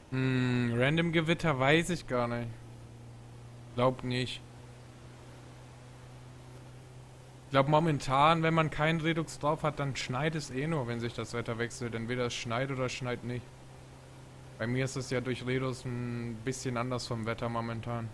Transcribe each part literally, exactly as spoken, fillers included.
Hm, Random Gewitter weiß ich gar nicht. Glaub nicht. Ich glaube momentan, wenn man keinen Redux drauf hat, dann schneit es eh nur, wenn sich das Wetter wechselt. Entweder es schneit oder es schneit nicht. Bei mir ist es ja durch Redux ein bisschen anders vom Wetter momentan.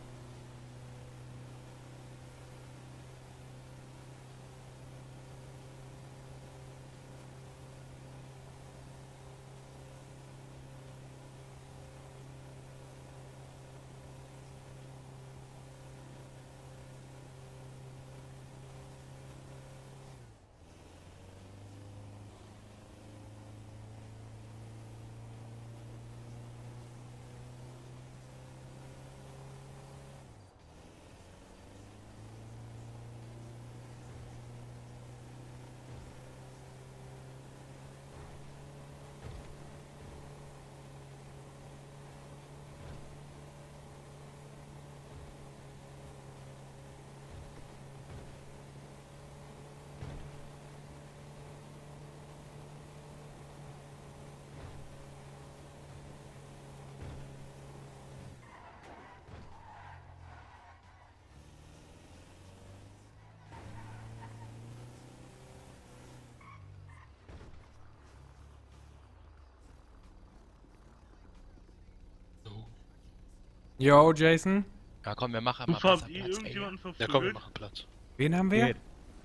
So. Yo, Jason? Ja, komm, wir machen mal Ufer, Platz habt am ihr Platz, ey. irgendjemanden Ja, komm, wir verprügelt? machen Platz. Wen haben wir? Geht.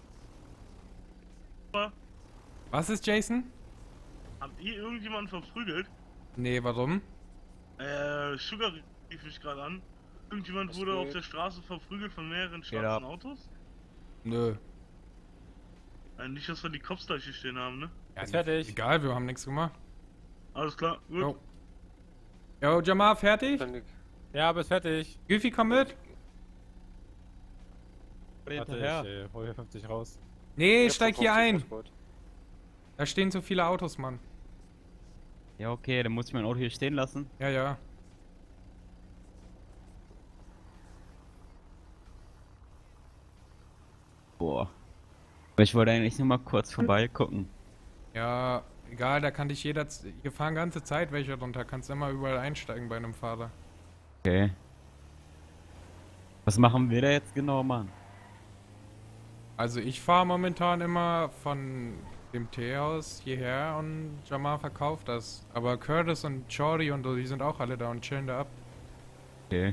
Ufer, Was ist Jason? habt ihr irgendjemanden verprügelt? Nee, warum? Äh, Sugar rief mich gerade an. Irgendjemand Was wurde auf geht? der Straße verprügelt von mehreren Geht schwarzen ab. Autos? Nö. Äh, nicht, dass wir die Cops gleich hier stehen haben, ne? Ja, Ist fertig. Egal, wir haben nichts gemacht. Alles klar, gut. Jo. Yo, Jamal, fertig? Ja, bist fertig. Goofy, komm mit. Warte, ich äh, hol hier fünfzig raus. Nee, steig hier ein. Da stehen so viele Autos, Mann. Ja, okay, dann muss ich mein Auto hier stehen lassen. Ja, ja. Boah. Aber ich wollte eigentlich nur mal kurz vorbeigucken. Ja, egal, da kann dich jeder... Hier fahren ganze Zeit welche runter. Kannst immer überall einsteigen bei einem Fahrer. Okay. Was machen wir da jetzt genau, Mann? Also ich fahre momentan immer von dem Teehaus hierher und Jamal verkauft das. Aber Curtis und Chori und so, die sind auch alle da und chillen da ab. Okay.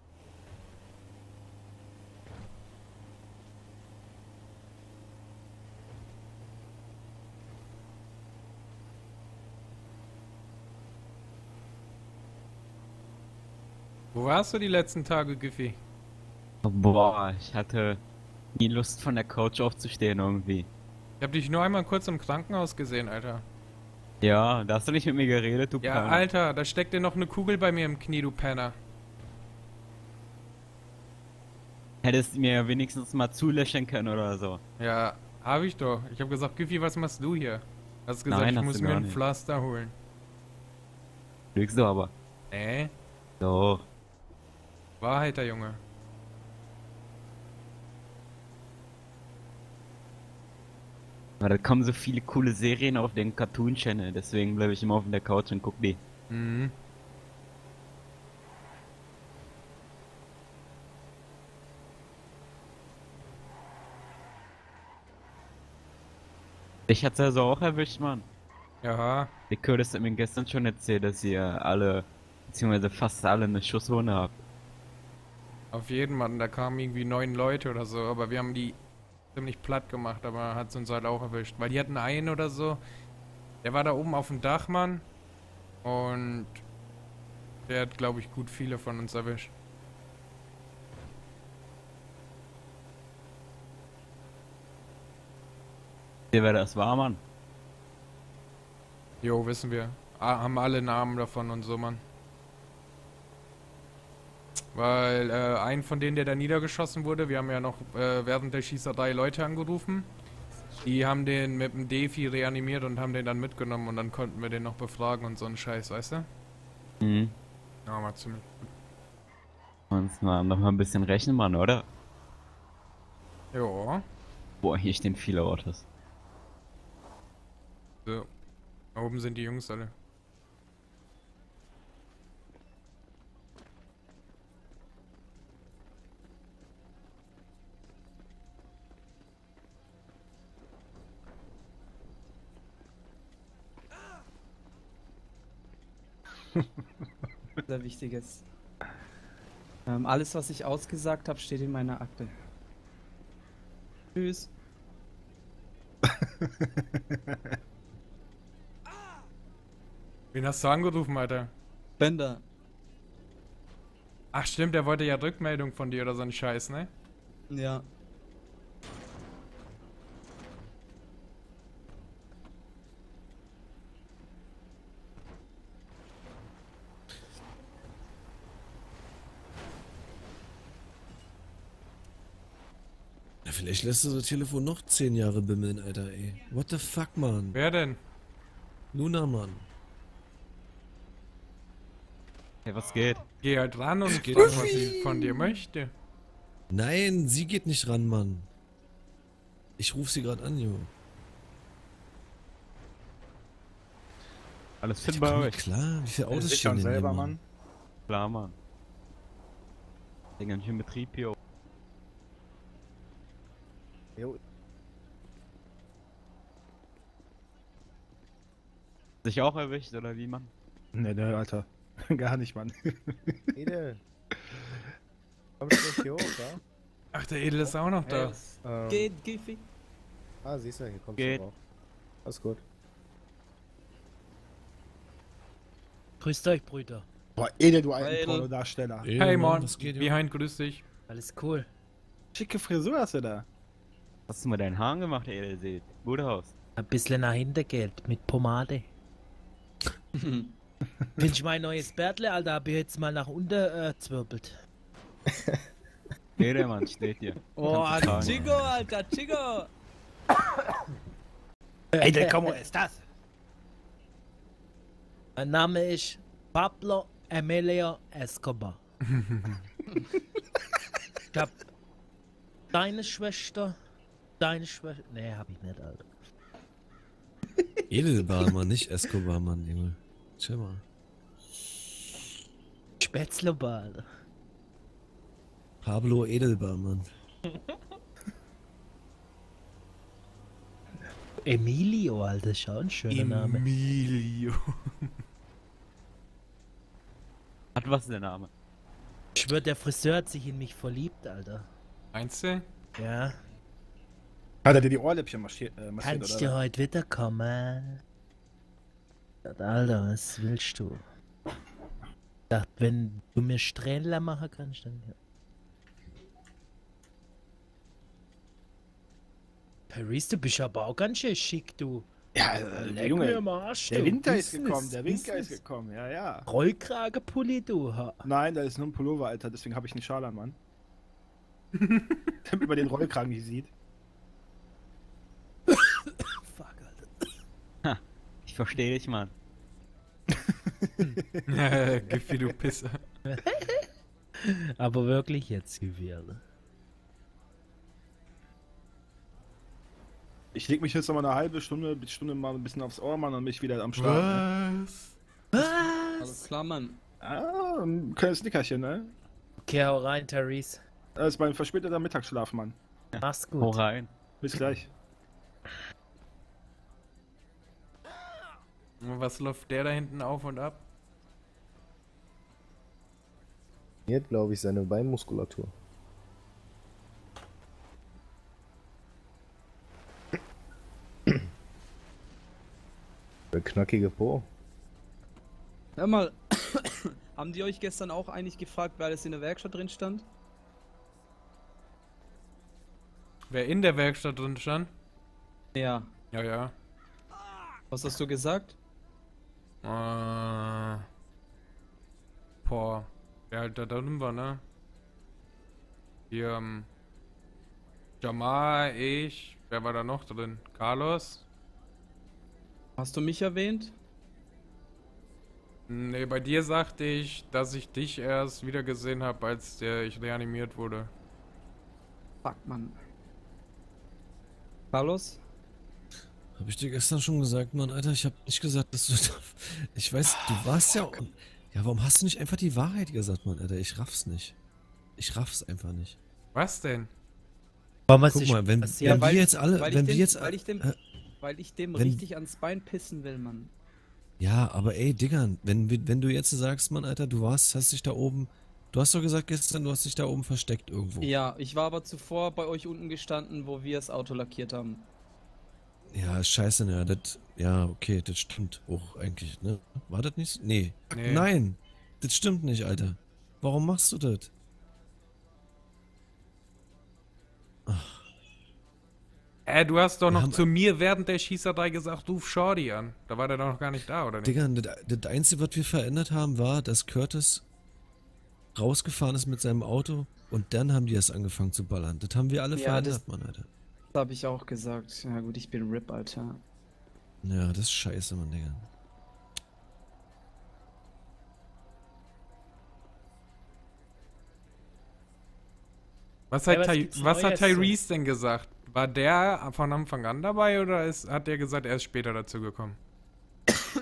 Wo warst du die letzten Tage, Giffy? Boah, ich hatte nie Lust von der Couch aufzustehen irgendwie. Ich hab dich nur einmal kurz im Krankenhaus gesehen, Alter. Ja, da hast du nicht mit mir geredet, du Ja, Penner. Alter, da steckt dir noch eine Kugel bei mir im Knie, du Penner. Hättest mir ja wenigstens mal zulächeln können oder so. Ja, hab ich doch. Ich hab gesagt, Giffy, was machst du hier? Hast gesagt, Nein, ich hast muss du mir gar ein nicht. Pflaster holen. Lügst du aber. Nee, Doch. Wahrheit, der Junge. Aber da kommen so viele coole Serien auf den Cartoon Channel, deswegen bleibe ich immer auf der Couch und guck die. Mhm. Dich hat's also auch erwischt, Mann. Ja, Der Curtis hat mir gestern schon erzählt, dass ihr alle, beziehungsweise fast alle eine Schusswunde habt. auf jeden Mann. Da kamen irgendwie neun Leute oder so, aber wir haben die ziemlich platt gemacht, aber hat uns halt auch erwischt. Weil die hatten einen oder so, der war da oben auf dem Dach, Mann. Und der hat, glaube ich, gut viele von uns erwischt. Wer wer das war, Mann? Jo, wissen wir. Ah, haben alle Namen davon und so, Mann. Weil äh, ein von denen, der da niedergeschossen wurde, wir haben ja noch äh, während der Schießerei Leute angerufen. Die haben den mit dem Defi reanimiert und haben den dann mitgenommen und dann konnten wir den noch befragen und so einen Scheiß, weißt du? Mhm. Ja, mal ziemlich. Uns mal noch mal ein bisschen rechnen, Mann, oder? Ja. Boah, hier stehen viele Autos. So. Da oben sind die Jungs alle. Sehr Wichtiges. Ähm, alles, was ich ausgesagt habe, steht in meiner Akte. Tschüss. Wen hast du angerufen, Alter? Bender. Ach stimmt, der wollte ja Rückmeldung von dir oder so ein Scheiß, ne? Ja. Ja, vielleicht lässt du das Telefon noch zehn Jahre bimmeln, Alter, ey. What the fuck, Mann? Wer denn? Luna, Mann. Hey, was geht? Geh halt ran und Geht frag, doch. was sie von dir möchte. Nein, sie geht nicht ran, Mann. Ich ruf sie gerade an, Junge. Alles fit Ja, bei komm, euch? klar, wie viele Autos Sich stehen schon denn hier, selber, Mann? Mann. Klar, Mann. Den ganzen Betrieb hier. Jo. Sich auch erwischt, oder wie, Mann? Ne, ne, Alter. Gar nicht, Mann. Edel. Kommst du nicht hier hoch, da? Ach, der Edel ist auch noch da. Ähm, Geht, Giffy. Ah, siehst du, hier kommst Geht. du hoch. Alles gut. Grüßt euch, Brüder. Boah, Edel, du alten Edel. Pornodarsteller. Ey, Hey, Mann, Mann. was geht, Junge? Behind, grüß dich. Alles cool. Schicke Frisur hast du da. Was hast du mit deinen Haaren gemacht, ey, der seht? Gutes Haus. Ein bisschen nach hinten geht mit Pomade. Finde ich mein neues Bärtle, Alter, hab ich jetzt mal nach unten äh, zwirbelt. Nee, der Mann steht hier. Oh, Kannst du tragen. Chico, Alter, Chico. Edel, ¿cómo estás? Mein Name ist Pablo Emilio Escobar. Ich hab deine Schwester, deine Schwester. Nee, hab ich nicht, Alter. Edelbar, Mann, nicht Escobar, Mann, Junge. Chill mal. Spätzlebar, Alter. Pablo Edelbar, Mann. Emilio, Alter, ist auch ein schöner Name. Emilio. Hat was der Name? Ich schwör, der Friseur hat sich in mich verliebt, Alter. Meinst du? Ja. Hat er dir die Ohrläppchen marschiert, äh, massiert, Kannst oder? du heute wiederkommen? Alter, was willst du? Ich dachte, wenn du mir Strähler machen kannst, dann ja. Paris, du bist aber auch ganz schön schick, du. Ja, äh, Leck Junge. mir am Arsch, Der du. Winter ist Business, gekommen, der Winter ist Business. gekommen, ja, ja. Rollkragenpulli, du. Ha. Nein, da ist nur ein Pullover, Alter, deswegen habe ich einen Schal an, Mann. Damit man den Rollkragen nicht sieht. Fuck, Alter. Ich verstehe dich, Mann. Giffy, du Pisser. Aber wirklich jetzt gewählt. Ich leg mich jetzt noch mal eine halbe Stunde, bis Stunde mal ein bisschen aufs Ohr, Mann, und mich wieder am Start. Ne? Was? Alles klar, Mann. Ah, ein kleines Nickerchen, ne? Okay, hau rein, Therese. Das ist mein verspäteter Mittagsschlaf, Mann. Mach's Hau gut. rein. Bis gleich. Und was läuft der da hinten auf und ab? Hier glaube ich seine Beinmuskulatur. Der knackige Po. Hör mal, haben die euch gestern auch eigentlich gefragt, wer alles in der Werkstatt drin stand? Wer in der Werkstatt drin stand? Ja. Ja, ja. Was hast du gesagt? Äh. Boah. Wer halt da drin war, ne? Hier, ähm. Jamal, ich. Wer war da noch drin? Carlos? Hast du mich erwähnt? Ne, bei dir sagte ich, dass ich dich erst wieder gesehen habe, als der ich reanimiert wurde. Fuck, Mann. Carlos? Hab ich dir gestern schon gesagt, Mann, Alter, ich hab nicht gesagt, dass du da... Ich weiß, du warst ja... Ja, warum hast du nicht einfach die Wahrheit gesagt, Mann, Alter? Ich raff's nicht. Ich raff's einfach nicht. Was denn? Warum was Guck ist mal, wenn, passiert? wenn weil- wir jetzt alle... weil Wenn ich wir dem- jetzt... weil ich dem- äh, Weil ich dem Wenn- richtig ans Bein pissen will, Mann. Ja, aber ey, Digga, wenn, wir- wenn du jetzt sagst, Mann, Alter, du warst, hast dich da oben, du hast doch gesagt gestern, du hast dich da oben versteckt irgendwo. Ja, ich war aber zuvor bei euch unten gestanden, wo wir das Auto lackiert haben. Ja, scheiße, ne, das, ja, okay, das stimmt auch eigentlich, ne? War das nicht? so? Nee. Nee. Nein, das stimmt nicht, Alter. Warum machst du das? Äh, du hast doch Wir noch haben- zu mir während der Schießerei gesagt, ruf Shorty an. Da war der doch noch gar nicht da, oder nicht? Digga, das, das Einzige, was wir verändert haben, war, dass Curtis rausgefahren ist mit seinem Auto und dann haben die erst angefangen zu ballern. Das haben wir alle Ja, verändert, das- Mann, Alter. Das habe ich auch gesagt. Ja gut, ich bin R I P, Alter. Ja, das ist scheiße, Mann, Digga. Was Ja, hat, was Ty gibt's was hat Neues so? Tyrese denn gesagt? War der von Anfang an dabei oder ist, hat der gesagt, er ist später dazu gekommen? Ich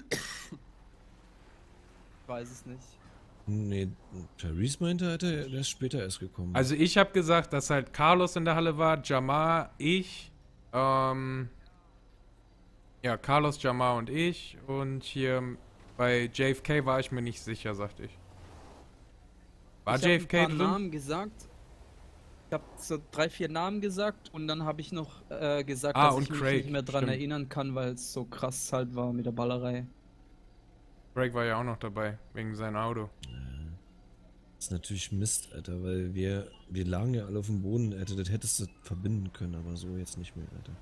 weiß es nicht. Nee, Tyrese meinte, Alter, der ist später erst gekommen. Also ich habe gesagt, dass halt Carlos in der Halle war, Jamar, ich, ähm, ja, Carlos, Jamar und ich und hier bei J F K war ich mir nicht sicher, sagte ich. War ich J F hab K ein paar drin? Namen gesagt. Ich habe so drei, vier Namen gesagt und dann habe ich noch äh, gesagt, Ah, dass und ich mich Craig, nicht mehr dran stimmt. erinnern kann, weil es so krass halt war mit der Ballerei. Greg war ja auch noch dabei, wegen seinem Auto. Das ist natürlich Mist, Alter, weil wir, wir lagen ja alle auf dem Boden, Alter, das hättest du verbinden können, aber so jetzt nicht mehr, Alter.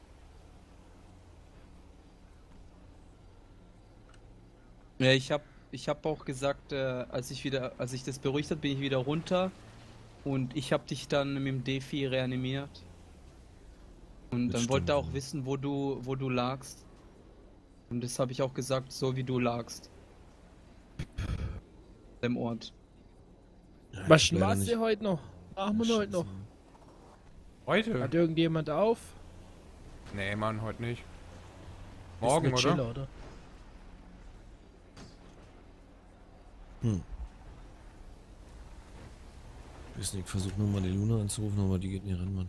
Ja, ich habe ich hab auch gesagt, äh, als ich wieder, als ich das beruhigt habe, bin ich wieder runter und ich habe dich dann mit dem Defi reanimiert. Und Das dann stimmt, wollte er auch ja. wissen, wo du, wo du lagst. Und das habe ich auch gesagt, so wie du lagst. Dem Ort. Ja, Was ich hab leider schmeißt ihr heute noch? Machen wir heute noch? Heute? Hat irgendjemand auf? Nee, Mann, heute nicht. Ist Morgen, nur oder? Chiller, oder? Hm. Ich weiß nicht, ich versuch nur mal die Luna anzurufen, aber die geht nicht ran, Mann.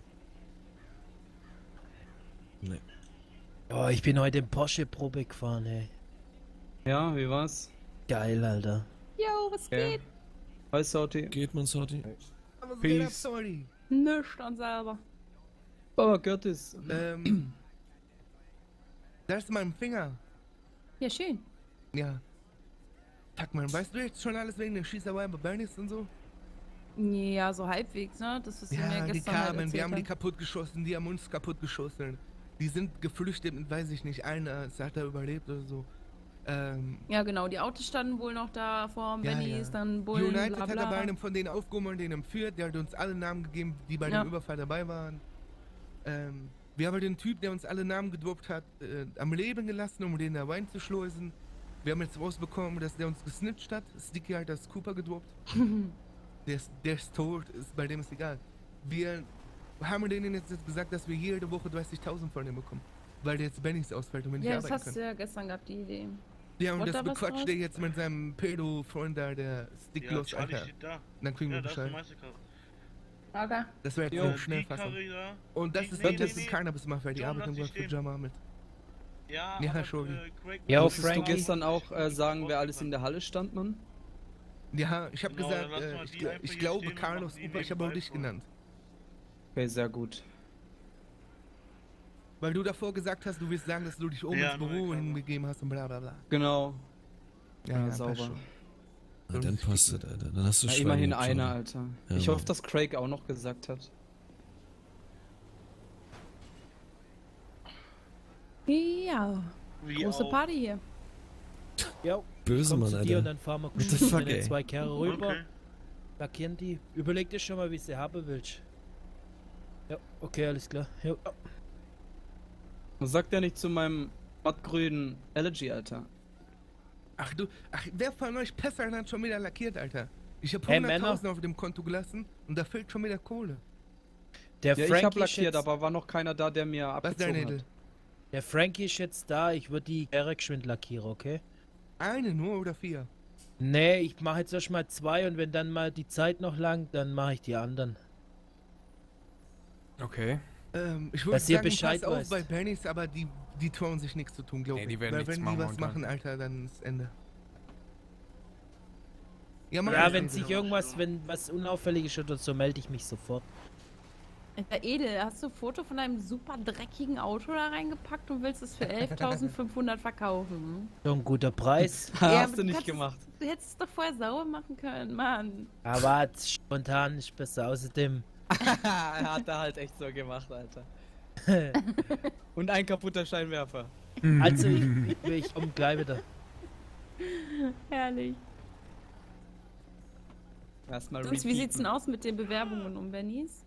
Nee. Oh, ich bin heute im Porsche Probe gefahren, ey. Ja, wie war's? Geil, Alter. Jo, was Ja. geht? Hi Sauti. Geht man, Sorti? Was Peace. geht ab, sorry? Nischt an selber. Baba Curtis. Ähm. Da ist mein Finger. Ja, schön. Ja. Fuck, man, weißt du jetzt schon alles wegen der Schießerei bei Bernice und so? Ja, so halbwegs, ne? Das ist mir Ja, gestern die halt kamen, wir erzählt haben die haben. kaputt geschossen, die haben uns kaputt geschossen. Die sind geflüchtet mit, weiß ich nicht, einer hat er überlebt oder so. Ähm, Ja, genau. Die Autos standen wohl noch da vorm Ja, Bennys, ja. dann Bullen, United bla hat bla. aber einem von denen aufgehoben und den entführt, der hat uns alle Namen gegeben, die bei Ja. dem Überfall dabei waren. Ähm, wir haben den Typ, der uns alle Namen gedroppt hat, äh, am Leben gelassen, um den da reinzuschleusen. Wir haben jetzt rausbekommen, dass der uns gesnitcht hat. Sticky hat das Cooper gedroppt. der, ist, der ist tot, ist, bei dem ist egal. Wir haben denen jetzt gesagt, dass wir jede Woche dreißigtausend von dem bekommen. Weil der jetzt Bennys ausfällt und wir nicht Ja, das arbeiten hast können. du ja gestern gehabt, die Idee. Ja, und Wollt das da was bequatscht draus? der jetzt mit seinem Pedo-Freund da, der sticklos, Charlie Alter. steht da. Dann kriegen Ja, wir da ist die Bescheid. Meisterkarte. Okay. Das wäre jetzt Jo. so schnell Die fassen. Karre da. Und das Nee, ist nee, das nee, ist nee. Cannabis-Mafia, die John, arbeiten lass nur die für stehen. Jama mit. Ja, Ja, aber, Shorty. äh, Craig Ja, muss Musstest du Frankie. gestern auch äh, sagen, wer alles in der Halle stand, Mann? Ja, ich habe Genau, gesagt, dann lass äh, mal ich, die gl- einfach ich hier glaube stehen und Carlos machen die Uber, ich habe auch nebenbei dich vor. genannt. Okay, sehr gut. Weil du davor gesagt hast, du willst sagen, dass du dich oben Ja, ins Büro neue Karre. hingegeben hast und bla bla bla. Genau. Ja, passt sauber. schon. Na, dann passt das, Alter. Dann hast du Ja, Schweine immerhin gehabt, einer, Shorty. Alter. Ja, ich Mann. hoffe, dass Craig auch noch gesagt hat. Ja, Wie große auch. Party hier. Ja, Böse, komm Mann, zu dir Alter. und dann fahren wir What the kurz fuck, mit den ey? zwei Kerre rüber, Okay. lackieren die. Überleg dir schon mal, wie sie haben willst. Ja, okay, alles klar. Ja. Was sagt er nicht zu meinem mattgrünen Elegy, Alter? Ach du, ach, wer von euch Pässern hat schon wieder lackiert, Alter? Ich habe Hey, hunderttausend auf dem Konto gelassen und da fehlt schon wieder Kohle. Der Ja, ich Frankie hab ist lackiert, jetzt, aber war noch keiner da, der mir Was ist dein abgezogen Edel? hat. der Frankie ist jetzt da, ich würde die Kerre geschwind lackieren, okay? Eine nur oder vier? Nee, ich mache jetzt erst mal zwei und wenn dann mal die Zeit noch lang, dann mache ich die anderen. Okay. Ähm, ich würde Dass ihr sagen, Bescheid pass auf weißt. bei Bennys, aber die, die trauen sich nichts zu tun, glaube Nee, ich. die werden Weil nichts wenn machen die was und dann- machen, Alter, dann ist Ende. Ja, mach Ja, das, wenn Edel. sich irgendwas, wenn was Unauffälliges ist oder so, melde ich mich sofort. Alter, Edel, hast du ein Foto von einem super dreckigen Auto da reingepackt und willst es für elftausendfünfhundert verkaufen? So ein guter Preis. Ja, Hast aber du nicht kannst es- gemacht. Du hättest es doch vorher sauber machen können, Mann. Aber spontan ist besser. Außerdem, Er hat da halt echt so gemacht, Alter. Und ein kaputter Scheinwerfer. also ich, ich, ich komm gleich wieder. Herrlich. Erstmal Sonst, wie sieht's denn repeaten. aus mit den Bewerbungen um Bennys?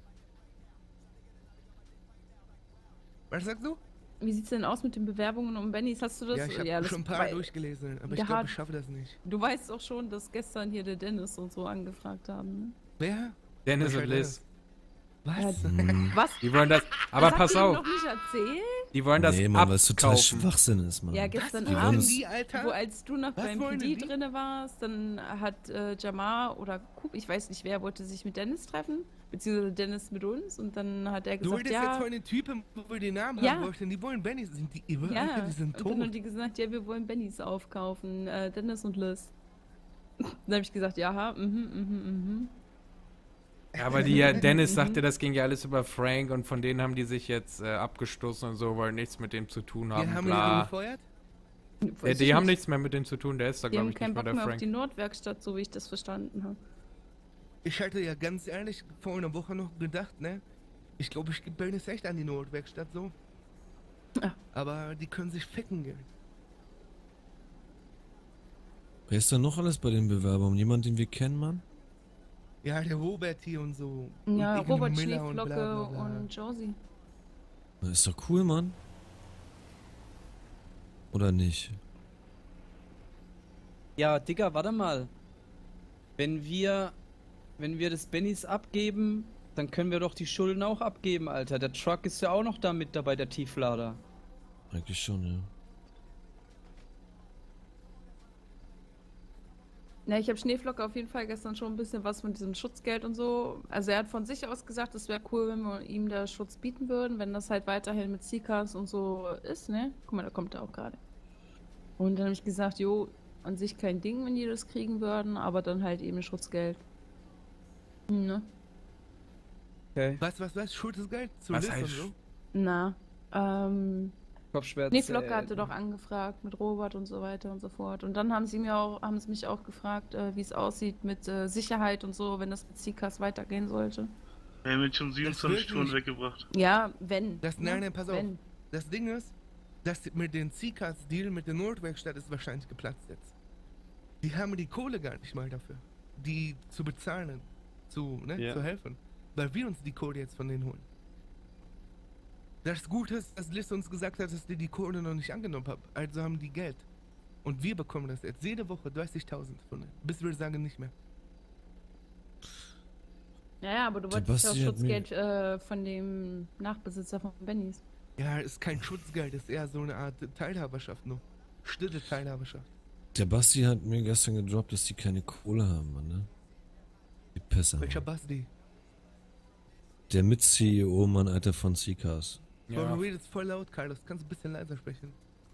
Was sagst du? Wie sieht's denn aus mit den Bewerbungen um Bennys? Hast du das? Ja, ich habe das schon ein paar wei- durchgelesen, aber ich Der glaube, hat- ich schaffe das nicht. Du weißt auch schon, dass gestern hier der Dennis und so angefragt haben, ne? Wer? Dennis Was und soll Liz. Was? Was? Die wollen das. Aber Das habt pass ihr ihm auf, noch nicht erzählt? die wollen das Nee, Mann, weil es total abkaufen. Schwachsinn ist, Mann. Ja, gestern Was wollen Abend, uns- die, Alter? wo als du noch Was beim wollen P D die? drinne warst, dann hat äh, Jamar oder Kup, ich weiß nicht wer, wollte sich mit Dennis treffen, beziehungsweise Dennis mit uns und dann hat er Du gesagt, redest jetzt ja, von den Typen, wo wir den Namen Ja. haben wollten. Die wollen Benny. Sind die irre? ja, Alter, die sind und dann haben tot. die gesagt, ja, wir wollen Bennys aufkaufen, äh, Dennis und Liz. Dann habe ich gesagt, ja, mhm, mhm, mhm. Ja, aber die, ja, Dennis sagte, das ging ja alles über Frank und von denen haben die sich jetzt äh, abgestoßen und so, wollen nichts mit dem zu tun haben. Ja, haben wir den bla. gefeuert? Ja, Weiß die ich haben nicht. nichts mehr mit dem zu tun, der ist da Die glaube haben ich nicht keinen mehr Bock der mehr auf Frank. die Nordwerkstatt, so wie ich das verstanden habe. Ich hatte ja ganz ehrlich vor einer Woche noch gedacht, ne? Ich glaube, ich gebe Bennis echt an die Nordwerkstatt so. Ja. Aber die können sich ficken gehen. Wer ist denn noch alles bei den Bewerbern? Jemand, den wir kennen, Mann? Ja, der Robert hier und so. Und Ja, irgendein Robert Miller und Schneeflocke bla, bla, bla. und Josie. Das ist doch cool, Mann. Oder nicht? Ja, Digga, warte mal. Wenn wir, wenn wir das Bennys abgeben, dann können wir doch die Schulden auch abgeben, Alter. Der Truck ist ja auch noch da mit dabei, der Tieflader. Eigentlich schon, ja. Na, ich habe Schneeflocke auf jeden Fall gestern schon ein bisschen was von diesem Schutzgeld und so. Also er hat von sich aus gesagt, es wäre cool, wenn wir ihm da Schutz bieten würden, wenn das halt weiterhin mit C-Cars und so ist, ne? Guck mal, da kommt er auch gerade. Und dann habe ich gesagt, jo, an sich kein Ding, wenn die das kriegen würden, aber dann halt eben Schutzgeld. Hm, ne? Okay. Was, was, was? Schuldesgeld? Zu Was Liz und heißt so? Na, ähm... Kopfschmerzen. Schneeflocke hatte doch angefragt mit Robert und so weiter und so fort. Und dann haben sie mir auch, haben sie mich auch gefragt, äh, wie es aussieht mit äh, Sicherheit und so, wenn das mit C-Cars weitergehen sollte. Er hat mich schon siebenundzwanzig wird Touren nicht. weggebracht. Ja, wenn. Das, ne? nein, nein, pass auf. Wenn. Das Ding ist, dass mit dem C-Cars-Deal mit der Nordwerkstatt ist wahrscheinlich geplatzt jetzt. Die haben die Kohle gar nicht mal dafür, die zu bezahlen, zu, ne, Ja. zu helfen. Weil wir uns die Kohle jetzt von denen holen. Das Gute ist, dass Liz uns gesagt hat, dass die die Kohle noch nicht angenommen haben. Also haben die Geld. Und wir bekommen das jetzt jede Woche dreißigtausend von denen. Bis wir sagen nicht mehr. Ja, ja, aber du wolltest ja auch Sebastian hat mir- Schutzgeld äh, von dem Nachbesitzer von Bennys. Ja, ist kein Schutzgeld, ist eher so eine Art Teilhaberschaft nur. Stille Teilhaberschaft. Der Basti hat mir gestern gedroppt, dass die keine Kohle haben, Mann, ne? Die Pisser. Welcher Mann. Basti? Der Mit-C E O, Mann, Alter, von C-Cars. Ja. Ja, Du redest voll laut, Carlos. Kannst du ein bisschen leiser sprechen?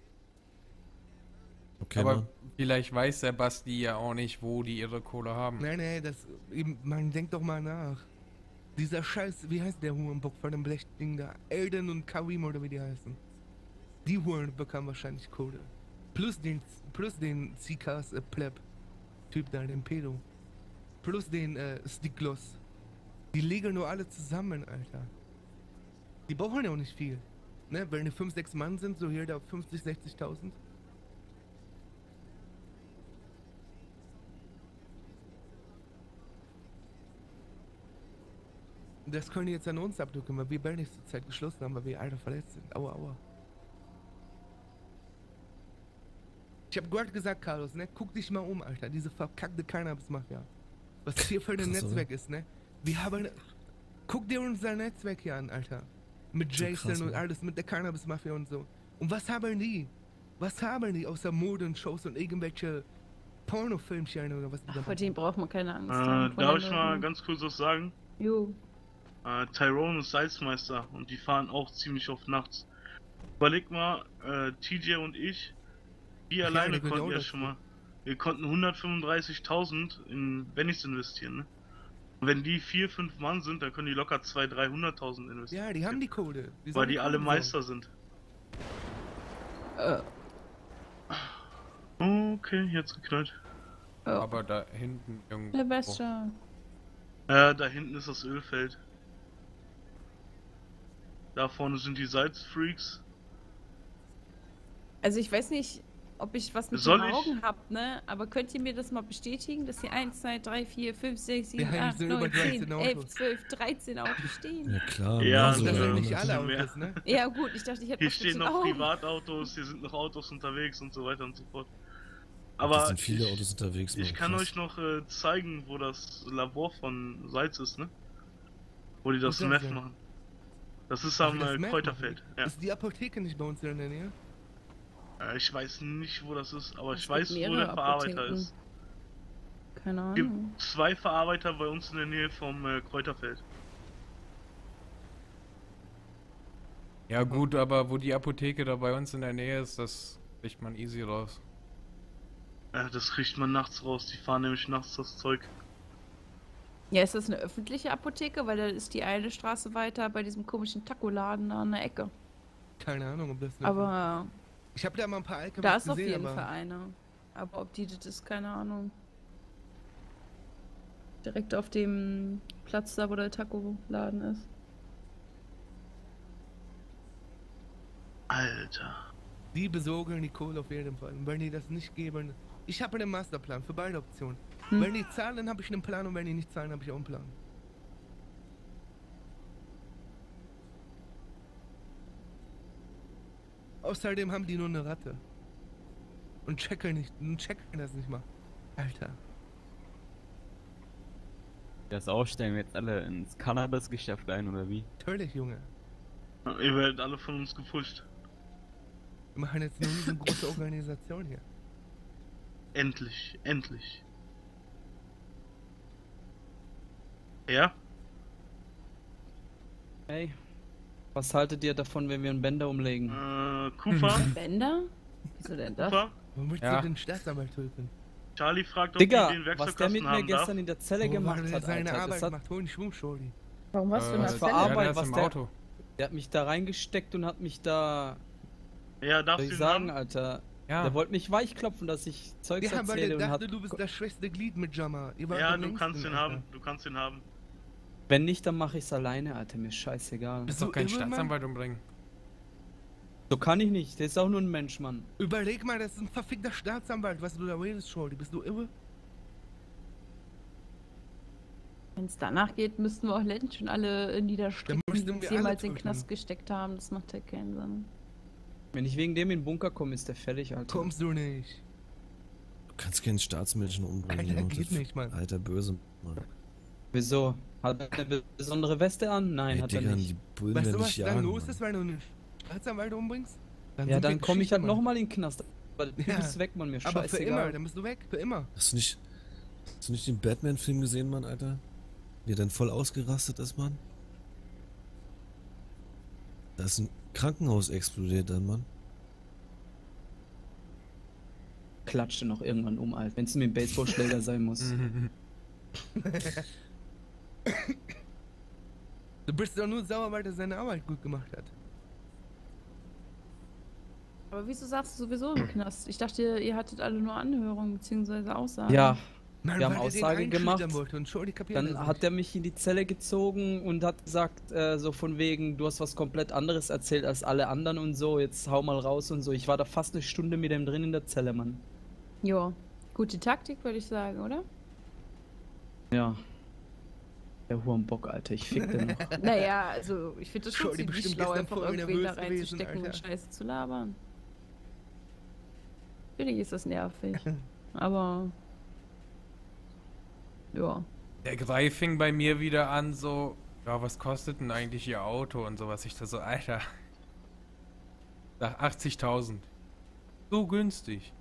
Okay, aber Mann. vielleicht weiß der Basti ja auch nicht, wo die ihre Kohle haben. Nein, nein, das. Eben, man denkt doch mal nach. Dieser Scheiß, wie heißt der Hurenbock von dem Blechding da? Elden und Karim oder wie die heißen. Die Huren bekamen wahrscheinlich Kohle. Plus den, plus den C-Cars äh, Pleb. Typ da, den Pedo. Plus den äh, Stiklos. Die legen nur alle zusammen, Alter. Die brauchen ja auch nicht viel. Ne, wenn die fünf, sechs Mann sind, so hier da fünfzig, sechzigtausend. Das können die jetzt an uns abdrücken, weil wir bei nächster Zeit geschlossen haben, weil wir alle verletzt sind. Aua, aua. Ich hab gerade gesagt, Carlos, ne? Guck dich mal um, Alter. Diese verkackte Cannabis-Mafia. Was das hier für ein Krass, Netzwerk ist, ne? Wir haben... Guck dir unser Netzwerk hier an, Alter. Mit So Jason krass, und Mann. alles, mit der Cannabis-Mafia und so. Und was haben die? Was haben die außer Mode und Shows und irgendwelche Pornofilmchen oder was die da Ach, vor machen? dem braucht man keine Angst Äh, haben. von darf den ich mal Leuten. ganz kurz was sagen? Jo. Äh, Tyrone ist Salzmeister und die fahren auch ziemlich oft nachts. Überleg mal, äh, T J und ich, die Ja, alleine genau konnten ja das. schon mal, wir konnten hundertfünfunddreißigtausend in Bennys investieren, ne? Und wenn die vier, fünf Mann sind, dann können die locker zweihunderttausend, dreihunderttausend investieren. Ja, die haben die Kohle. Die Weil sollen die alle Kohle Meister sind. Äh, Okay, jetzt geknallt. oh, Aber da hinten irgendwo. der Beste. Äh, da hinten ist das Ölfeld. Da vorne sind die Salzfreaks. Also ich weiß nicht, ob ich was mit Soll den ich? Augen habt, ne? Aber könnt ihr mir das mal bestätigen, dass hier eins, zwei, drei, vier, fünf, sechs, sieben, Ja, acht, hier sind über neun, zehn, dreizehn elf, Autos. zwölf, dreizehn Autos stehen? Ja klar, Ja, mehr sollen. Das sogar. sind nicht Ja, alle mehr. Autos, ne? Ja gut, ich dachte, ich hätte Hier was mit stehen den noch Augen. Privatautos, hier sind noch Autos unterwegs und so weiter und so fort. Aber Aber sind viele ich, Autos unterwegs. ich Mann, kann krass. euch noch äh, zeigen, wo das Labor von Salz ist, ne? Wo die das Wo ist das Meth denn? machen. Das ist Ach, am das äh, Meth Kräuterfeld. machen. Ja. Ist die Apotheke nicht bei uns in der Nähe? Äh, ich weiß nicht, wo das ist, aber Es ich gibt weiß, wo mehrere der Verarbeiter Apotheken. ist. Keine Es gibt Ahnung. zwei Verarbeiter bei uns in der Nähe vom äh, Kräuterfeld. Ja gut, aber wo die Apotheke da bei uns in der Nähe ist, das kriegt man easy raus. Äh, das kriegt man nachts raus, die fahren nämlich nachts das Zeug. Ja, ist das eine öffentliche Apotheke? Weil da ist die eine Straße weiter bei diesem komischen Taco-Laden da an der Ecke. Keine Ahnung, ob das eine Aber Ich habe da mal ein paar L K Ws da ist auf gesehen, jeden aber Fall eine. Aber ob die das ist, keine Ahnung. Direkt auf dem Platz da, wo der Taco-Laden ist. Alter. die besorgen die Kohle auf jeden Fall. Und wenn die das nicht geben, ich habe einen Masterplan für beide Optionen. Hm. Wenn die zahlen, habe ich einen Plan und wenn die nicht zahlen, habe ich auch einen Plan. Außerdem haben die nur eine Ratte. Und checken nicht, und checken das nicht mal. Alter. Das ausstellen wir jetzt alle ins Cannabis-Geschäft ein, oder wie? Natürlich, Junge. Ihr werdet alle von uns gepusht. Wir machen jetzt eine riesengroße Organisation hier. Endlich, endlich. Ja? Hey, was haltet ihr davon, wenn wir einen Bänder umlegen? Äh, Kufa? Bänder? Wieso denn das? Kufa? Warum willst Ja. du den Staatsanwalt töten? Charlie fragt, ob Digga, die den was der mit Werkzeugkasten mir haben gestern darf. in der Zelle Oh, gemacht weil er hat, seine Alter. Arbeit Das hat, macht, hol den Schwung, Shorty. Warum warst du in Äh, der das Zelle? war Arbeit, ja, der ist was im der- Auto. der hat mich da reingesteckt und hat mich da, Ja, darf soll sie ich ihn sagen, haben? Alter. Ja. Der wollte mich weichklopfen, dass ich Zeugs Ja, weil erzähle der und dachte, hat, du bist das schwächste Glied mit Jammer. Ihr wart Ja, am du längsten, kannst ihn Alter. haben. Du kannst ihn haben. wenn nicht, dann mache ich's alleine, Alter, mir scheißegal. Bist Doch du keinen irre, Mann? Staatsanwalt umbringen. So kann ich nicht, der ist auch nur ein Mensch, Mann. Überleg mal, das ist ein verfickter Staatsanwalt, was du da redest, Shorty. Bist du irre? Wenn es danach geht, müssten wir auch letztens schon alle niederstrecken, Dann müssten die wir uns alle jemals in den töten. Knast gesteckt haben. Das macht ja keinen Sinn. Wenn ich wegen dem in den Bunker komme, ist der fällig, Alter. Kommst du nicht. Du kannst keinen Staatsmenschen umbringen. Alter, Junge. geht Das- nicht, Mann. Alter, böse, Mann. Wieso? Hat er eine besondere Weste an? Nein, Ey, hat Digga, er nicht. die Bullen Weißt werden du, was dich dann jagen, los Mann. ist, wenn du einen Staatsanwalt umbringst? Ja, sind dann wir komme ich halt Geschichte, Mann. nochmal in den Knast. Aber der Typ Ja. ist weg, Mann, mir Aber für immer, scheißegal. dann bist du weg. Für immer. Hast du nicht, hast du nicht den Batman-Film gesehen, Mann, Alter? Wie er dann voll ausgerastet ist, Mann? Da ist ein Krankenhaus explodiert dann, Mann. Klatschte noch irgendwann um, Alter. Wenn es mit dem Baseballschläger sein muss. Du bist doch nur sauer, weil er seine Arbeit gut gemacht hat. Aber wieso sagst du sowieso im Knast? Ich dachte, ihr hattet alle nur Anhörungen bzw. Aussagen. Ja, Nein, Wir haben weil er den Aussage einschüchtern gemacht. wollte und Shorty kapiert dann das hat nicht. er mich in die Zelle gezogen und hat gesagt, äh, so von wegen, du hast was komplett anderes erzählt als alle anderen und so, jetzt hau mal raus und so. Ich war da fast eine Stunde mit ihm drin in der Zelle, Mann. Jo. Gute Taktik, würde ich sagen, oder? Ja. Der Hurenbock, Alter, ich fick den noch. Naja, also ich finde das schon Shorty ziemlich bestimmt schlau, gestern einfach voll irgendwen da nervös gewesen, reinzustecken und Alter. Scheiße zu labern. Natürlich ist das nervig. Aber. Ja. Der Greif fing bei mir wieder an, so, ja, was kostet denn eigentlich Ihr Auto und sowas. Ich da so, Alter. Nach achtzigtausend. So günstig.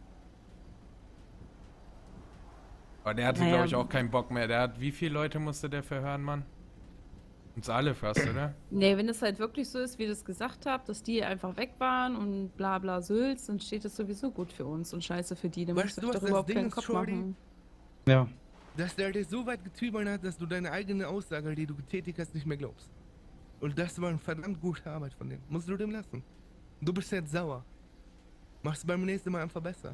Aber der hatte, Naja. glaube ich, auch keinen Bock mehr. Der hat, wie viele Leute musste der verhören, Mann? Uns alle fast, oder? Nee, wenn es halt wirklich so ist, wie ihr das gesagt habt, dass die einfach weg waren und bla bla Sülz, dann steht das sowieso gut für uns und scheiße für die. Dann Weißt müsst ihr du, euch was doch das überhaupt Ding keinen ist, Kopf Shorty? machen. Ja. Dass der dich so weit getübelt hat, dass du deine eigene Aussage, die du getätigt hast, nicht mehr glaubst. Und das war eine verdammt gute Arbeit von dem. Musst du dem lassen. Du bist jetzt sauer. Mach's beim nächsten Mal einfach besser.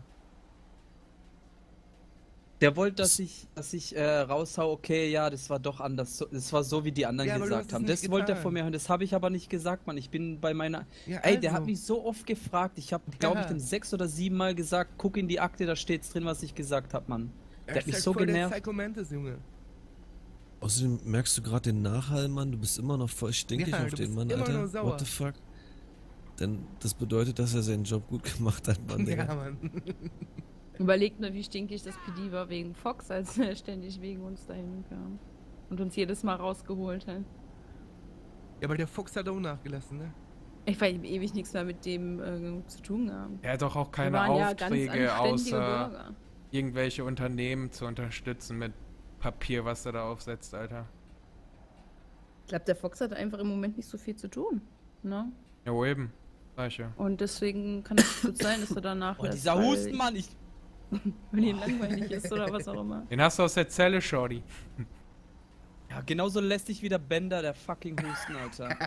Der wollte, dass ich, dass ich äh, raushau, okay, ja, das war doch anders. So, das war so, wie die anderen Ja, aber du gesagt hast es haben. nicht Das wollte er getan. von mir hören. Das habe ich aber nicht gesagt, Mann. Ich bin bei meiner. Ja, Ey, der also. hat mich so oft gefragt. Ich habe, glaube ich, Ja. dem sechs oder sieben Mal gesagt, guck in die Akte, da steht's drin, was ich gesagt habe, Mann. Der Er hat ist mich halt so voll der genervt. Psycho Mantis, Junge. Außerdem merkst du gerade den Nachhall, Mann. Du bist immer noch voll stinkig Ja, auf du den bist Mann, immer Alter. nur sauer. What the fuck? Denn das bedeutet, dass er seinen Job gut gemacht hat, Mann, Digga. Ja, Mann. Überlegt nur, wie stinkig das P D war wegen Fox, als er ständig wegen uns dahin kam. Und uns jedes Mal rausgeholt hat. Ja, aber der Fuchs hat auch nachgelassen, ne? Ich war ewig nichts mehr mit dem äh, zu tun haben. Er hat doch auch Wir keine waren ja ganz Aufträge, anständige außer Bürger. irgendwelche Unternehmen zu unterstützen mit Papier, was er da aufsetzt, Alter. Ich glaube, der Fox hat einfach im Moment nicht so viel zu tun. Ne? Ja, wo eben. Sag ich ja. Und deswegen kann es gut sein, dass er danach. Oh, dieser Husten, Mann, ich. Wenn ihm langweilig ist oder was auch immer. Den hast du aus der Zelle, Shorty. Ja, genauso lästig wie der Bender, der fucking Husten, Alter.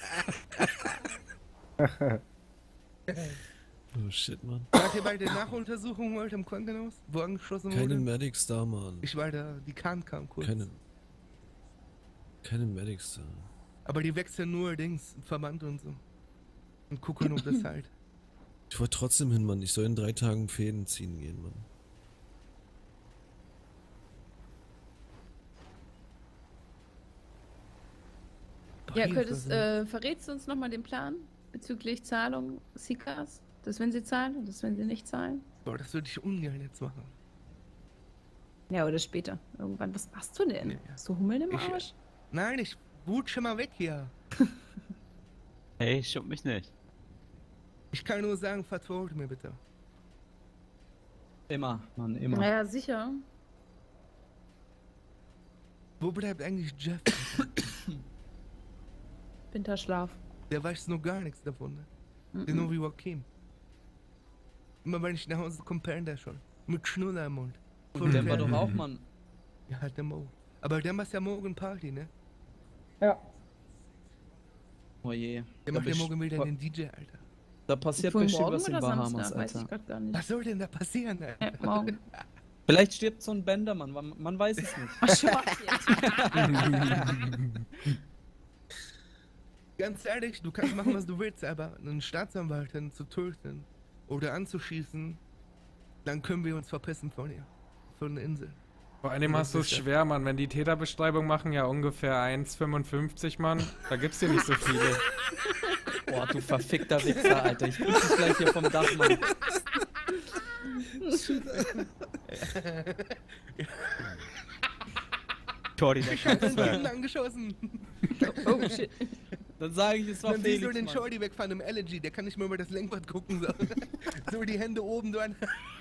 Oh shit, Mann. Wart ihr bei der Nachuntersuchung heute im Krankenhaus, wo angeschossen Keine wurde? Medics da, Mann. Ich war da, die Kahn kam kurz. Keine. Keine Medics da. Aber die wechseln nur Dings, Verband und so. Und gucken, ob das halt. Ich wollte trotzdem hin, Mann. Ich soll in drei Tagen Fäden ziehen gehen, Mann. Ja, Paris, Curtis, was äh, verrätst du uns nochmal den Plan bezüglich Zahlung Seekers? Das, wenn sie zahlen und das, wenn sie nicht zahlen? Boah, das würde ich ungern jetzt machen. Ja, oder später. Irgendwann. Was machst du denn? Nee. Hast du Hummeln im Ich- Arsch? Nein, ich wut schon mal weg hier. Hey, schupp mich nicht. Ich kann nur sagen, vertraut mir bitte. Immer, Mann, immer. Naja, sicher. Wo bleibt eigentlich Jeff? Winterschlaf. Der weiß noch gar nichts davon, ne? Mhm. Genau wie Joachim. Immer wenn ich nach Hause komme, pennt er schon. Mit Schnuller im Mund. Und der war fertig. doch auch, Mann. Ja, halt der Mo. Aber der macht ja morgen Party, ne? Ja. Oh je. Der Da macht ja best- morgen wieder den D J, Alter. Da passiert Von bestimmt morgen was in oder Bahamas, Samstag? Weiß ich Alter. gerade gar nicht. Was soll denn da passieren, Alter? Ja, morgen. Vielleicht stirbt so ein Bender, Mann. Man, man weiß es nicht. Ach, Schwarz Ganz ehrlich, du kannst machen, was du willst, aber einen Staatsanwalt zu töten oder anzuschießen, dann können wir uns verpissen von ihr. Von der Insel. Vor allem hast du es schwer, Mann. Wenn die Täterbeschreibung machen ja ungefähr eins Komma fünfundfünfzig, Mann. Da gibt's hier nicht so viele. Boah, du verfickter Wichser, Alter. Ich push dich gleich hier vom Dach, Mann. Shorty, der Ich hab den Scheiße. Typen angeschossen. Oh shit. Dann sage ich, es war Dann siehst du Felix, den Mann. Shorty wegfahren im L G, der kann nicht mehr über das Lenkrad gucken. So, so die Hände oben dran.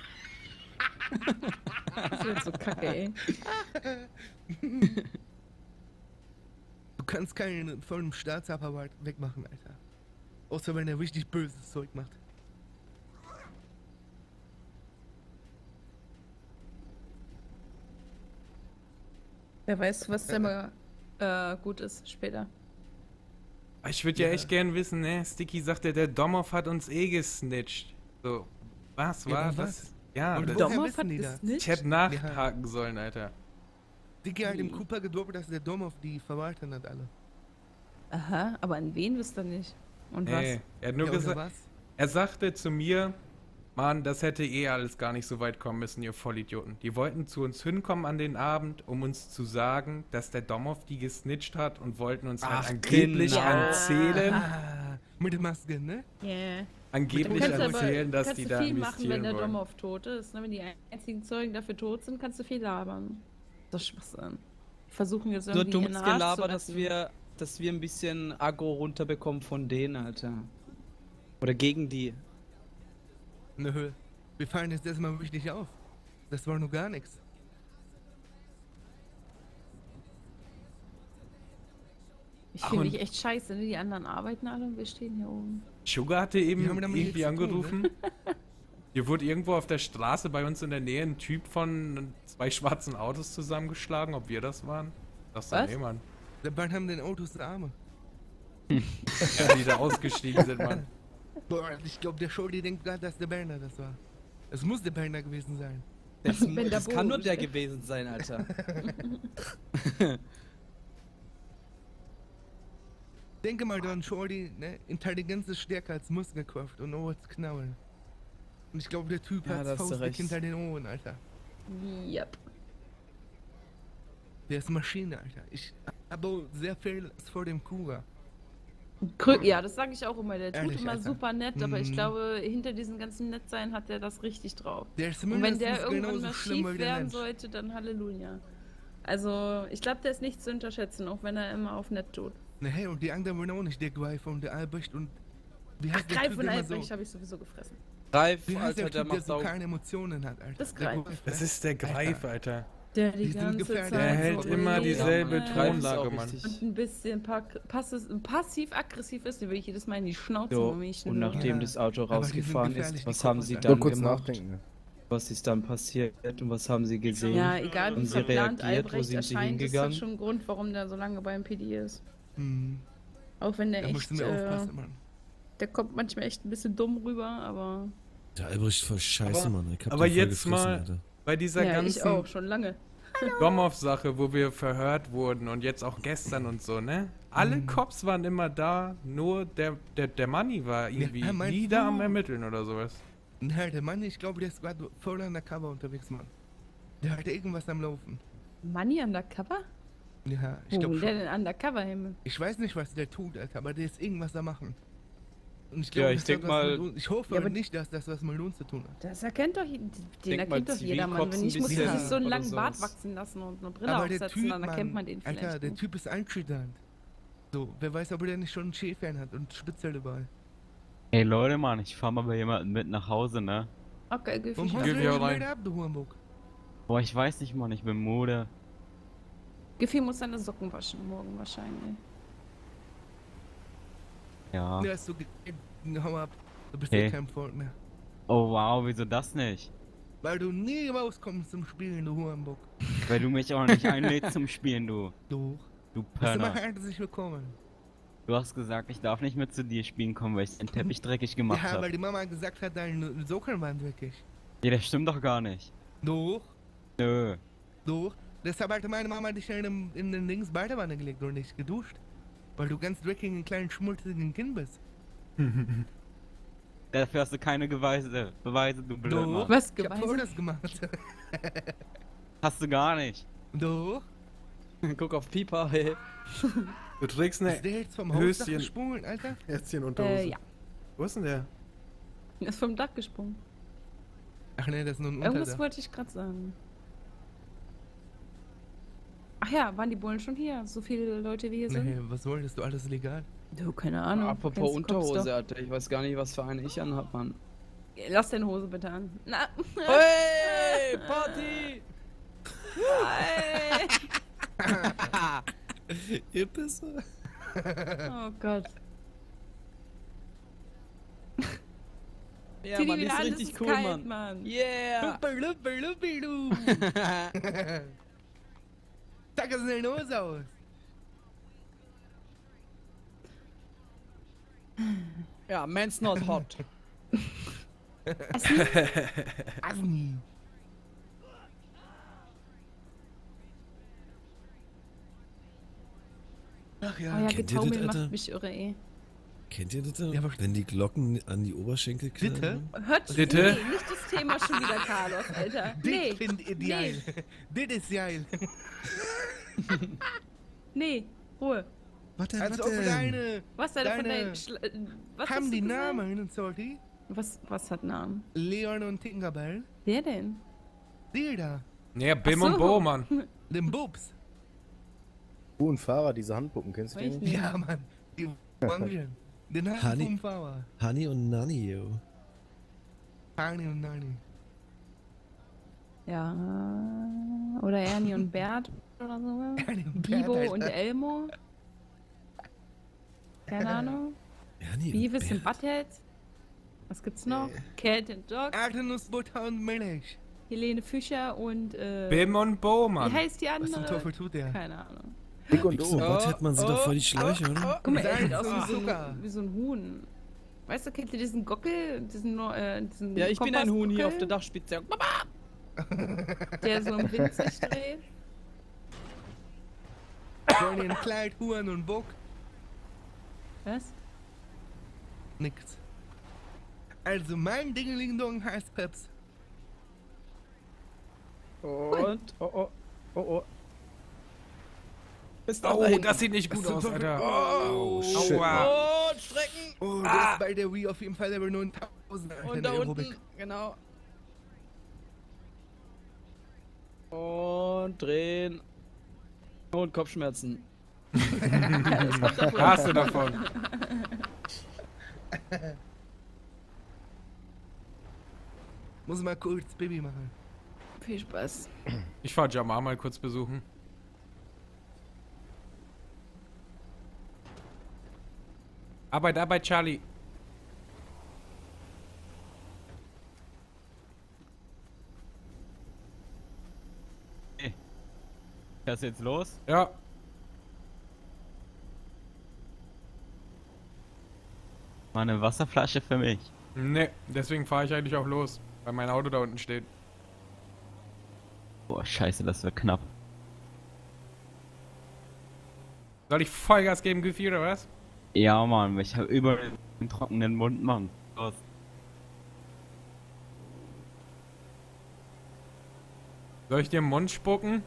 Das wird so kacke, ey. Du kannst keinen von einem Staatsapparat wegmachen, Alter. Außer wenn er richtig böses Zeug macht. Wer weiß, was da mal äh, gut ist später. Ich würde ja. Ja. echt gern wissen, ne? Sticky sagte, der Domov hat uns eh gesnitcht. So, was Ja, war aber das? was? Ja, Und das, woher Domov wissen hat die das? gesnitcht? ich hätte nachhaken sollen, Alter. Dicke hat dem Cooper gedroppt, dass der Dom auf die verwaltet hat, alle. Aha, aber an wen wisst ihr nicht? Und Nee, er hat nur Ja, oder gesagt, was? er sagte zu mir, Mann, das hätte eh alles gar nicht so weit kommen müssen, ihr Vollidioten. Die wollten zu uns hinkommen an den Abend, um uns zu sagen, dass der Domov die gesnitcht hat und wollten uns Ach, halt angeblich genau. erzählen, Ah, mit der Maske, ne? was? Yeah. angeblich kannst erzählen, dass kannst die du da viel machen, wenn investieren der wollen. Domov tot ist. Ne? Wenn die einzigen Zeugen dafür tot sind, kannst du viel labern. Das ist Schwachsinn. Die versuchen jetzt Nur irgendwie dummes ihren Arsch zu Gelaber, dass retten. wir, dass wir ein bisschen Aggro runterbekommen von denen, Alter. Oder gegen die. Nö. Wir fallen jetzt erstmal richtig auf. Das war nur gar nichts. Ich Ach, fühle und- mich echt scheiße, ne? Die anderen arbeiten alle und wir stehen hier oben. Sugar hatte eben Wir haben damit irgendwie nichts zu tun, angerufen. Hier wurde irgendwo auf der Straße bei uns in der Nähe ein Typ von zwei schwarzen Autos zusammengeschlagen, ob wir das waren. Das war Was? nee, Mann. Dabei haben den Autos Arme. Ja, die da ausgestiegen sind, Mann. Boah, ich glaube, der Scholdi denkt gerade, dass der Berner das war. Es muss der Berner gewesen sein. Das, Wenn der das kann nur Boden der steht. gewesen sein, Alter. Denke mal dran, Scholdi, ne? Intelligenz ist stärker als Muskelkraft und Ohr als Knaulen. Und ich glaube, der Typ Ja, da hat hast du Faustdick recht. hinter den Ohren, Alter. Yep. Der ist Maschine, Alter. Ich habe sehr viel vor dem Kuga. Krü ja, das sage ich auch immer. Der tut Ehrlich, immer Alter. super nett, aber ich Mhm. glaube, hinter diesem ganzen Nettsein hat er das richtig drauf. Der ist Und wenn mindestens der irgendwann genauso mal schlimm schief wie der werden Mensch. sollte, dann Halleluja. Also, ich glaube, der ist nicht zu unterschätzen, auch wenn er immer auf nett tut. Ne, hey, und die anderen waren auch nicht der Greif und der Albrecht und... Wie Ach, heißt der Greif Typ und immer Albrecht so? habe ich sowieso gefressen. Greif, Wie heißt Alter, der der Typ, der macht so auch. keine Emotionen hat, Alter? Das Der Greif. Greif, Das ne? ist der Greif, Alter. Der die Die sind ganze gefährlich. Zeit Der so hält so immer redet. dieselbe Ja, Mann. Greif ist Tonlage, auch Mann. richtig. Und ein bisschen passi- passi- passiv-aggressiv ist, den will ich jedes Mal in die Schnauze Jo, hauen, wenn ich und den nachdem Ja. das Auto Aber die sind rausgefahren gefährlich, ist, die was haben Kopf, sie Alter. dann Nur kurz gemacht? nachdenken. Was ist dann passiert und was haben sie gesehen? Ja, egal Haben wie sie verplant reagiert? Wo Albrecht sind sie erscheint, ist hingegangen? das schon ein Grund, warum der so lange beim P D ist. Hm. Auch wenn der Da musst echt, du mir äh, aufpassen, Mann. der kommt manchmal echt ein bisschen dumm rüber, aber Der Albrecht voll scheiße, Aber- Mann. Ich hab aber den voll jetzt gefressen, mal- Alter. Bei dieser ja, ich ganzen auch, schon lange. Gomov-Sache, wo wir verhört wurden und jetzt auch gestern und so, ne? Alle Mhm. Cops waren immer da, nur der, der, der Money war irgendwie Ja, meinst nie da du? am Ermitteln oder sowas. Na, der Mann, ich glaube, der ist gerade voll undercover unterwegs, Mann. Der hat irgendwas am Laufen. Money undercover? Ja, ich Wo glaube wohnt der schon. denn undercover hin? Ich weiß nicht, was der tut, Alter, aber der ist irgendwas am machen. Und ich Ja, glaube, ich das denk hat was mal- mit uns- ich hoffe Ja, aber- nicht, dass das was mit uns zu tun hat. Das erkennt doch, je- den Denk mal, erkennt doch jeder Mann. Zivilcops Wenn ein nicht, muss er bisschen sich so einen oder langen Bart sowas. wachsen lassen und eine Brille Aber der aufsetzen, Typ, dann erkennt man Mann, den vielleicht. Alter, der nicht. Typ ist anschütternd. So, wer weiß, ob der nicht schon einen Schäfern hat und Spitzel überall. Ey Leute, Mann, ich fahr mal bei jemandem mit nach Hause, ne? Okay, geh Warum ich hast Geh du wieder den rein. wieder ab, du Hurenbock? Boah, ich weiß nicht, Mann, ich bin Mode. Gefühl muss seine Socken waschen morgen wahrscheinlich. Ja. Der ist so ge... Hau ab. Du bist Hey. eh kein Freund mehr. Oh wow, wieso das nicht? Weil du nie rauskommst zum Spielen, du Hurenbock. Weil du mich auch nicht einlädst zum Spielen, du. Du. Du Bist immer Penner. herzlich willkommen. Du hast gesagt, ich darf nicht mehr zu dir spielen kommen, weil ich den Teppich dreckig gemacht Ja, weil habe. die Mama gesagt hat, deine Socken waren dreckig. Ja, das stimmt doch gar nicht. Doch, Nö. doch. Deshalb hat meine Mama dich in, den- in den links Badewanne gelegt und nicht geduscht. Weil du ganz dreckig einen kleinen schmutzigen Kind bist. Dafür hast du keine Beweise. Beweise, du Doch. Blödmann. Was Ich hab Beweise? voll das gemacht. Hast du gar nicht. Doch. Guck auf Pieper, hey. Du trägst eine Ist der jetzt vom Hausdach Höschen. gesprungen, Alter? Herzchen Unterhose. Äh, ja. Wo ist denn der? Er ist vom Dach gesprungen. Ach nee, das ist nur ein Irgendwas Unterdach. wollte ich gerade sagen. Ach ja, waren die Bullen schon hier? So viele Leute wie hier sind? Nee, was wolltest du? Alles legal? Du, keine Ahnung. Apropos Kennst du Cops Unterhose, doch. Alter. Ich weiß gar nicht, was für eine ich anhab, Mann. Lass deine Hose bitte an. Na, Hey, Party! Ey. Ihr Pisser. Oh Gott. Ja, Zieh die Mann, die wieder ist an, es richtig ist cool, kalt, Mann. Mann. Yeah! Lupper, lupper, lupper, du. Zack, ist deine Hose aus. Ja, man's not hot. Asni. Ach Oh ja. ja, Kennt ihr Getaumel das, Alter? macht mich irre, ey. Kennt ihr das? Ja, aber- Wenn die Glocken an die Oberschenkel knallen? Bitte? Hört Bitte? Nee, nicht das Thema schon wieder, Carlos, Alter. Nee, Das find ich geil. Das ist geil. nee, Ruhe. Was denn, Als was ob denn? deine... Was da von Deine- deinen Schla äh, was hast Haben du die gesagt? Namen und Sorti? Was, was hat Namen? Leon und Tinkerbell? Wer denn? Die da. Ja, Bim Ach so. und Bo, Mann. Den Bubs. Du und Fahrer, diese Handpuppen, kennst du Weiß die? nicht. Ja, Mann. Die Wahnsinn. Den Honey. haben vom Fahrer. Honey und Nanny, yo. Hani und Nani. Ja. Oder Ernie und Bert oder so. Hani und Bert, Bibo Alter. und Elmo. Keine Ahnung. Bernie und Beavis und Bert. Butthead. Was gibt's noch? Cat and Dog. Erdnussbutter und Milch. Helene Fischer und, äh... Bim und Bo, Mann. Wie heißt die Was andere? zum Teufel tut der? Keine Ahnung. Dick und Wix und doof. Butthead, man sieht doch voll die Schläuche, oder? Guck mal, er sieht Salz aus und wie so, Zucker. ein, wie so ein Huhn. Weißt du, kennt ihr diesen Gockel? Diesen, äh, diesen Ja, ich bin ein Huhn hier auf der Kompassgockel, Dachspitze. der so im Wind sich dreht. Wollen ihr ein Kleid, Huren und Bock? Was? Nix. Also mein Dingeling-Dong heißt Peps. Und, oh oh, oh oh. Bis Oh, dahin. das sieht nicht gut Was aus, zum Teufel? Alter. Oh, shit. Aua. Und strecken. Oh, der ist bei der Wii auf jeden Fall Level neuntausend. Alter, Und in da der unten, Aerobik. genau. Und drehen. Und Kopfschmerzen. Hast du davon. Muss mal kurz Baby machen. Viel Spaß. Ich fahr Jamar mal kurz besuchen. Arbeit, Arbeit, Charlie. Was ist jetzt los? Ja. Mal eine Wasserflasche für mich. Ne, deswegen fahre ich eigentlich auch los, weil mein Auto da unten steht. Boah, scheiße, das wird knapp. Soll ich Vollgas geben, Goofy, oder was? Ja, Mann, ich habe überall einen trockenen Mund, Mann. Los. Soll ich dir im Mund spucken?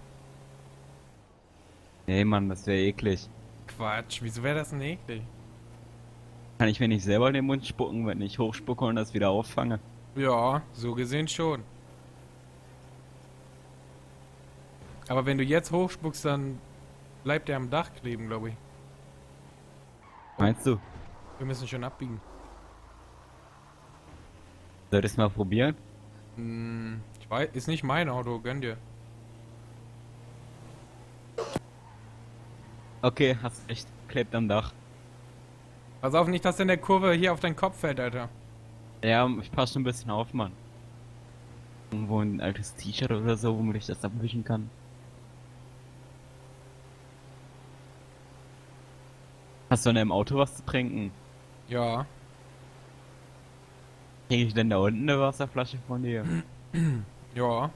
Nee, Mann, das wäre eklig. Quatsch, wieso wäre das denn eklig? Kann ich mir nicht selber in den Mund spucken, wenn ich hochspucke und das wieder auffange? Ja, so gesehen schon. Aber wenn du jetzt hochspuckst, dann bleibt der am Dach kleben, glaube ich. Meinst du? Wir müssen schon abbiegen. Soll ich das mal probieren? Hm, ich weiß, ist nicht mein Auto, gönn dir. Okay, hast recht. Klebt am Dach. Pass auf nicht, dass in der Kurve hier auf deinen Kopf fällt, Alter. Ja, ich passe schon ein bisschen auf, Mann. Irgendwo ein altes T-Shirt oder so, womit ich das abwischen kann. Hast du in deinem Auto was zu trinken? Ja. Kriege ich denn da unten eine Wasserflasche von dir? Ja.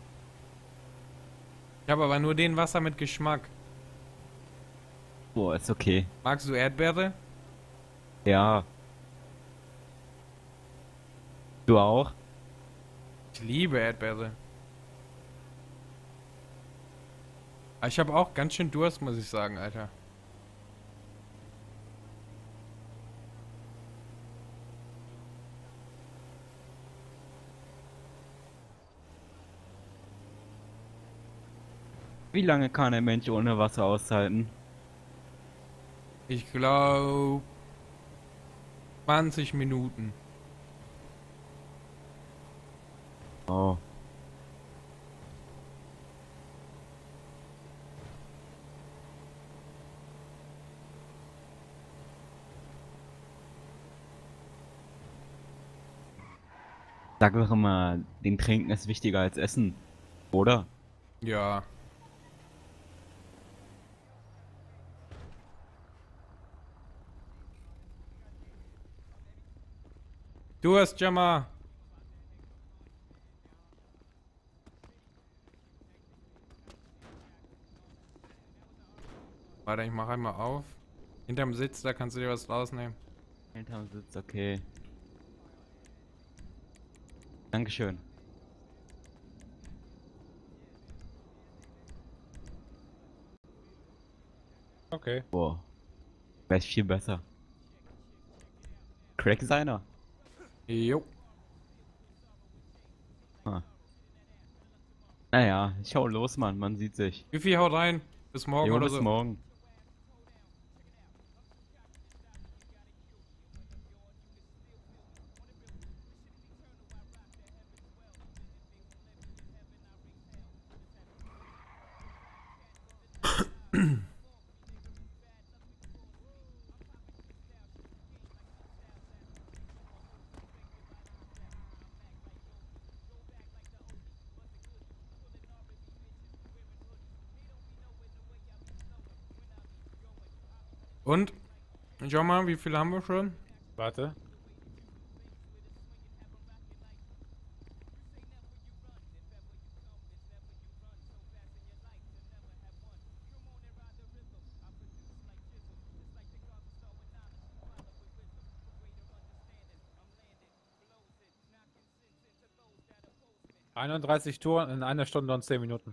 Ich habe aber nur den Wasser mit Geschmack. Boah, ist okay. Magst du Erdbeere? Ja. Du auch? Ich liebe Erdbeere. Aber ich habe auch ganz schön Durst, muss ich sagen, Alter. Wie lange kann ein Mensch ohne Wasser aushalten? Ich glaube zwanzig Minuten. Oh. Sag doch immer, den Trinken ist wichtiger als Essen, oder? Ja. Durst, Jammer. Warte, ich mach einmal auf. Hinterm Sitz, da kannst du dir was rausnehmen. Hinterm Sitz, okay. Dankeschön. Okay. Boah. Wäre viel besser. Crack seiner. Jo. Ah. Naja, ich hau los, Mann. Man sieht sich. Wie viel haut rein? Bis morgen Jo, oder bis so. morgen. Und? Schau mal, wie viel haben wir schon? Warte. einunddreißig Touren in einer Stunde und zehn Minuten.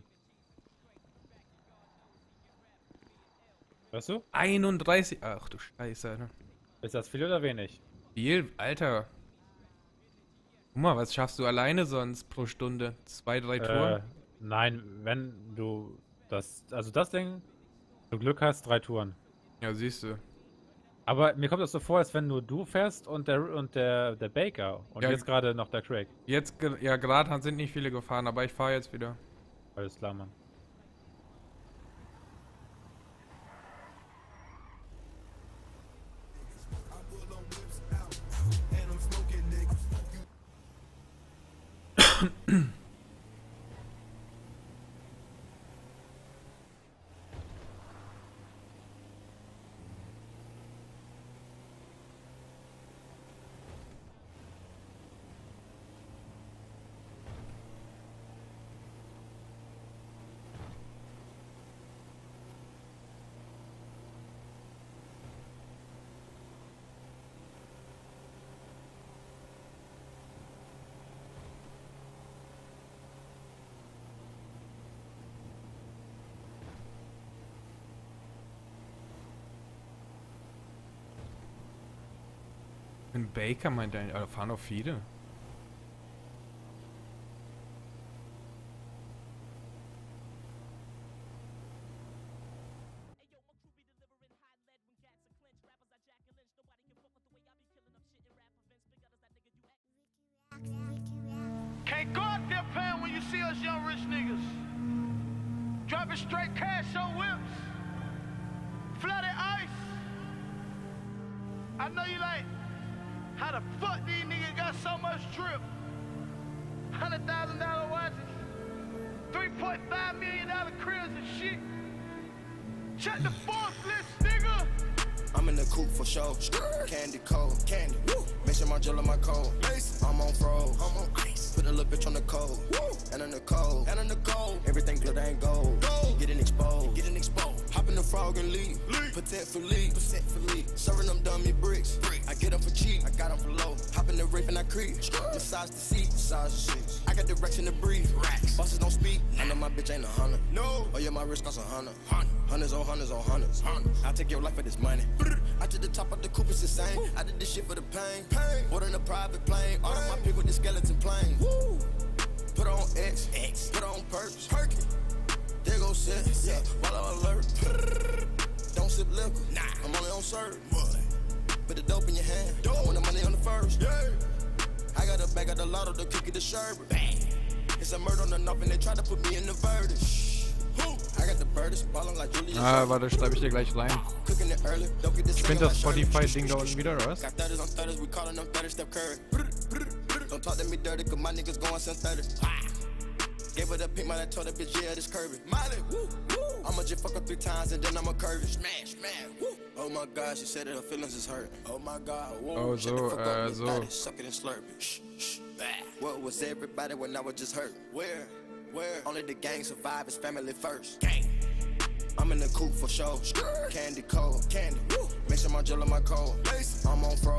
Weißt du? einunddreißig. Ach du Scheiße, Alter. Ist das viel oder wenig? Viel, Alter. Guck mal, was schaffst du alleine sonst pro Stunde? Zwei, drei Äh, Touren? nein, wenn du das, also das Ding, du Glück hast, drei Touren. Ja, siehst du. Aber mir kommt das so vor, als wenn nur du fährst und der und der, der Baker und Ja, jetzt gerade noch der Craig. Jetzt, ge- ja, gerade sind nicht viele gefahren, aber ich fahre jetzt wieder. Alles klar, Mann. Ein Baker meint er, da fahren auch viele. Can't go out there playing when you see us young rich niggas. Dropping straight cash on whips. Flooded ice. I know you like, how the fuck these niggas got so much drip? Hundred thousand dollar watches. three point five million dollar cribs and shit. Check the Forbes list, nigga. I'm in the coupe for show. Candy cold, candy. Woo. Mixing my gel in my cold. I'm on froze. I'm on ice. Put a little bitch on the cold. Woo. And in the cold. And in the cold. Everything glitter ain't gold. gold. Getting exposed. Getting exposed. Hop in the frog and leave. leave. Percent for leave. Percent for leave. Serving them dummy bricks. bricks. I get them for cheap. I got them for low. Hop in the rape and I creep. Massage the seat. Massage the seats. I got direction to breathe. Racks. Bosses don't speak. I know my bitch ain't a hundred. No. Oh yeah, my wrist costs a hundred. Hundreds on hundreds on hundreds. I'll take your life for this money. I to the top of the coupe is insane. I did this shit for the pain. pain. Order in a private plane. Order my pick with the skeleton plane. Woo. Put on X. X. Put on perks. Perky. There go set. Yeah. While I alert. Don't sip liquor. Nah. I'm only on serve. What? Put the dope in your hand. Dope. I want the money on the first. Yeah. I got a bag of the lotto, the cookie, the sherbet. Bang. It's a murder on the knob and they try to put me in the verdict. Ah, warte, schreibe ich dir gleich rein. Ich finde das Spotify-Ding da unten wieder, oder was? Don't talk to me dirty, cause my niggas going since thirty. Gave her the pink, man, I told that bitch, yeah, this curvy. Miley, woo, woo. I'ma just fuck her three times and then I'ma curve it. Smash, man, woo. Oh my god, she said that her feelings is hurt. Oh my god, whoa. Oh, so, äh, so. Suck it and slurp it. Shh, shh, bah. What was everybody when I was just hurt? Where? Where? Only the gang survive, it's family first. Gang. I'm in the coupe for show. Candy cold, candy. Woo. Mixing my gel in my cold. I'm on fro.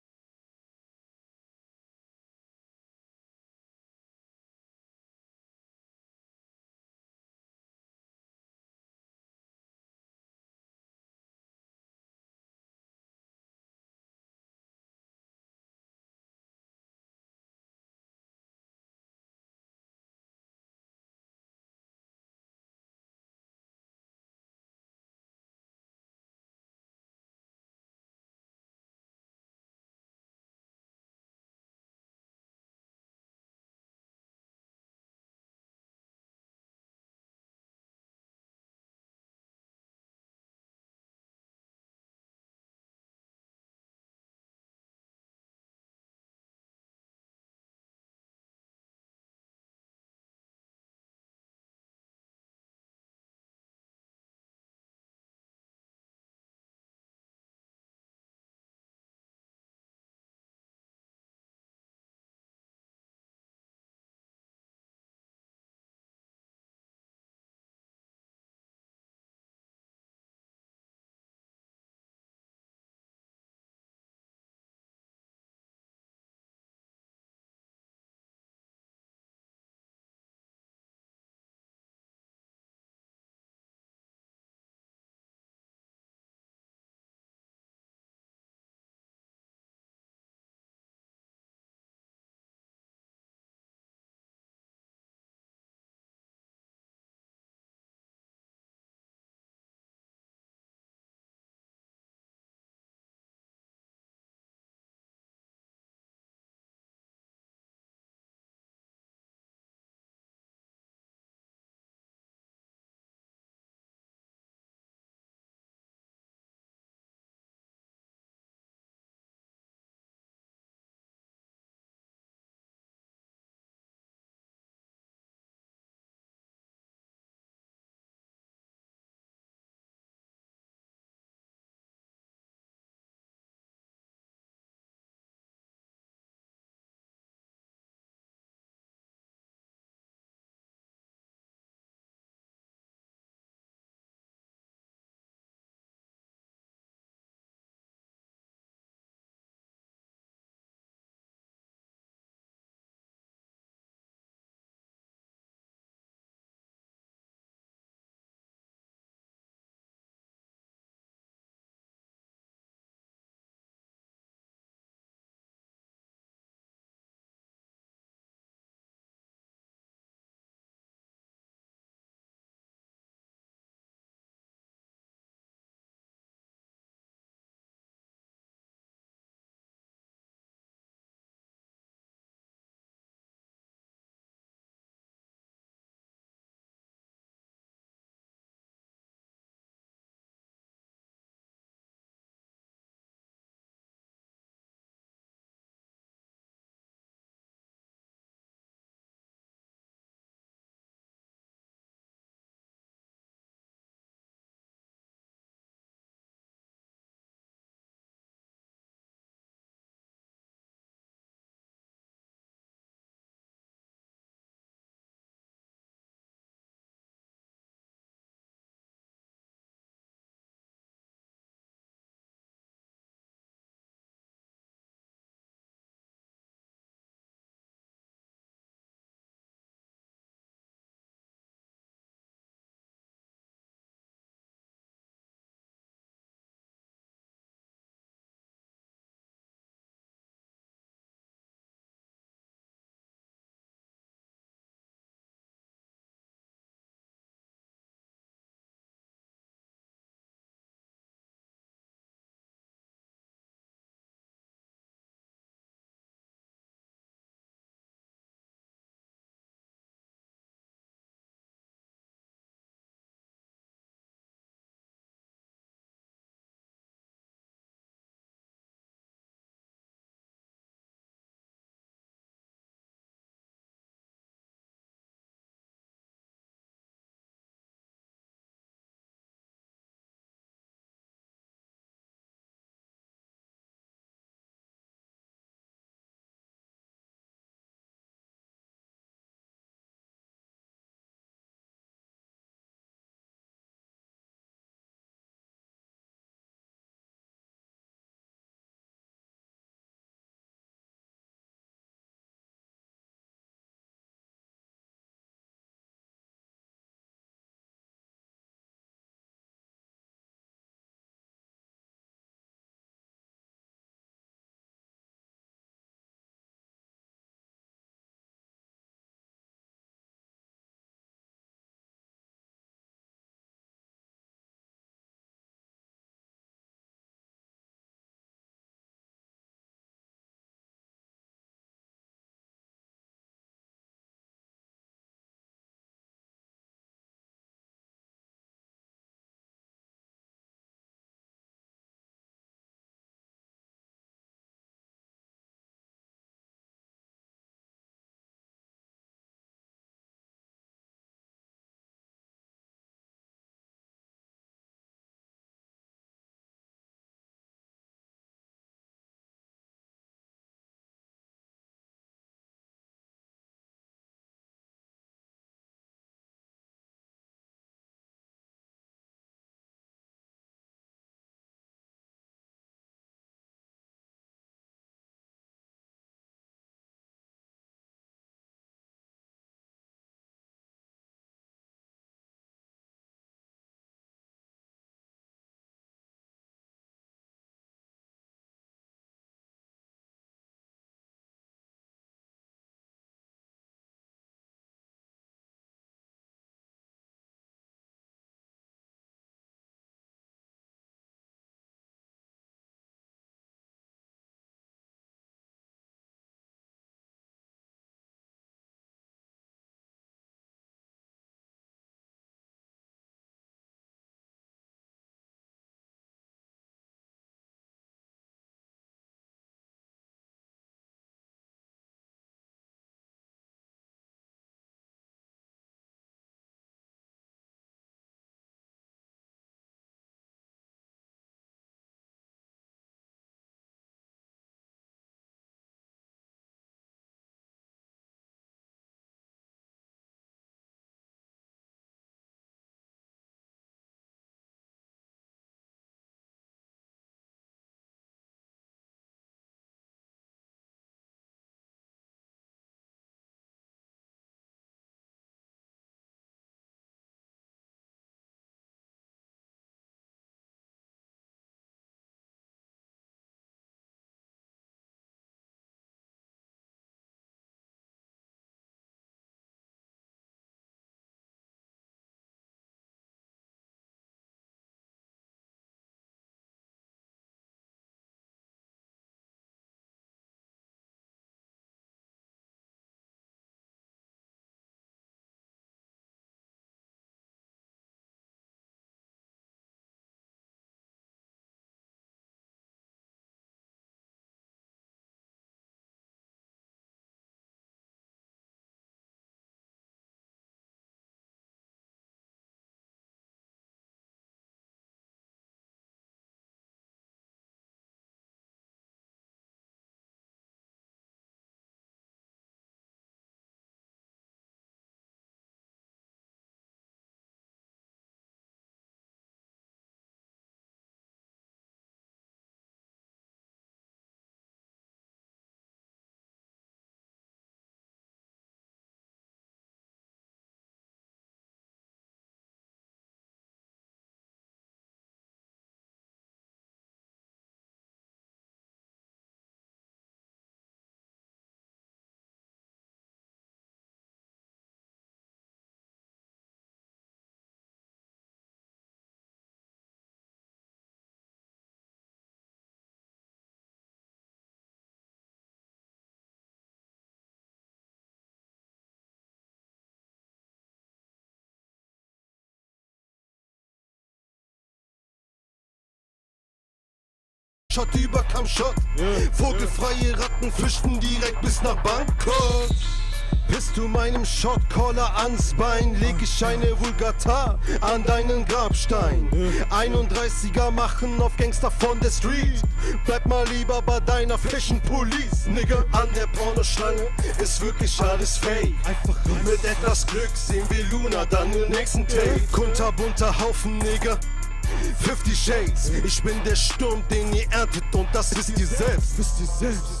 Shot über Kamschott. Vogelfreie Ratten fischten direkt bis nach Bangkok. Bist du meinem Shotcaller ans Bein, leg ich eine Vulgata an deinen Grabstein. einunddreißiger machen auf Gangster von der Street. Bleib mal lieber bei deiner Fashion Police, Nigga. An der Pornoschlange ist wirklich alles fake. Einfach mit etwas Glück sehen wir Luna dann im nächsten Take. Kunterbunter Haufen, Nigga. fifty Shades, ich bin der Sturm, den ihr erntet und das wisst ihr selbst. Wisst ihr selbst.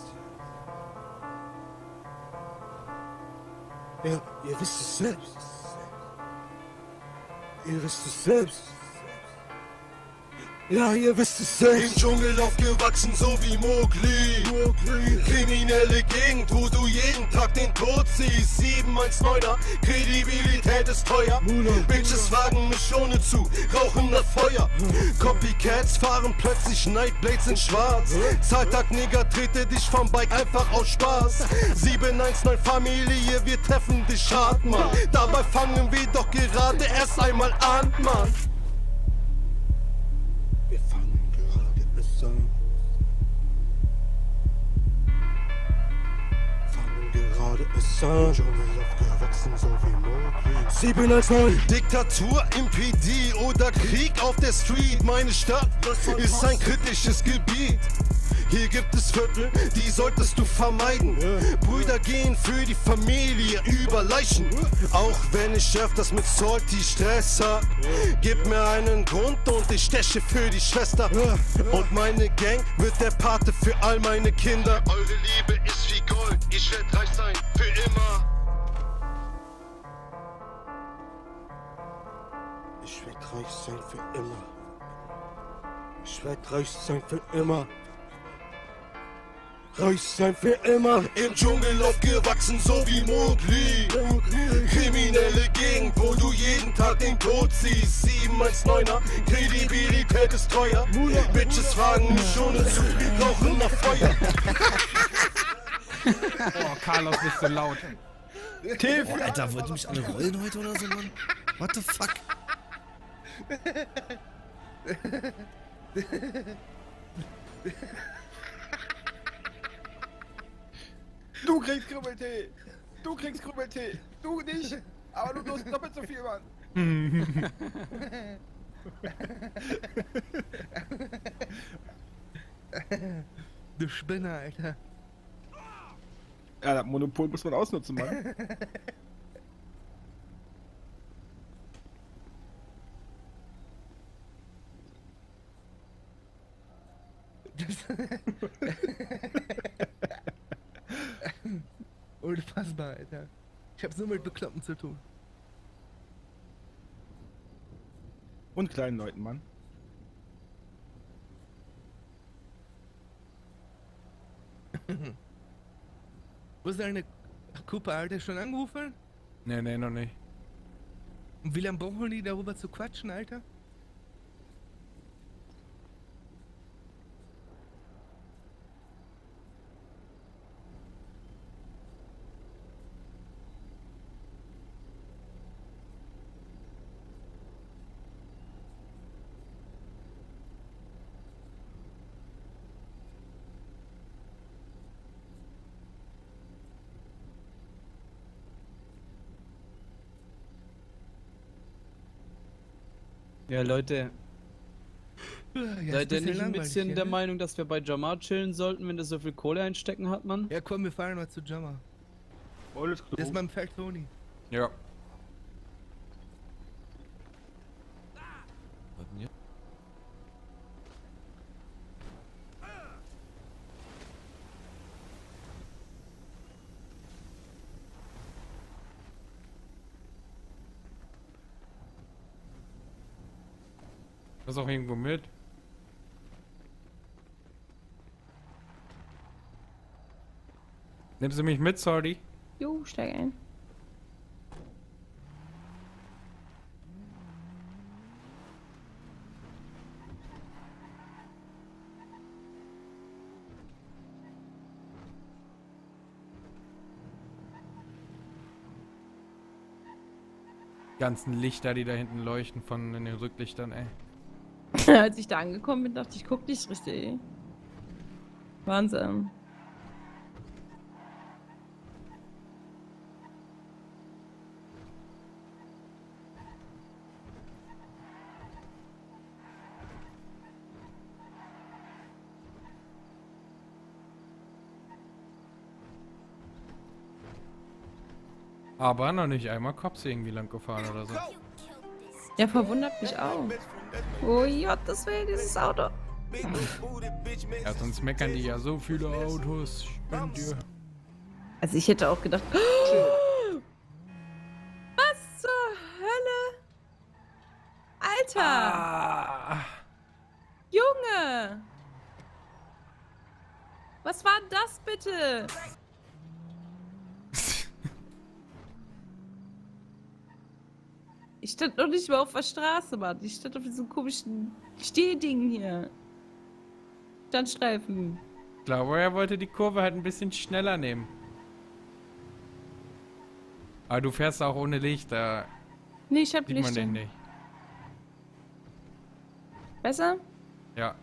Ja, ihr wisst es selbst. Ihr wisst es selbst. Ja, ihr wisst es selbst. Im Dschungel aufgewachsen, so wie Mowgli. Kriminelle Gegend, wo du jeden Tag den Tod siehst. sieben eins neuner, Kredibilität ist teuer. Bitches fragen mich ohne zu, rauchen nach Feuer. Copycats fahren plötzlich Nightblades in schwarz. Zahltag, Nigger, trete dich vom Bike einfach aus Spaß. sieben eins neun Familie, wir treffen dich hart, Mann. Dabei fangen wir doch gerade erst einmal an, Mann. Wir fangen gerade erst an. Fangen gerade erst an. Dschungel aufgewachsen, so wie Mowgli. sieben eins neun. Diktatur im P D oder Krieg auf der Street. Meine Stadt ist ein kritisches Gebiet. Hier gibt es Viertel, die solltest du vermeiden. Brüder gehen für die Familie über Leichen. Auch wenn ich öfters mit Salty Stress hab. Gib mir einen Grund und ich steche für die Schwester. Und meine Gang wird der Pate für all meine Kinder. Eure Liebe ist wie Gold, ich werd reich sein für immer. Ich werd reich sein für immer. Ich werd reich sein für immer. Reich sein für immer. Im Dschungel aufgewachsen, so wie Mowgli. Kriminelle Gegend, wo du jeden Tag den Tod siehst. sieben eins neuner, Kredibilität ist teuer. Bitches fragen mich ohne zu, rauchen nach Feuer. Oh, Carlos, bist du laut. Oh, Alter, wollt ihr mich alle rollen heute oder so, Mann? What the fuck? Du kriegst Krümeltee! Du kriegst Krümeltee! Du nicht! Aber du tust doppelt so viel, Mann! Du Spinner, Alter. Ja, das Monopol muss man ausnutzen, Mann. Unfassbar, Alter. Ich hab's nur mit Bekloppten zu tun. Und kleinen Leuten, Mann. Wo ist deine Cooper, Alter? Schon angerufen? Nee, nee, noch nicht. Und wie lange brauchen die darüber zu quatschen, Alter? Ja, Leute. Ja, Seid ihr nicht ein bisschen hier, der ne? Meinung, dass wir bei Jamar chillen sollten, wenn der so viel Kohle einstecken hat, Mann? Ja, komm, wir fahren mal zu Jamar. Alles klar. Das ist mein Pferd Tony. Ja. Was denn hier? Das auch irgendwo mit. Nimmst du mich mit, Salty? Jo, steig ein. Die ganzen Lichter, die da hinten leuchten von den Rücklichtern, ey. Als ich da angekommen bin, dachte ich, guck nicht richtig. Wahnsinn. Aber noch nicht einmal Cops irgendwie lang gefahren oder so. Ja, verwundert mich auch. Oh Gottes Willen, dieses Auto. Ja, sonst meckern die ja so viele Autos. Dir. Also ich hätte auch gedacht... Was zur Hölle? Alter! Ah. Junge! Was war denn das bitte? Ich stand noch nicht mal auf der Straße, Mann. Ich stand auf diesem komischen Stehding hier. Standstreifen. Ich glaube, er wollte die Kurve halt ein bisschen schneller nehmen. Aber du fährst auch ohne Licht, da Nee, ich hab sieht man Lichter. den nicht. Besser? Ja.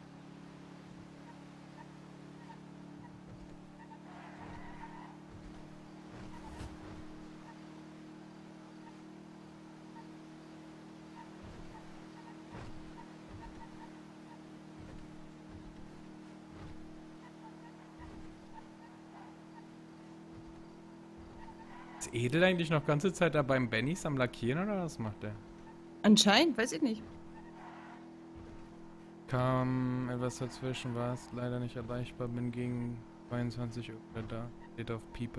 Ist Edel eigentlich noch ganze Zeit da beim Bennys am Lackieren oder was macht der? Anscheinend, weiß ich nicht. Kam etwas dazwischen, war es leider nicht erreichbar, bin gegen zweiundzwanzig Uhr wieder da. Steht auf Piepe.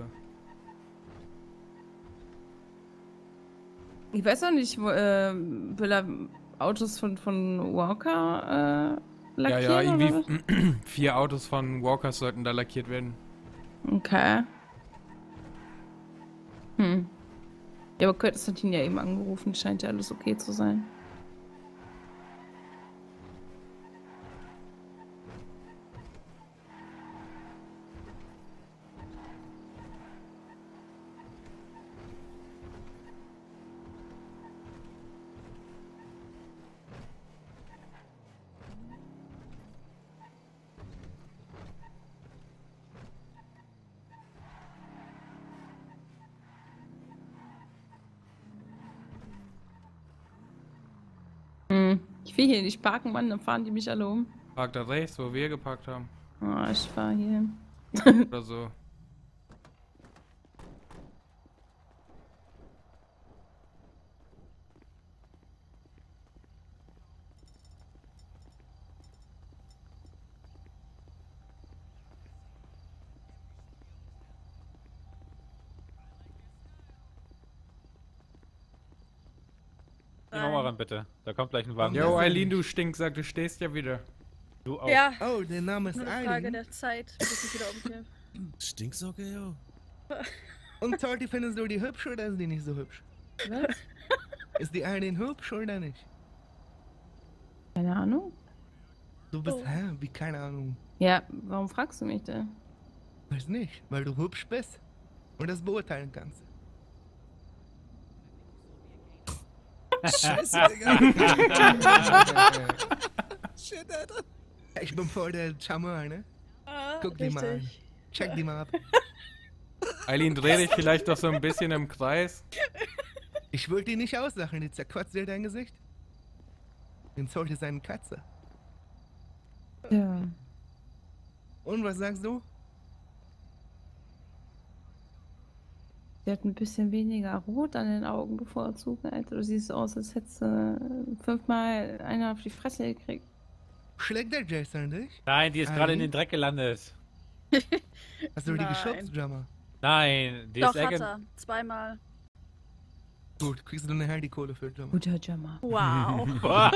Ich weiß auch nicht, wo, äh, will er Autos von, von Walker äh, Ja, lackieren? ja, oder irgendwie vier Autos von Walkers sollten da lackiert werden. was? Okay. Hm. Ja, aber Curtis hat ihn ja eben angerufen, scheint ja alles okay zu sein. Hm. Ich will hier nicht parken, Mann, dann fahren die mich alle um. Park da rechts, wo wir geparkt haben. Oh, ich fahr hier. Oder so. Geh nochmal ran, bitte. Da kommt gleich ein Wagen. Jo, Eileen, du Stinksack, du stehst ja wieder. Du auch. Ja. Oh, der Name ist Nur eine Eileen. Frage der Zeit, bis ich wieder umkehre. Stinksocke, jo. Und Torti, findest du die hübsch oder ist die nicht so hübsch? Was? Ist die Eileen hübsch oder nicht? Keine Ahnung. Du bist, Oh. hä? Wie keine Ahnung. Ja, warum fragst du mich denn? Weiß nicht, weil du hübsch bist und das beurteilen kannst. Scheiße, Digga. Shit, Alter. Ich bin voll der Charmeur, ne? Ah, Guck die mal an. richtig. Check die mal ab. Eileen, dreh dich vielleicht doch so ein bisschen im Kreis. Ich wollte die nicht auslachen, die zerkotzt dir dein Gesicht. Den sollte seine Katze. Ja. Und was sagst du? Sie hat ein bisschen weniger Rot an den Augen bevorzugt, Alter. Du siehst aus, als hättest du fünfmal einer auf die Fresse gekriegt. Schlägt der Jason dich? Nein, die ist gerade in Eileen? den Dreck gelandet. Hast du die Nein. geschubst, Jammer? Nein, die Doch, ist hat Egge. er. Zweimal. Gut, kriegst du eine Handykohle für Jammer. Guter Jammer. Wow.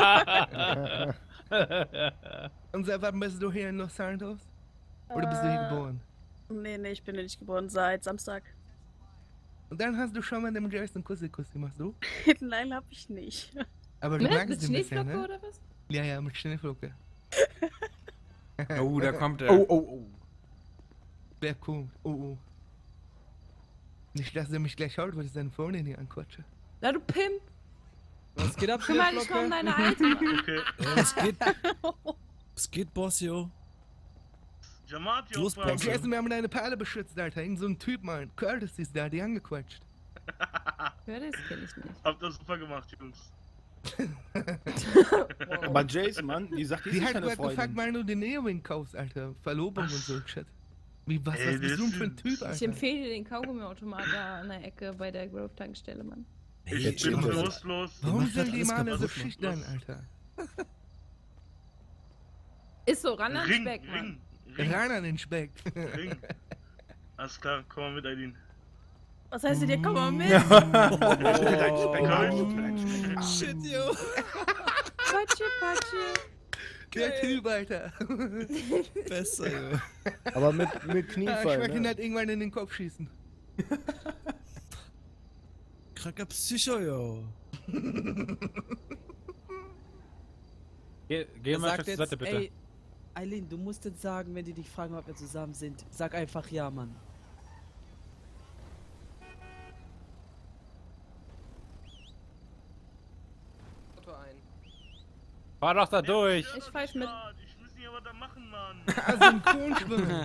Und seit wann bist du hier in Los Santos? Oder bist du hier Äh, geboren? Nee, nee, ich bin hier nicht geboren. Seit Samstag. Und dann hast du schon mal dem Jason Kussi-Kussi, machst du? Nein, hab ich nicht. Aber du Ne? magst Mit ihn ein bisschen, Schneeflocke ne? oder was? Ja, ja, mit Schneeflocke. Oh, da kommt er. Oh, oh, oh. Wer kommt? Oh, oh. Nicht, dass er mich gleich haut, weil ich seine Freundin hier anquatsche. Na, du Pimp. Was geht ab, Kümmere dich mal um deine Alte. Okay. Ja, was geht? Was geht, Boss, yo? Jamat, yo, Los, Bravo. Ich esse, wir haben deine Perle beschützt, Alter. Irgend so ein Typ, Mann. Curtis ist da, die angequatscht. Curtis kenn ich nicht. Habt das super gemacht, Jungs. Aber Jason, Mann, die sagt, die Die ist hat keine gerade gefragt, Freundin. weil du den Earring kaufst, Alter. Verlobung und so, Shit. Wie, was, Ey, was bist du denn für ein das Typ, Ich Alter? empfehle dir den Kaugummiautomat da an der Ecke bei der Grove-Tankstelle, Mann. Ich Jetzt bin stimmt das. bewusstlos. Warum macht sind das die alles mal alle so kaputt, Mann. schüchtern, Alter? Ist so, ran an Ring, Speck, Mann. Ring, Ring, Ran an den Speck. Ring. Alles klar, komm mal mit, Aidin. Was heißt denn, dir komm mal mit? Dein Speck, Mann. Dein Speck. Shit, yo. Patsche, Patsche. Der Typ, Alter. Besser, yo. Aber mit, mit Ja, ich Kniefall, möchte ihn ne? halt irgendwann in den Kopf schießen. Kranker Psycho, yo. Geh, geh Er mal sagt kurz zur jetzt, Seite, bitte. ey, Eileen, du musst jetzt sagen, wenn die dich fragen, ob wir zusammen sind. Sag einfach ja, Mann. Fahr doch da durch! Ich fahr mit. Ich muss nicht aber da machen, Mann. Synchronschwimmen.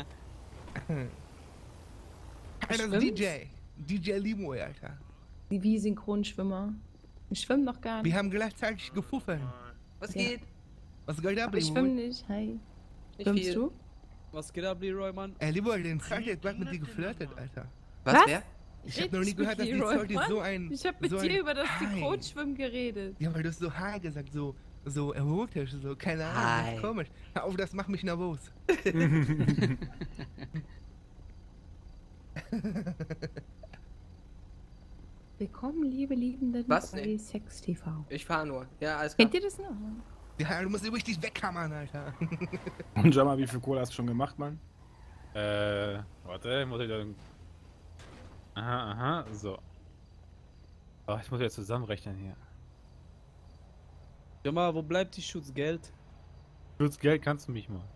Alter, das ist Schwimmt? D J. D J Limo, Alter. Wie Synchronschwimmer. Ich schwimme noch gar nicht. Wir haben gleichzeitig gefuffelt. Was Ja. geht? Was geht ab, Ich Limo? schwimme nicht. Hi. Nicht Schwimmst viel. du? Was geht ab, Leroy, Mann? Ey, Limo, den Zeit hat gerade mit dir geflirtet, Alter. Was, Was? wer? Ich hab noch nie Redest gehört, dass mit die Leroy, Zeug Mann? so ein... Ich hab mit so dir ein über das Hi. Synchronschwimmen geredet. Ja, weil du hast so Hi gesagt, so, so erotisch, so, keine Ahnung, Hi. das ist komisch. Hör auf, das macht mich nervös. Willkommen, liebe Liebenden Was? bei Nee. Sex T V. Ich fahr nur. Ja, alles klar. Kennt ihr das noch? Ja, du musst dir richtig wegkammern, Alter. Und schau mal, wie viel Kohle hast du schon gemacht, Mann? Äh, warte, muss ich da... Aha, aha, so. Oh, ich muss jetzt zusammenrechnen hier. Sag mal, wo bleibt die Schutzgeld? Schutzgeld kannst du mich mal.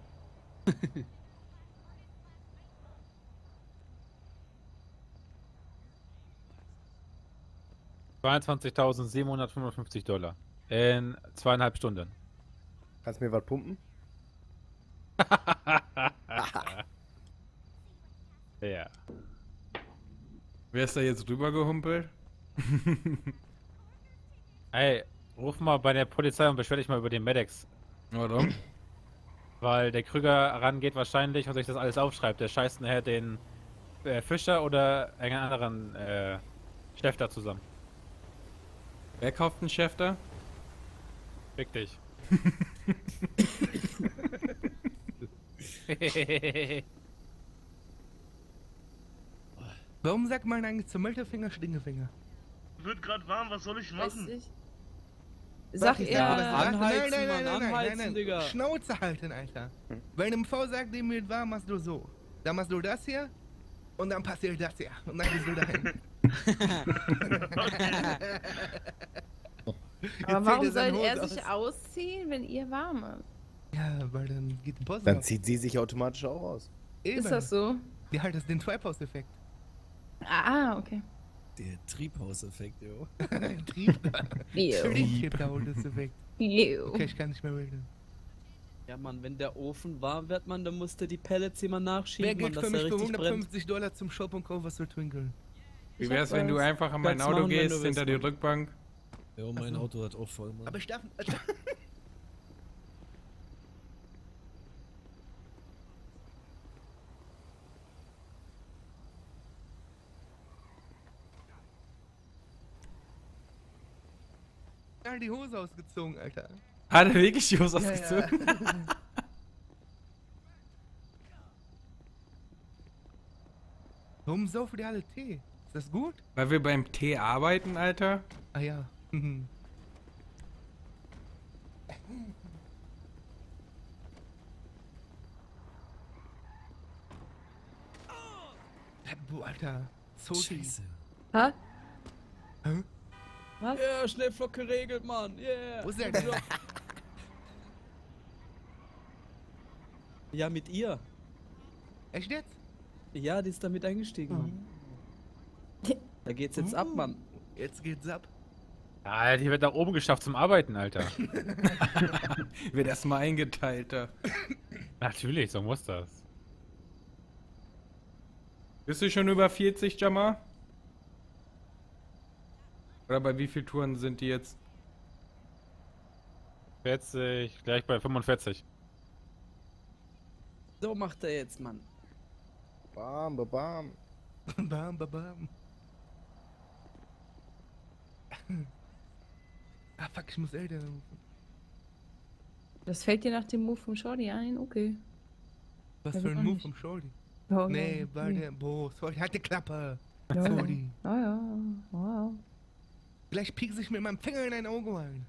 zweiundzwanzigtausendsiebenhundertfünfundfünfzig Dollar. In zweieinhalb Stunden. Kannst du mir was pumpen? Ja. Wer ist da jetzt rübergehumpelt? Ey, ruf mal bei der Polizei und beschwer dich mal über den Medics. Warum? Weil der Krüger rangeht wahrscheinlich und sich das alles aufschreibt. Der scheißt nachher den äh, Fischer oder einen anderen äh, Chef da zusammen. Wer kauft einen Chef da? Fick dich. Warum sagt man eigentlich zum Mittelfinger Stinkefinger? Wird grad warm, was soll ich Weiß machen? ich. Sag Sag ich eher. aber, das- anheizen, nein, nein, Mann, nein, nein, anheizen, nein, nein. Digga. Schnauze halten, Alter. Wenn ein M V sagt, dem wird warm, machst du so. Dann machst du das hier und dann passiert das hier. Und dann gehst du dahin. Aber warum zieht er seine soll er Hose sich aus. ausziehen, wenn ihr warm ist? Ja, weil dann geht ein Post Dann auf. zieht sie sich automatisch auch aus. Eben. Ist das so? Ja, halt, das ist den Treibhauseffekt. Ah, okay. Der Triebhauseffekt, yo. Trieb. Ew. Triebhauseffekt. Ew. Okay, ich kann nicht mehr reden. Ja, Mann, wenn der Ofen warm wird, Mann, dann musst du die Pellets immer nachschieben, Wer Mann, geht dass für der mich für richtig brennt. hundertfünfzig Dollar zum Shop und kauft was zu trinken? Wie Ich wär's, hab wenn du was. einfach an mein Kannst Auto machen, wenn gehst, du hinter willst, die Mann. Rückbank? Jo, mein Auto hat auch voll, Mann. Aber ich darf... Ja, die Hose ausgezogen, Alter. Hat er wirklich die Hose Ja, ja. ausgezogen? Warum saufen die alle Tee? Ist das gut? Weil wir beim Tee arbeiten, Alter? Ah ja. Mhm. Boah, Alter. So Scheiße. Hä? Hä? Was? Ja, Schneeflock geregelt, Mann. Yeah. Wo ist der denn? Ja, mit ihr. Echt jetzt? Ja, die ist damit eingestiegen, Mann. Da geht's jetzt ab, Mann. Jetzt geht's ab. Ja, die wird nach oben geschafft zum Arbeiten, Alter. Wird erstmal eingeteilt da. Natürlich, so muss das. Bist du schon über vierzig, Jamal? Oder bei wie vielen Touren sind die jetzt? vierzig, gleich bei fünfundvierzig. So macht er jetzt, Mann. Bam, ba, bam. Bam, bam, bam. Ah, fuck, ich muss Eltern rufen. Das fällt dir nach dem Move vom Shorty ein? Okay. Was Weiß für ich ein auch Move nicht. vom Shorty? Oh, nee, ja, weil nee. der. Boah, sorry, halt die Klappe. Ja, Sorry. ja, ja, wow. Gleich piekse ich mir meinen Finger in dein Auge rein.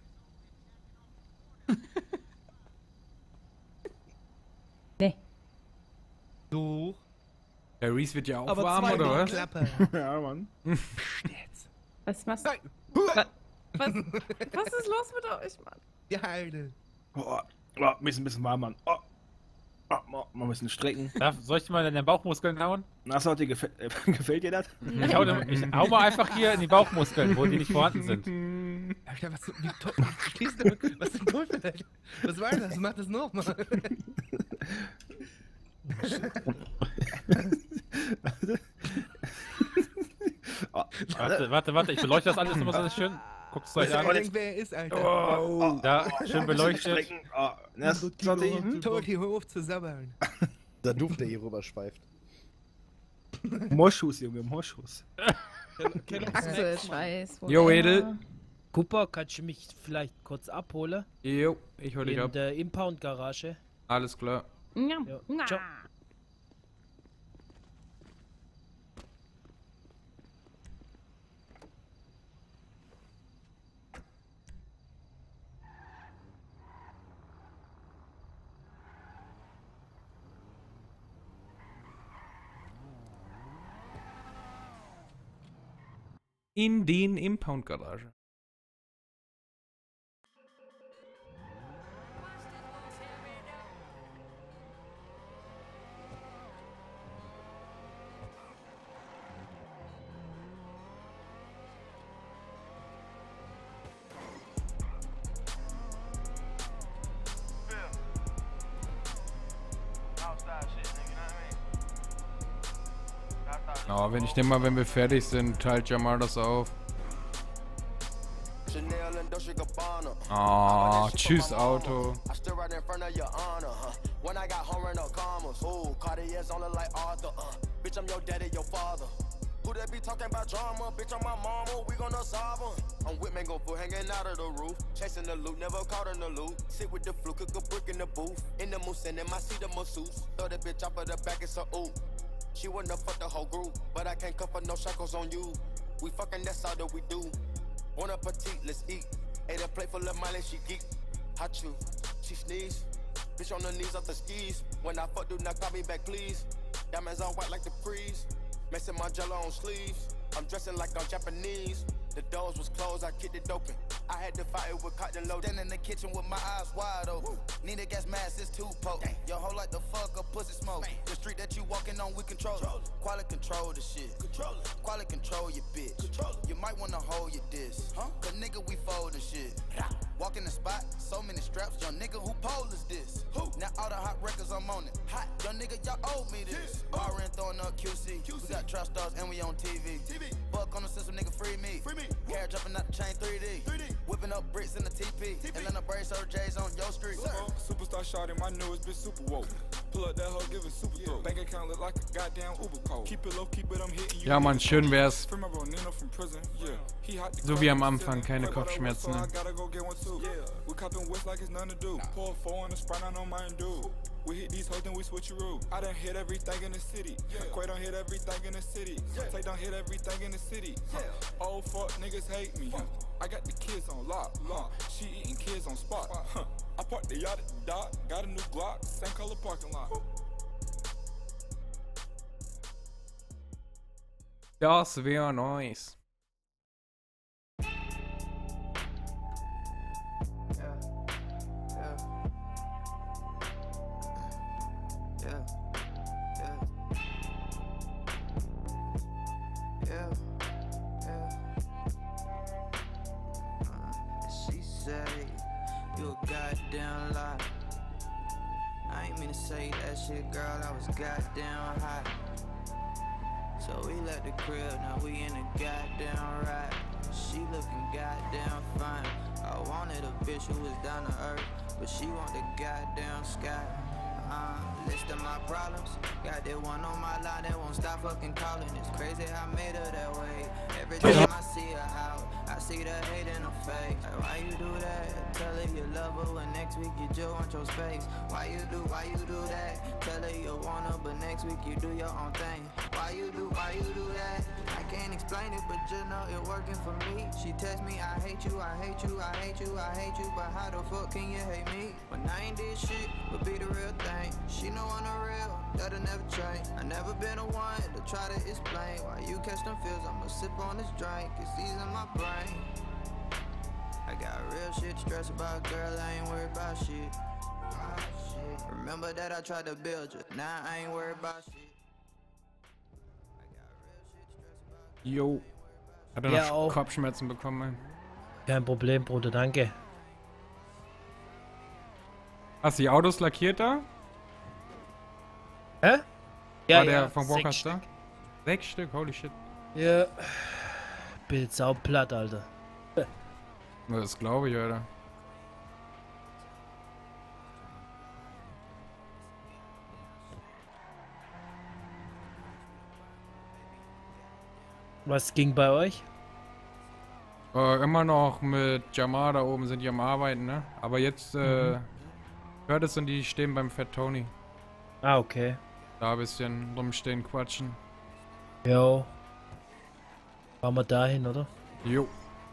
Nee. So. Der Reese wird ja auch Aber warm, zwei oder was? Klappe. Ja, Mann. Jetzt. Was machst du? Was, was, was ist los mit euch, Mann? Ja, Alter. Oh, oh, mir ist ein bisschen warm, Mann. Oh. Oh, oh, mal ein bisschen strecken. Darf, soll ich dir mal in den Bauchmuskeln hauen? Achso, dir gefällt, äh, gefällt dir das? Ich hau, dem- ich hau mal einfach hier in die Bauchmuskeln, wo die nicht vorhanden sind. Alter, was, wie toll. Stehst du, was ist denn Teufel, Alter? Was war das? Mach das nochmal. Oh, Warte, warte, warte, ich beleuchte das alles nochmal alles schön. Guckt's euch an. Ich wer er ist, Alter. Oh, Da, schön beleuchtet. strecken. Oh, das Totti. Totti, hör auf zu sabbern. Der Duft, der hier rüber schweift. Moschus, Junge, Moschus. Axel, Scheiß. Jo, Edel. Cooper, kannst du mich vielleicht kurz abholen? Jo, ich hol dich In ab. der Impound-Garage. Alles klar. Ja. Ja. Ciao. In den Impound-Garage. Oh, wenn ich denke mal, wenn wir fertig sind, teilt Jamal das auf. Oh, tschüss Auto. Who that be talking about drama? Bitch, I'm my mama, we gonna solve them. I'm with Mango Foot hanging out of the roof. Chasing the loot, never caught in the loop. Sit with the flu, cook a brick in the booth. In the moose, and in my seat, the masseuse. Throw that bitch off of the back, it's a ooh. She wanna fuck the whole group, but I can't cuff her, no shackles on you. We fucking, that's all that we do. Want a petite, let's eat. Ate a plate full of mine, she geek. Hot chew, she sneeze. Bitch on her knees off the skis. When I fuck, do not call me back, please. Diamonds all white like the freeze. Messing my jello on sleeves. I'm dressing like I'm Japanese. The doors was closed, I kicked it open. I had to fight it with cotton load. Stand in the kitchen with my eyes wide open. Need a gas mask, it's too potent. Your hoe like the fuck a pussy smoke. The street that you walking on, we control it. Quality control the shit. Quality control your bitch. You might wanna hold your diss. Huh? Cause nigga, we fold and shit. Walk in the spot, so many straps. Young nigga, who pole is this? Who? Now all the hot records, I'm on it. Hot. Young nigga, y'all owe me this. Yeah. Bar and throwing up Q C. Q C. We got trap stars and we on T V. T V. Buck on the system, nigga, free me. Free me. Hair jumping out the chain three D. three D. Whipping up bricks in the T P. T P. Atlanta Braves, Sir J's on your street. Uh, superstar shot in my newest bitch, super woke. Pull up that hoe, give it super throw. Bank account look like a goddamn Uber code. Keep it low, keep it, I'm hitting you. Ja, Mann, schön wär's. From my bro Nino from prison. Yeah. He hot to So wie am Anfang, keine Kopfschmerzen. So I gotta go get one too. Yeah. We copping west like it's nothing to do. Pour a four on the sprite, I know mine do. We hit these hoes, then we switch a route. I done hit everything in the city. Yeah. Quay don't hit everything in the city. Yeah. Tay don't hit everything in the city. Yeah. Huh. Old fuck niggas hate me. Huh. I got the kids on lock. Huh. She eating kids on spot. Huh. I parked the yacht at the dock. Got a new Glock. Same color parking lot. Das wäre nice. ain't mean to say that shit, girl, I was goddamn hot. So we left the crib, now we in the goddamn ride. She looking goddamn fine. I wanted a bitch who was down to earth, but she want the goddamn sky. Uh, list of my problems, got that one on my line that won't stop fucking calling. It's crazy how I made her that way. Every time I see her out, I see the hate in her face. Like, why you do that? Tell her you love her, when next week you just want your space. Why you do, why you do that? Tell her you want her, but next week you do your own thing. Why you do, why you do that? I can't explain it, but just know it working for me. She text me, I hate you, I hate you, I hate you, I hate you, but how the fuck can you hate me? When I ain't did shit, but be the real thing. She know I'm the real, that'll never change. I never been the one to try to explain why you catch them feels. I'ma sip on this drink, it's easing my brain. I got real shit to stress about, girl, I ain't worried about shit. Ah, shit. Remember that I tried to build you, now I ain't worried about shit. Jo. Hat er Ja, noch auch. Kopfschmerzen bekommen? Kein Problem, Bruder, danke. Hast du die Autos lackiert da? Hä? Ja, War der ja, von sechs Walkers da? Stück. Sechs Stück, holy shit. Ja. Bin jetzt auch platt, Alter. Das glaube ich, Alter. Was ging bei euch? Äh, immer noch mit Jamar da oben sind die am Arbeiten, ne? Aber jetzt, äh, Mhm. Curtis und die stehen beim Fat Tony. Ah, okay. Da ein bisschen rumstehen, quatschen. Jo. Fahren wir dahin, oder? Jo.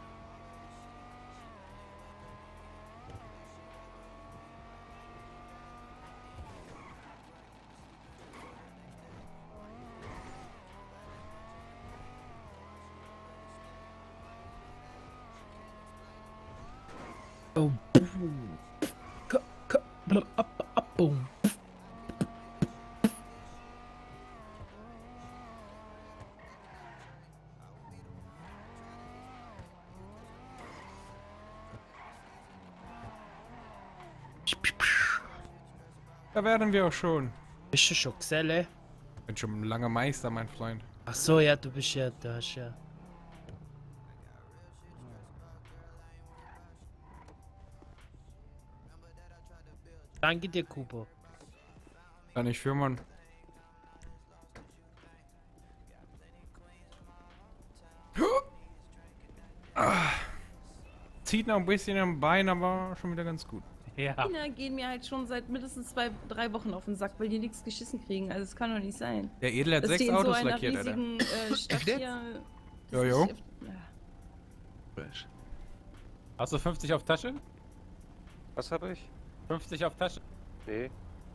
Oh. Ka- ka- bla- ab- ab- boom. Da werden wir auch schon. Bist du schon Geselle? Bin schon ein langer Meister, mein Freund. Ach so, ja, du bist ja, du hast ja. Danke dir, Cooper. Kann ich für, Mann. Ah. Zieht noch ein bisschen am Bein, aber schon wieder ganz gut. Ja. Kinder gehen mir halt schon seit mindestens zwei, drei Wochen auf den Sack, weil die nichts geschissen kriegen. Also es kann doch nicht sein. Der Edel hat Dass sechs die in Autos so einer lackiert, Alter. riesigen, äh, Stadt hier, das Jojo. ist- ja. Hast du fünfzig auf Tasche? Was habe ich? fünfzig auf Tasche? Nee.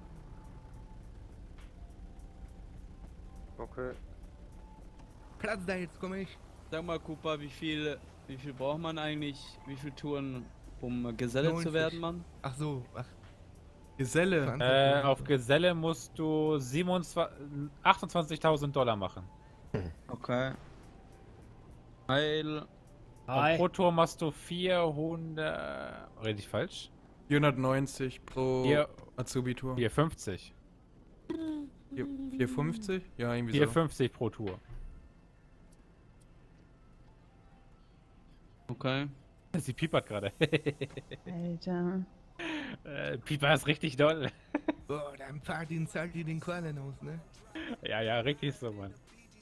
Okay. Platz da, jetzt komme ich. Sag mal, Cooper, wie viel, wie viel braucht man eigentlich, wie viele Touren, um Geselle neunzig. zu werden, Mann? Ach so, ach. Geselle. Äh, auf Geselle musst du siebenundzwanzig achtundzwanzigtausend Dollar machen. Okay. Weil... Und pro Tour machst du vierhundert... Rede ich falsch? vierhundertneunzig pro Vier- Azubi-Tour. vierhundertfünfzig. vierhundertfünfzig? Ja, irgendwie so. vierhundertfünfzig pro Tour. Okay. Sie piepert gerade. Alter. äh, Pieper ist richtig doll. Boah, dein Fahrdienst zahlt dir den Qualen aus, ne? ja, ja, richtig so, Mann.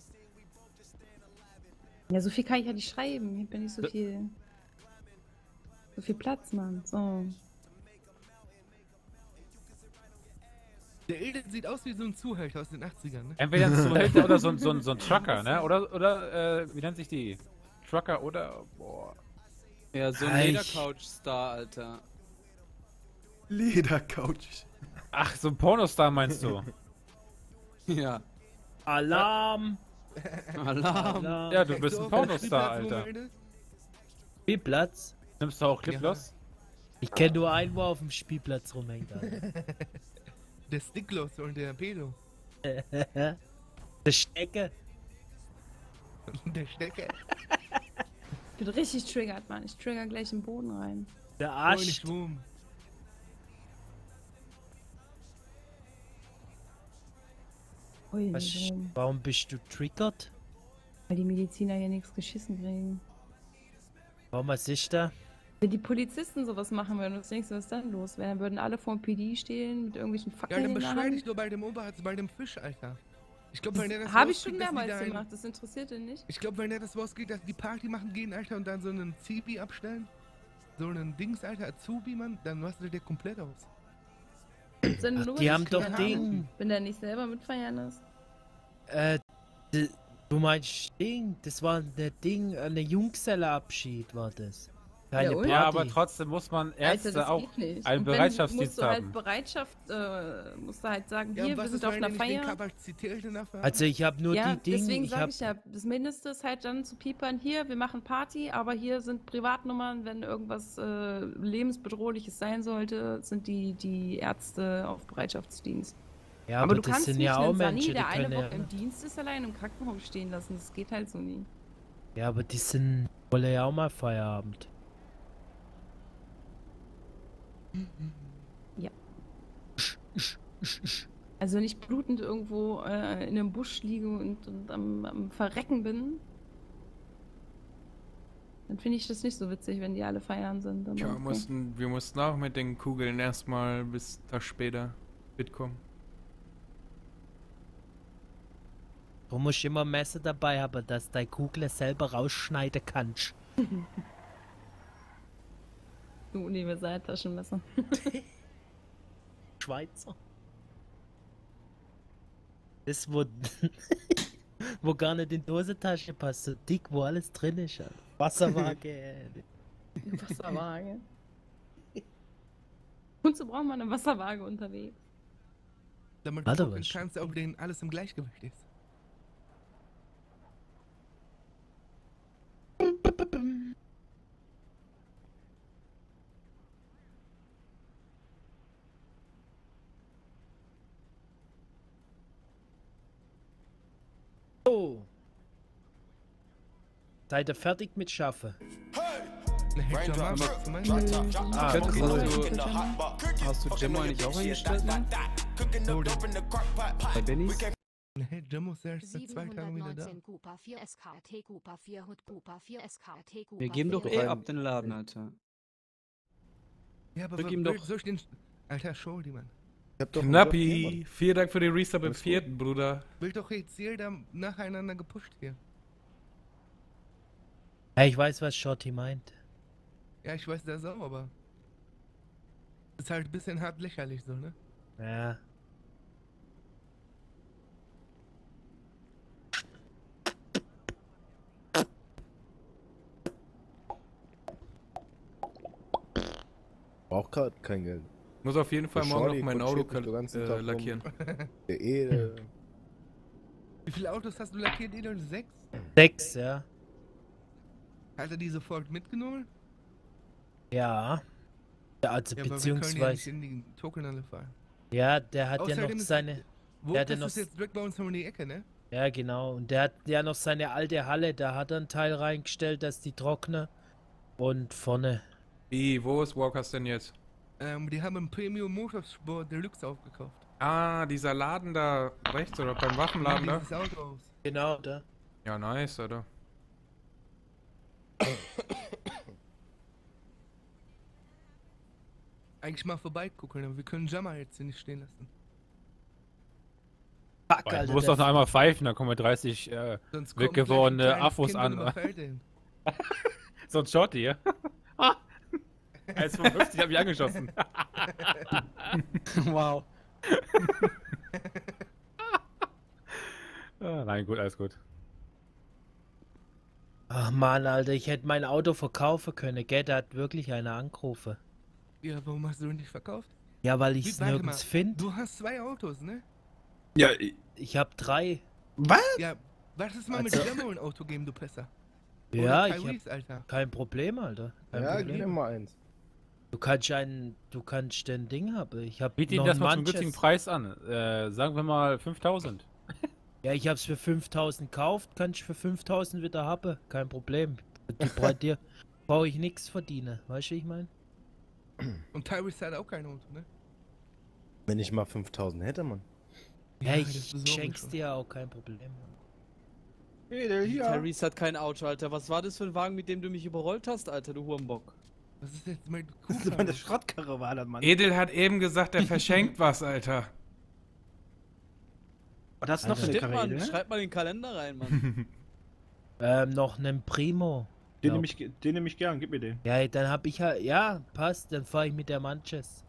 Ja, so viel kann ich ja nicht schreiben. Ich hab ja nicht so viel. So viel Platz, Mann. So. Der Edel sieht aus wie so ein Zuhälter aus den achtzigern, ne? Entweder ein Zuhälter oder so, ein- so, ein- so ein Trucker, ne? Oder, oder äh, wie nennt sich die? Trucker oder... Boah. Ja, so ein Eich. Ledercouch-Star, Alter. Ledercouch. Ach, so ein Pornostar meinst du? Ja. Alarm! Alarm! Ja, du bist ein Pornostar, Alter. Spielplatz? Nimmst du auch Cliplos? Ich kenne nur einen, wo auf dem Spielplatz rumhängt, Alter. Der Sticklos und der Pedo. Der Stecke. Der Stecker. Ich bin richtig triggert, Mann. Ich trigger gleich im Boden rein. Der Arsch. Arsch. Ui, Was, warum? warum bist du triggert? Weil die Mediziner hier nichts geschissen kriegen. Warum, was ist da? Wenn die Polizisten sowas machen würden, was denkst du, was dann los wäre? Dann würden alle vor dem P D stehen mit irgendwelchen Ja, Fackeln dann in der beschwer dich Hand. nur bei dem Oberarzt, bei dem Fisch, Alter. Ich glaube, wenn der das Habe ich schon rauskriegt, dass die mehrmals da ein- gemacht, das interessiert ihn nicht. Ich glaube, wenn der das rausgeht, dass die Party machen gehen, Alter, und dann so einen Zibi abstellen, so einen Dings, Alter, Azubi, Mann, dann rastet der komplett aus. Sind Ach, nur die haben doch keine Ding. Ahnung. Wenn der nicht selber mitfeiern ist. Äh, d- du meinst Ding, das war ein Ding, eine Junggesellenabschied war das. Keine Ja, und? Party. Ja, aber trotzdem muss man Ärzte Alter, das auch geht nicht. einen Und wenn, Bereitschaftsdienst musst du halt haben. Bereitschaft, äh, musst du halt sagen, Ja, hier, und was wir sind ist, auf wenn einer die nicht den Feier. Kapazitäten dafür haben? Also ich habe nur Ja, die Dinge, deswegen ich sage habe ich ja, das Mindeste ist halt dann zu piepern, hier, wir machen Party, aber hier sind Privatnummern, wenn irgendwas äh, lebensbedrohliches sein sollte, sind die, die Ärzte auf Bereitschaftsdienst. Ja, aber, aber du das kannst sind nicht ja einen auch Sani, Menschen, die der eine können Woche ja- im Dienst ist, allein im Krankenhaus stehen lassen. Das geht halt so nie. ja, aber die sind, wollen ja auch mal Feierabend. Ja. Also wenn ich blutend irgendwo äh, in einem Busch liege und, und am, am Verrecken bin, dann finde ich das nicht so witzig, wenn die alle feiern sind. Aber Tja, wir okay. mussten, wir mussten auch mit den Kugeln erstmal bis Tag später mitkommen. Du musst immer Messer dabei haben, dass deine Kugel selber rausschneiden kannst. Du Universaltaschenmesser. Schweizer. Das, wo, wo gar nicht in die Hosentasche passt, so dick, wo alles drin ist. Alter. Wasserwaage. Wasserwaage. Und so braucht man eine Wasserwaage unterwegs. Damit Warte, du gucken was? kannst, ob denen alles im Gleichgewicht ist. So. Seid ihr fertig mit Schaffen? Ah, Könntest cool. du- Hast du Gemma eigentlich auch eingestellt, Mann? Bei Bennys? Hey, Jim ist erst seit zwei Tagen wieder da. Cooper vier S K T Cooper vier Hut Cooper vier S K T Cooper Wir geben doch vier eh Hut. ab den Laden, Alter. Ja, aber Wir wir geben geben doch- soll ich den... Alter, Scholdi, Mann. Knappi, vielen Dank für die Resub im vierten, Bruder. Will doch jetzt jeder nacheinander gepusht hier. Ja, ich weiß, was Shorty meint. Ja, ich weiß das auch, aber... Ist halt ein bisschen hart lächerlich so, ne? Ja. Braucht gerade kein Geld. Muss auf jeden Fall Der morgen Shorty noch mein Auto kutschiert mich den ganzen äh, Tag rum. lackieren. Der eh, äh, Wie viele Autos hast du lackiert, Edel? Sechs? Sechs, ja. Hat er die sofort mitgenommen? Ja. Ja, also Ja, aber wir können ja nicht beziehungsweise. in die Token alle fahren. Ja, der hat ja Außerdem noch ist- seine. Wo, der hat ja das noch, ist jetzt direkt bei uns um die Ecke, ne? ja, genau. Und der hat ja noch seine alte Halle. Da hat er einen Teil reingestellt, dass die trocknen. Und vorne. Wie, wo ist Walkers denn jetzt? Ähm, die haben einen Premium Motorsport Deluxe aufgekauft. Ah, dieser Laden da rechts oder beim Waffenladen da? Dieses Auto aus. Genau, da. Ja, nice, oder? Eigentlich mal vorbeigucken, aber wir können Jammer jetzt hier nicht stehen lassen. Fuck, Boah, Alter, du musst der- doch noch einmal pfeifen, dann kommen wir dreißig äh, Sonst kommt weggewordene gleich ein kleines Affos Kind an. und überfällt ihn. So ein Shorty, ja? Ah! eins Komma fünfzig hat mich angeschossen. Wow. Ah, nein, gut, alles gut. Ach man, Alter, ich hätte mein Auto verkaufen können, gell? Da hat wirklich einer angerufen. Ja, warum hast du ihn nicht verkauft? Ja, weil ich Wie- es warte nirgends mal, finde. Du hast zwei Autos, ne? Ja, ich hab drei. Was? Ja, was ist mal Also- mit Jammer ein Auto geben, du Pisser? Ja, Oder ich Tyrese, hab Alter. kein Problem, Alter. Kein ja, Problem. gib mir mal eins. Du kannst einen, du kannst den Ding haben. Ich hab Biet ihm noch das ein mal zum Manches. günstigen Preis an. Äh, sagen wir mal fünftausend. Ja, ich hab's für fünftausend gekauft, kannst du für fünftausend wieder haben. Kein Problem. Die bei dir brauche ich nichts verdienen. Weißt du, wie ich meine? Und Tyrese hat auch kein Auto, ne? Wenn ich mal fünftausend hätte, Mann. Ja, das ich besorge ich schenk's schon. dir auch, kein Problem. Edel, hier. Therese hat kein Auto, Alter. Was war das für ein Wagen, mit dem du mich überrollt hast, Alter, du Hurenbock? Was ist jetzt mit Das ist meine Schrottkarre, war das, Mann. Edel hat eben gesagt, er verschenkt was, Alter. Was hast du noch für eine Stimmt, Karre, Mann. Edel, ne? Schreib mal in den Kalender rein, Mann. Ähm, noch einen Primo. Den glaub. nehme ich, ge- den nehm ich gern, gib mir den. Ja, dann hab ich halt, ja, passt, dann fahr ich mit der Manches.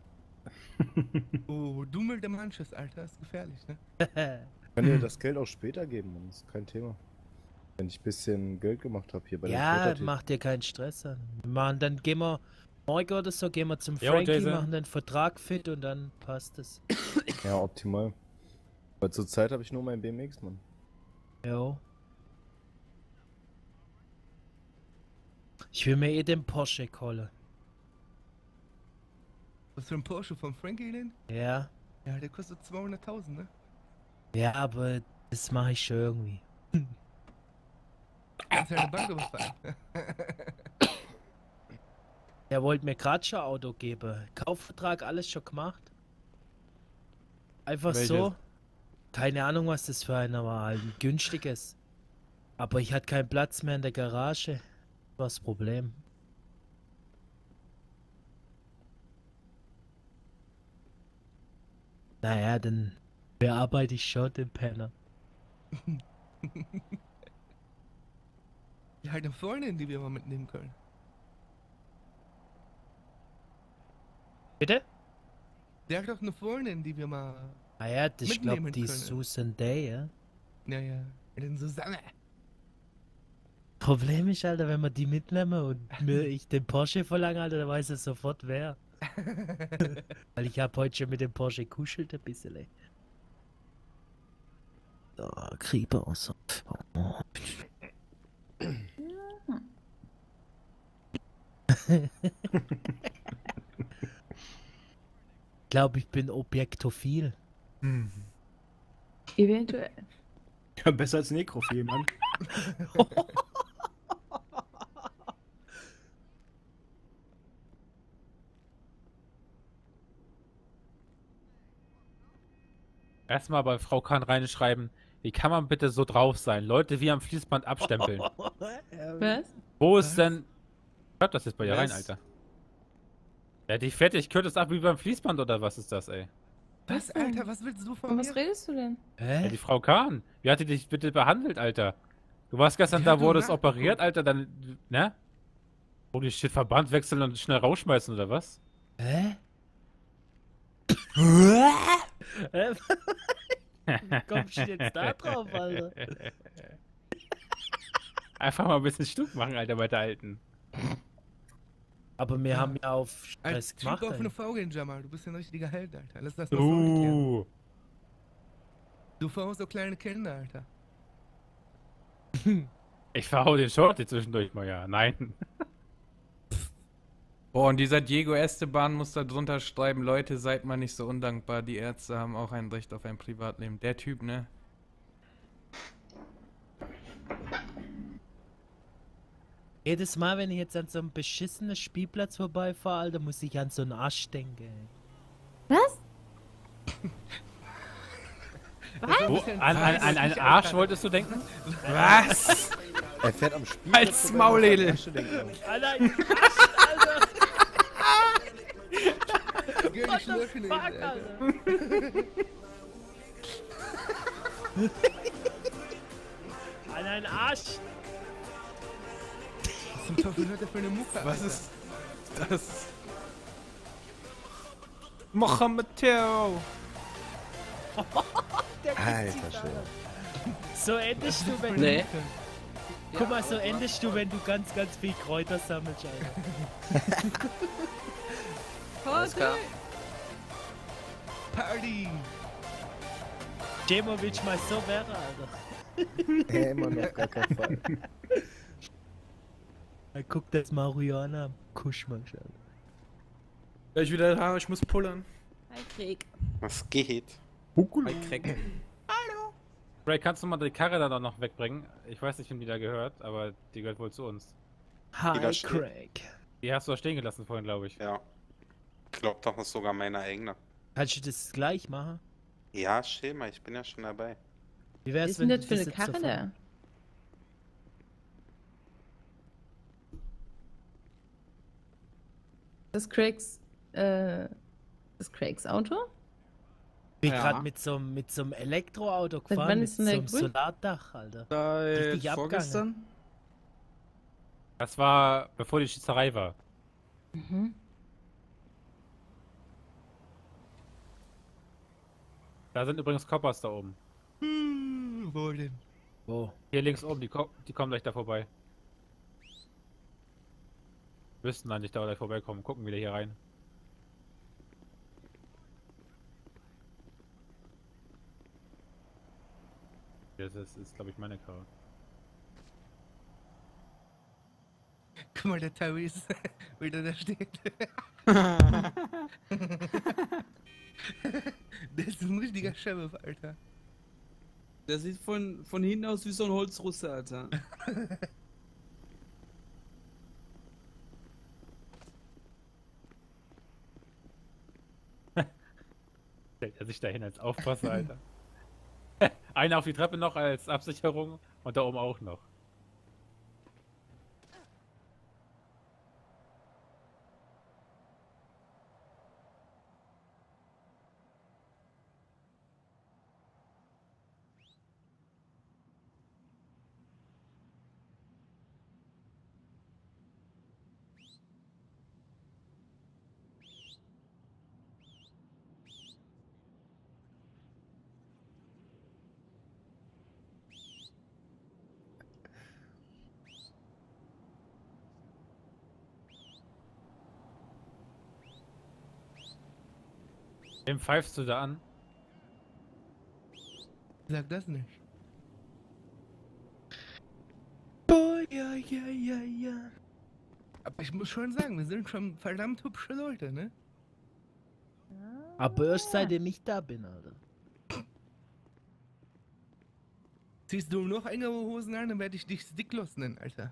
Oh, du mit der Manches, Alter, ist gefährlich, ne? Ich kann dir das Geld auch später geben, Mann. Das ist kein Thema. Wenn ich ein bisschen Geld gemacht habe hier bei der Ja, Klettertee. mach dir keinen Stress an. Wir machen, dann gehen wir morgen oder so, gehen wir zum Jo, Frankie, Jason. machen den Vertrag fit und dann passt es. Ja, optimal. Weil zur Zeit habe ich nur mein B M X, Mann. Jo. Ich will mir eh den Porsche holen. Was für ein Porsche von Frankie denn? Ja. Ja, der kostet zweihunderttausend, ne? Ja, aber das mache ich schon irgendwie. Kannst ja eine Bank überfallen. Er wollte mir gerade schon ein Auto geben. Kaufvertrag, alles schon gemacht. Einfach Welches? so. Keine Ahnung, was das für einer war. Halt ein günstiges. Aber ich hatte keinen Platz mehr in der Garage. Das war das Problem. Naja, dann bearbeite ich schon den Penner. Ja, halt eine Freundin, die wir mal mitnehmen können. Bitte? Der hat doch eine Freundin, die wir mal Ah ja, das ich glaube mitnehmen die können. Susan Day, ja? Ja, ja. Den Susanne. Problem ist, Alter, wenn wir die mitnehmen und mir ich den Porsche verlange, Alter, dann weiß er sofort wer. Weil ich habe heute schon mit dem Porsche kuschelt ein bisschen. Ey. So, Creeper und so. Oh. Ich glaube, ich bin objektophil. Hm. Eventuell. Ja, besser als Nekrophil, Mann. Erstmal bei Frau Kahn reinschreiben, wie kann man bitte so drauf sein? Leute wie am Fließband abstempeln. Was? Wo ist denn... Schreibt das jetzt bei dir Was? rein, Alter. Ja, die fertig kürzt es ab wie beim Fließband oder was ist das, ey? Was, Alter, was willst du von Und mir? was redest du denn? Ja, die Frau Kahn. Wie hat die dich bitte behandelt, Alter? Du warst gestern Ja, da, du wurdest Nacht- operiert, Alter, dann, ne? Holy shit, Verband wechseln und schnell rausschmeißen oder was? Hä? Hä? Wie kommst du jetzt da drauf, Alter? Einfach mal ein bisschen Stück machen, Alter, bei der Alten. Aber wir haben ja auf Stress Als Typ gemacht. auf ey. eine V gehen, Jamal. Du bist ja ein richtiger Held, Alter. Lass das mal vorgehen. Uh. Du verhaust so kleine Kinder, Alter. Ich verhau den Shorty zwischendurch mal, ja. Nein. Boah, und dieser Diego Esteban muss da drunter schreiben, Leute, seid mal nicht so undankbar, die Ärzte haben auch ein Recht auf ein Privatleben. Der Typ, ne? Jedes Mal, wenn ich jetzt an so einem beschissenen Spielplatz vorbeifahre, Alter, muss ich an so einen Arsch denken. ey. Was? Wo, an, an, an einen Arsch wolltest du denken? Was? Er fährt am Spiel. Als Mauledel. Alter, ein Arsch, Alter! Geh nicht schlürfen, Fuck, Alter. Alter! An einen Arsch! Was zum Teufel hört er für eine Mucke, Was Alter? ist das? Mohammed Teo. Alter Schwede. So endest du, wenn Nee. Guck mal, so endest du, wenn du ganz, ganz viel Kräuter sammelst, Alter. Alles klar. Party! Jemo willst mal so wäre, Alter. Hey, immer noch gar kein Fall. Dann guck das Marihuana am Kuschmann, Alter. Gleich wieder da, ich muss pullern. Hi, Krieg. Was geht? Bei Crack. Ray, kannst du mal die Karre da noch wegbringen? Ich weiß nicht, wem die da gehört, aber die gehört wohl zu uns. Die da Hi, steht. Craig. Die hast du da stehen gelassen vorhin, glaube ich. Ja. Ich glaube, das ist sogar meine eigene. Kannst du das gleich machen? Ja, Schema, ich bin ja schon dabei. Wie Was wär's, ist denn wenn das du für eine jetzt Karre davon- da? Das Craigs, äh, das Craigs Auto? Ich bin Ja. gerade mit so, einem- mit so einem Elektroauto Seit gefahren, wann mit ist so denn der einem grün? Solardach, Alter. Seit Richtig abgegangen. vorgestern? Das war bevor die Schießerei war. Mhm. Da sind übrigens Coppers da oben. Hm, wo denn? Wo? Hier links oben, die, ko die kommen gleich da vorbei. Müssten eigentlich da gleich vorbeikommen. Gucken wieder hier rein. Das ist, ist glaube ich, meine Karre. Guck mal, der Tyrese, wie der da steht. Der ist ein richtiger Sheriff, Alter. Der sieht von, von hinten aus wie so ein Holzrusse, Alter. Stellt er sich dahin als Aufpasser, Alter. Einer auf die Treppe noch als Absicherung und da oben auch noch. Wem pfeifst du da an? Sag das nicht. Oh, ja, ja, ja, ja. Aber ich muss schon sagen, wir sind schon verdammt hübsche Leute, ne? Aber erst seitdem ich da bin, Alter. Ziehst du noch engere Hosen an, dann werde ich dich Sticklos nennen, Alter.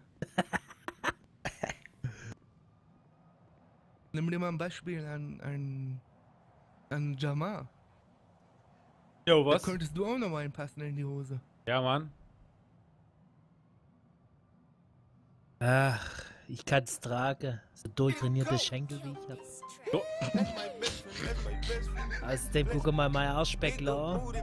Nimm dir mal ein Beispiel an, an, an Jamar. Jo, was? Da könntest du auch noch mal einpassen in die Hose. Ja, Mann. Ach, ich kann's tragen. So durchtrainierte Schenkel wie ich hab. So. Außerdem guck mal mein Arschbäckler an.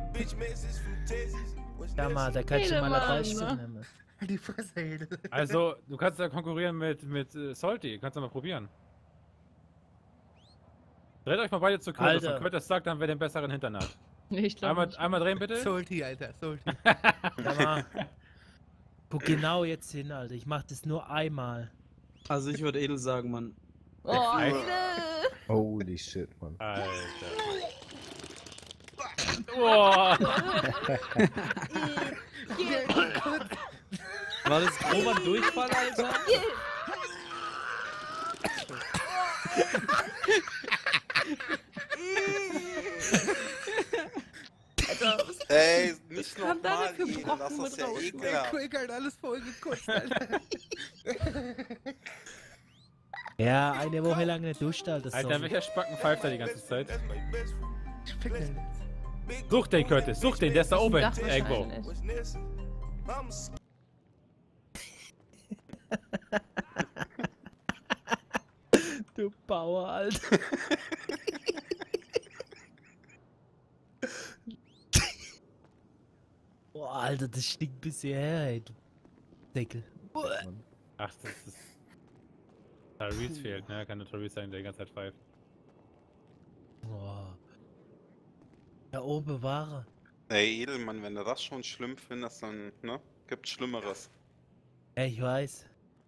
Ja, mal, da kannst du mal ein Beispiel nehmen. Die Fresse, ey. Also, du kannst da konkurrieren mit, mit äh, Salty. Kannst du mal probieren. Dreht euch mal beide zu Curtis Alter. und Curtis sagt dann, wer den besseren Hintern hat. Nee, ich glaub einmal, nicht. einmal drehen, bitte. Salty, Alter, Salty. Ja, mal. Guck genau jetzt hin, Alter. Ich mach das nur einmal. Also ich würde edel sagen, Mann. Oh, Alter. Holy shit, Mann. Alter. Boah. War das grober Durchfall, Alter? Ey, nicht kam da nochmal, denn für Eden, Brocken das ist mit ja raus? Der ekelhaft. Quick hat alles voll gekotzt, Alter. Ja, eine Woche lang nicht duscht, Alter. Alter, sorry. welcher Spacken pfeift da die ganze Zeit? Ich fick den jetzt. Such den, Curtis, such den, der ist da oben Dach irgendwo. wahrscheinlich. Du Bauer, Alter. Boah, Alter, das stinkt bis hierher, ey, du Deckel. Ach, das ist... Tyrese fehlt, ne? Kann nur Tyrese sein, der die ganze Zeit pfeift. Boah. Da oben war er. Ey, Edelmann, wenn du das schon schlimm findest, dann, ne? Gibt's Schlimmeres. Ja, ich weiß.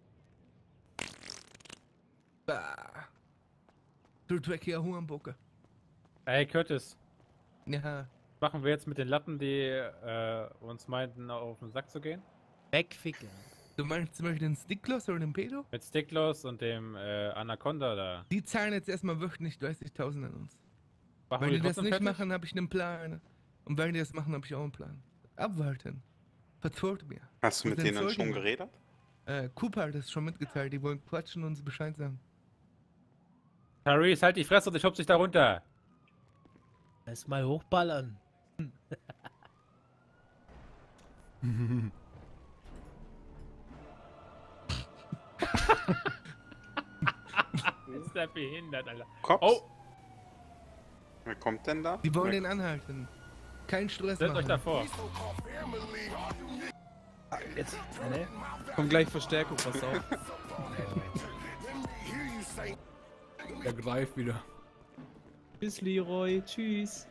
Bah. Du dreckiger Hurenbucke. Ey, Curtis. Ja. Machen wir jetzt mit den Lappen, die äh, uns meinten, auf den Sack zu gehen? Wegficken. Du meinst zum Beispiel den Sticklos oder den Pedo? Mit Sticklos und dem äh, Anaconda da. Die zahlen jetzt erstmal wöchentlich dreißigtausend an uns. Machen Wenn wir die die das trotzdem nicht fertig? machen, habe ich einen Plan. Und wenn die das machen, habe ich auch einen Plan. Abwarten. Vertraut mir. Hast du Und mit denen dann dann schon folgen. geredet? Äh, Cooper hat das schon mitgeteilt. Die wollen quatschen und uns Bescheid sagen. Tyrese, halt die Fresse und ich hub dich da runter. Lass mal hochballern. Ist der behindert, Alter. Cops? Oh! Wer kommt denn da? Die wollen Wer- den anhalten. Kein Stress Stellt euch machen. davor. Jetzt. Ne? Kommt gleich Verstärkung, pass auf. Der greift wieder. Tschüss, Leroy. Tschüss.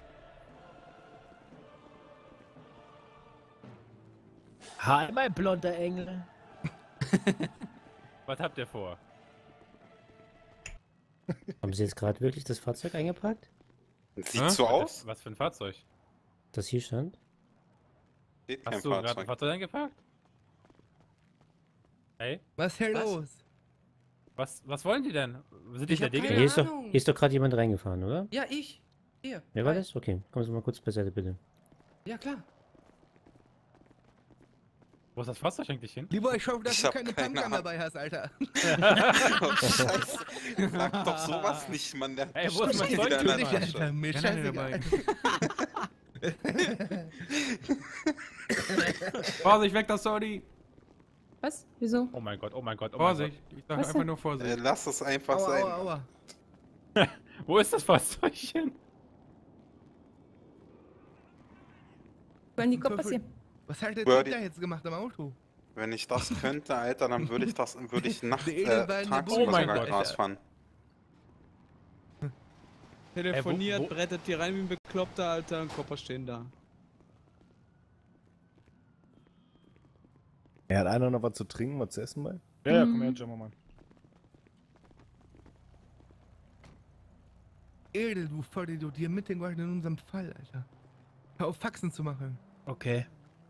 Hi, mein blonder Engel. Was habt ihr vor? Haben Sie jetzt gerade wirklich das Fahrzeug eingepackt? Sieht Hä? so Was- aus? Was für ein Fahrzeug? Das hier stand? Steht kein Hast du gerade ein Fahrzeug. Fahrzeug eingepackt? Hey? Was ist hier los? Was, was wollen die denn? Sind die Ich der hab Dicke? Hier ist, doch, hier ist doch gerade jemand reingefahren, oder? Ja, ich. Hier. Wer war Hi. das? Okay, kommen Sie mal kurz beiseite, bitte. Ja, klar. Wo ist das Fahrzeug eigentlich hin? Lieber, ich hoffe, dass Ich du hab keine keine Pumpgun Ahnung. dabei hast, Alter. Oh, Scheiße. Sag doch sowas nicht, Mann. Der Ey, wo ist mein bestimmt wieder Zeug? in der Natürlich, Tasche. Alter. Mir Kann er nicht scheißegal. Vorsicht, weg das Saudi! Was? Wieso? Oh mein Gott, oh mein Gott, oh mein Vorsicht! Ich sag Was einfach denn? nur Äh, Vorsicht. lass es einfach Aua, sein. aua, aua. Gott. Wo ist das Fahrzeug hin? Wenn die Kopf passieren. Was hat der Birdie. Typ da jetzt gemacht am Auto? Wenn ich das könnte, Alter, dann würde ich das, würde ich nachts, Der äh, Edelwein, der tagsüber Oh mein sogar Gott, Gras Alter. fahren. Telefoniert, Ey, wo- wo- brettet hier rein wie ein Bekloppter, Alter, und Kopper stehen da. Er hat einer noch was zu trinken, was zu essen bei? Ja, ja, Mhm. komm her, Jammermann. Edel, du Vollidiot, hier mit den Leuten in unserem Fall, Alter. Hör auf, Faxen zu machen. Okay.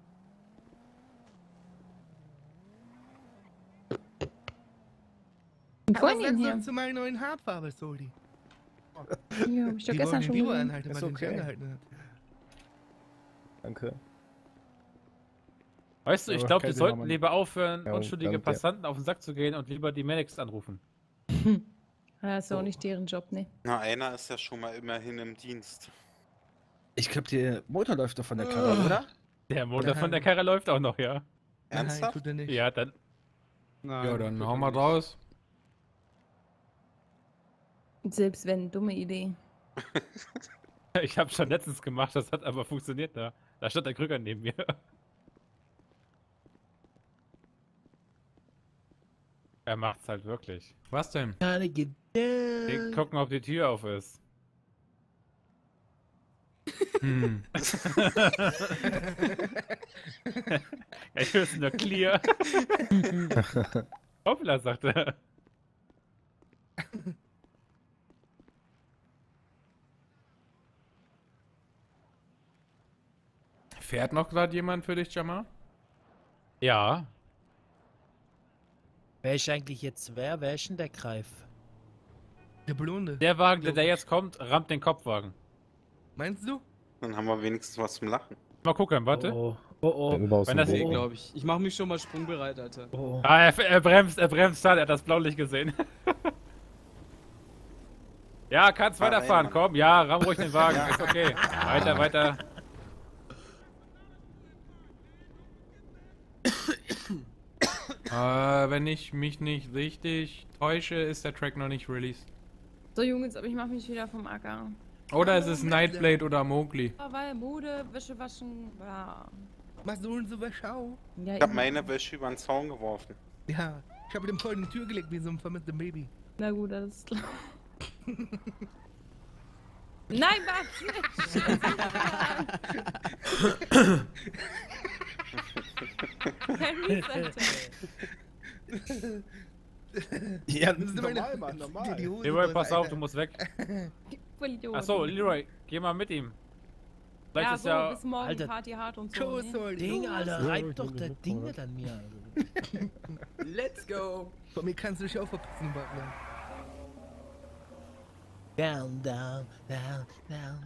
Was Was wollen die sagst denn du zu meiner neuen Haarfarbe, Soldi? hier? Ja, hab ich doch Die gestern wollen schon den Lieber gesehen. anhalten, Ist weil der nicht okay. angehalten hat. Danke. Weißt du, ich Aber glaube, wir kein sollten Thema, Mann. lieber aufhören, Ja, unschuldige danke. Passanten auf den Sack zu gehen und lieber die Medics anrufen. Ja, ist auch nicht deren Job, ne? Na, einer ist ja schon mal immerhin im Dienst. Ich glaube, der Motor läuft doch von der Karre, oder? Der Motor Nein. von der Karre läuft auch noch, ja. Nein, Ernsthaft? tut er nicht. Ja, dann. Nein, Ja, dann tut hau er mal nicht. raus. Selbst wenn, dumme Idee. Ich habe schon letztens gemacht, das hat aber funktioniert da. Da stand der Krüger neben mir. Er macht's halt wirklich. Was denn? Keine Wir Gedanken. gucken, ob die Tür auf ist. Hm. Ich höre nur clear. Hoppla, sagt er. Fährt noch gerade jemand für dich, Jamal? Ja. Wer ist eigentlich jetzt wer? Wer ist denn der Greif? Der Blonde. Der Wagen, der, der jetzt kommt, rammt den Kopfwagen. Meinst du? Dann haben wir wenigstens was zum Lachen. Mal gucken, warte. Oh, oh, oh. Der Überaus Wenn im das Boden. glaube ich. Ich mache mich schon mal sprungbereit, Alter. oh. Ah, er, er bremst, er bremst da, er hat das Blaulicht gesehen. Ja, kannst Ah, weiterfahren, ey, komm. Ja, ramm ruhig den Wagen, ist okay. Weiter, weiter. Äh, wenn ich mich nicht richtig täusche, ist der Track noch nicht released. So, Jungs, aber ich mach mich wieder vom Acker. Oder es ist Nightblade oder Mowgli. Ja, weil Mode, Wäsche waschen, ja. Was sollen sie Wäschau? Ja, Ich habe meine Wäsche über den Zaun geworfen. Ja, ich habe dem voll in die Tür gelegt wie so ein vermisster Baby. Na gut, das ist klar. Nein, Max! Kein Mies, Alter. Ja, Das ist normal, Mann, normal. Die Hose Leroy, voll, pass auf, Alter. du musst weg. Voll Idiot. Achso, Leroy, geh mal mit ihm. Vielleicht Ja, ist so, ja. bis morgen Alter. Party hart und so. Schuss, Ne? soll Ding, Alter, Ja, reib ich doch bin der nicht Ding vorne. nicht an mir, Alter. Let's go. Von mir kannst du dich auch verpassen, Partner. Down, down, down, down.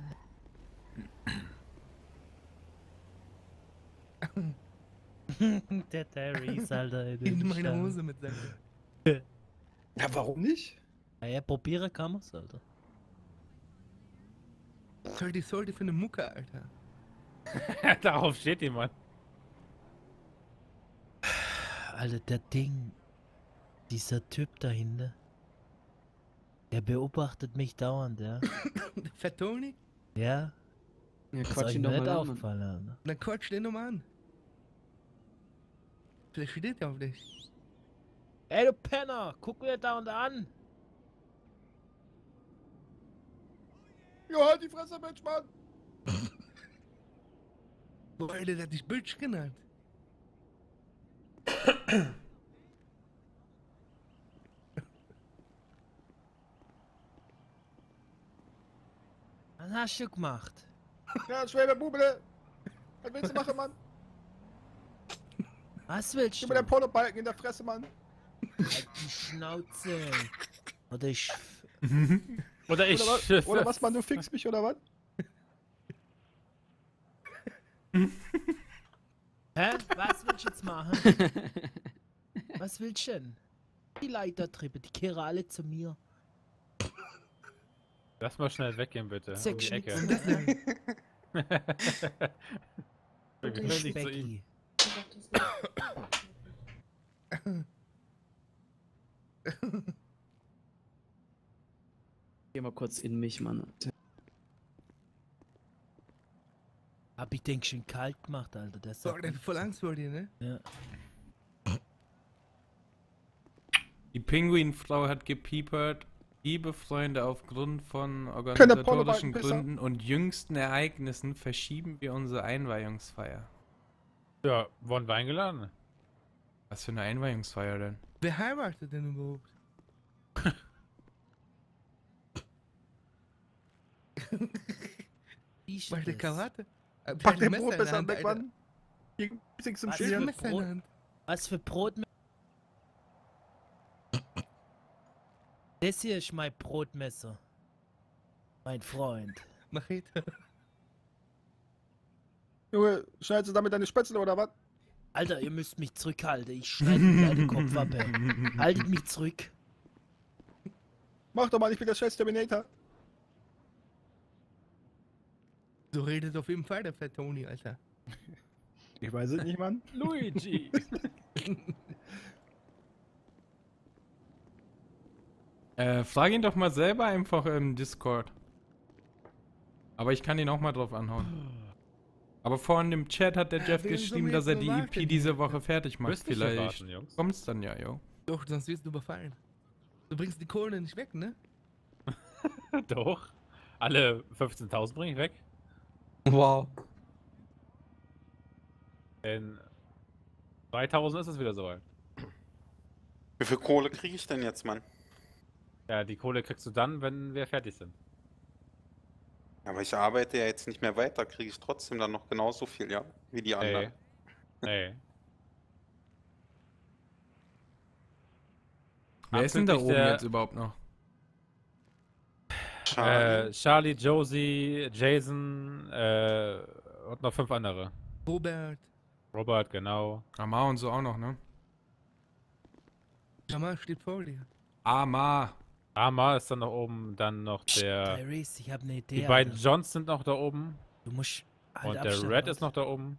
Der Terrys, Alter. ey, In den meine Stein. Hose mit seinem. Ja, warum nicht? Ja, ja, probieren kann man's, Alter. Was soll die Solde für eine Mucke, Alter? Darauf steht jemand. Alter, der Ding. Dieser Typ dahinter. Der beobachtet mich dauernd, ja. Der Fat Tony? Ja. Ja, Das ist quatsch euch ihn doch nicht mal an. aufgefallen, Alter. Dann quatsch den nochmal an. Vielleicht steht er auf dich. Ey, du Penner! Guck mir dauernd an! Ja, halt die Fresse, Mensch, Mann! Boah, Alter, der hat dich Bitch genannt. Was hast du gemacht? Ja, schwere Bubele! Was willst du machen, Mann? Was willst Gib du? mir den Pornobalken in der Fresse, Mann! Halt die Schnauze! Oder ich... Oder ich... Oder was, oder was, Mann, du fixst mich, oder was? Hä? Was willst du jetzt machen? Was willst du denn? Die Leitertreppe, die kehren alle zu mir. Lass mal schnell weggehen, bitte. Um die Section Ecke. Wir gehören nicht zu ihm. Geh mal kurz in mich, Mann. Hab ich den schön kalt gemacht, Alter. Der Boah, der hat voll Angst vor dir, ne? Ja. Die Pinguinfrau hat gepiepert. Liebe Freunde, aufgrund von Keine organisatorischen Pornobalkenpisser. Gründen und jüngsten Ereignissen verschieben wir unsere Einweihungsfeier. Ja, wurden wir eingeladen? Was für eine Einweihungsfeier denn? Wer heiratet denn überhaupt? Ich Weil der Karate. Äh, Pack der den Messer in der Brotmesser Hand, weg, Alter. Mann! Gegen Pissing zum Was Der hat ein Schmieren! Messer in der Hand. Was für Brot... Das hier ist mein Brotmesser. Mein Freund. Machete. Junge, schneidest du damit deine Spätzle, oder was? Alter, ihr müsst mich zurückhalten. Ich schneide mir den Kopf ab. ey. Haltet mich zurück. Mach doch mal, ich bin der scheiß Terminator! So redet auf jeden Fall der Fat Tony, Alter. Ich weiß es nicht, Mann. Luigi! Äh, frag ihn doch mal selber einfach im Discord. Aber ich kann ihn auch mal drauf anhauen. Aber vorhin im Chat hat der Ja, Jeff wen sollen geschrieben, wir dass er jetzt die nur E warten P hier? diese Woche fertig macht. Müsst nicht Vielleicht warten, Jungs. kommt's dann ja, yo. Doch, sonst wirst du überfallen. Du bringst die Kohle nicht weg, ne? Doch. Alle fünfzehntausend bringe ich weg. Wow. In zweitausend ist es wieder soweit. Wie viel Kohle kriege ich denn jetzt, Mann? Ja, die Kohle kriegst du dann, wenn wir fertig sind. Aber ich arbeite ja jetzt nicht mehr weiter, kriege ich trotzdem dann noch genauso viel, ja? Wie die anderen. Nee. Wer ist denn da Abzüglich oben der- jetzt überhaupt noch? Charlie. Äh, Charlie, Josie, Jason äh, und noch fünf andere. Robert. Robert, genau. Amar und so auch noch, ne? Mama steht vor dir. Amar. Amar ist dann noch oben, dann noch der... Clarice, ich hab eine Idee. Die beiden Alter. Johns sind noch da oben. Du musst halt Und der Abstand Red machen. ist noch da oben.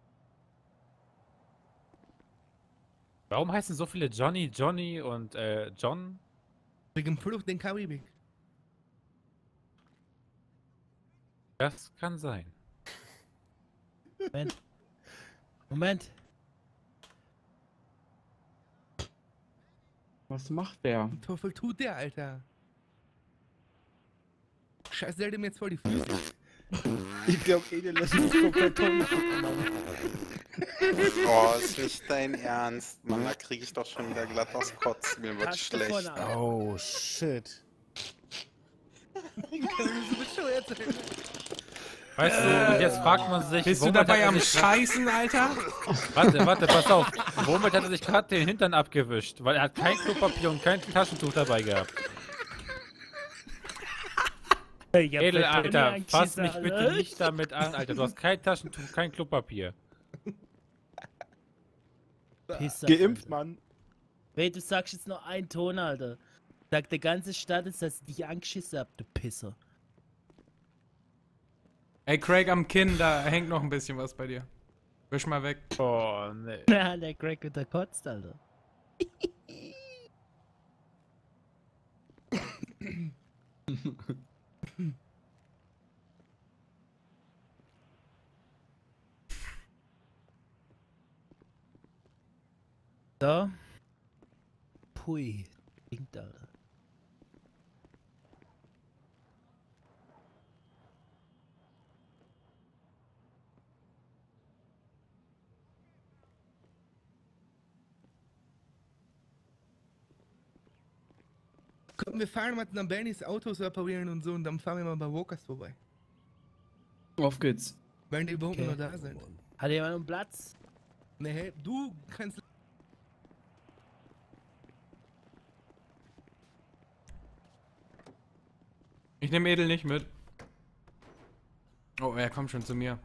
Warum heißen so viele Johnny, Johnny und äh, John? Wegen Flucht in Karibik. Das kann sein. Moment. Moment. Was macht der? Was Teufel tut der, Alter? Scheiße, der hat ihm jetzt voll die Füße. Ich glaub eh, der lässt mich komplett tot. Oh, ist nicht dein Ernst, Mann. Da kriege ich doch schon wieder glatt aus Kotz. Mir wird Hast du schlecht. von ab. Oh, shit. Weißt du, jetzt fragt man sich, Bist du womit hat dabei er am sich grad- Scheißen, Alter? Warte, warte, pass auf. Womit hat er sich gerade den Hintern abgewischt? Weil er hat kein Klopapier und kein Taschentuch dabei gehabt. Ich hab Edel, für Tony Alter, einen fass Schisser, mich bitte Alter. nicht damit an, Alter. Du hast kein Taschentuch, kein Klopapier. Pisser, Geimpft, Alter. Mann. Weh, du sagst jetzt noch einen Ton, Alter. Sag der ganze Stadt ist, dass ich dich angeschissen hab, du Pisser. Ey, Craig, am Kinn, da hängt noch ein bisschen was bei dir. Wisch mal weg. Oh, nee. Ja, der Craig mit der kotzt, Alter. So. Pui. Stinkt, Alter. Komm, wir fahren mal nach Bernys Autos reparieren und so und dann fahren wir mal bei Walkers vorbei. Auf geht's. Wenn die überhaupt Okay. noch da sind. Hat jemand einen Platz? Nee, du kannst. Ich nehme Edel nicht mit. Oh, er kommt schon zu mir.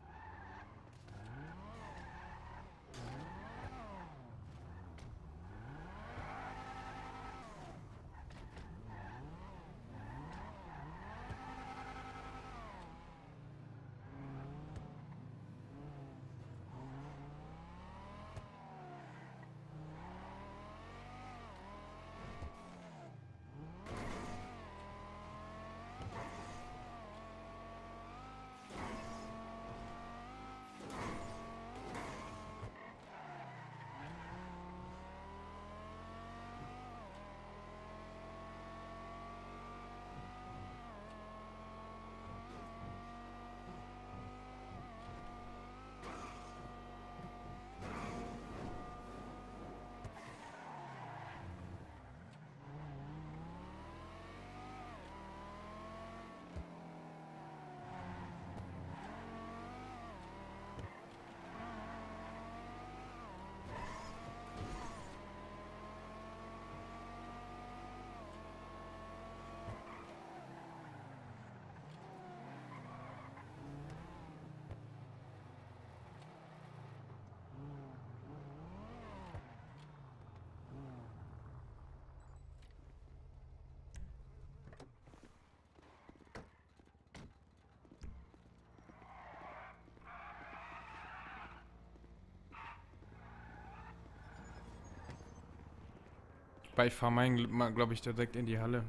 Weil ich fahre meinen, glaube ich, direkt in die Halle.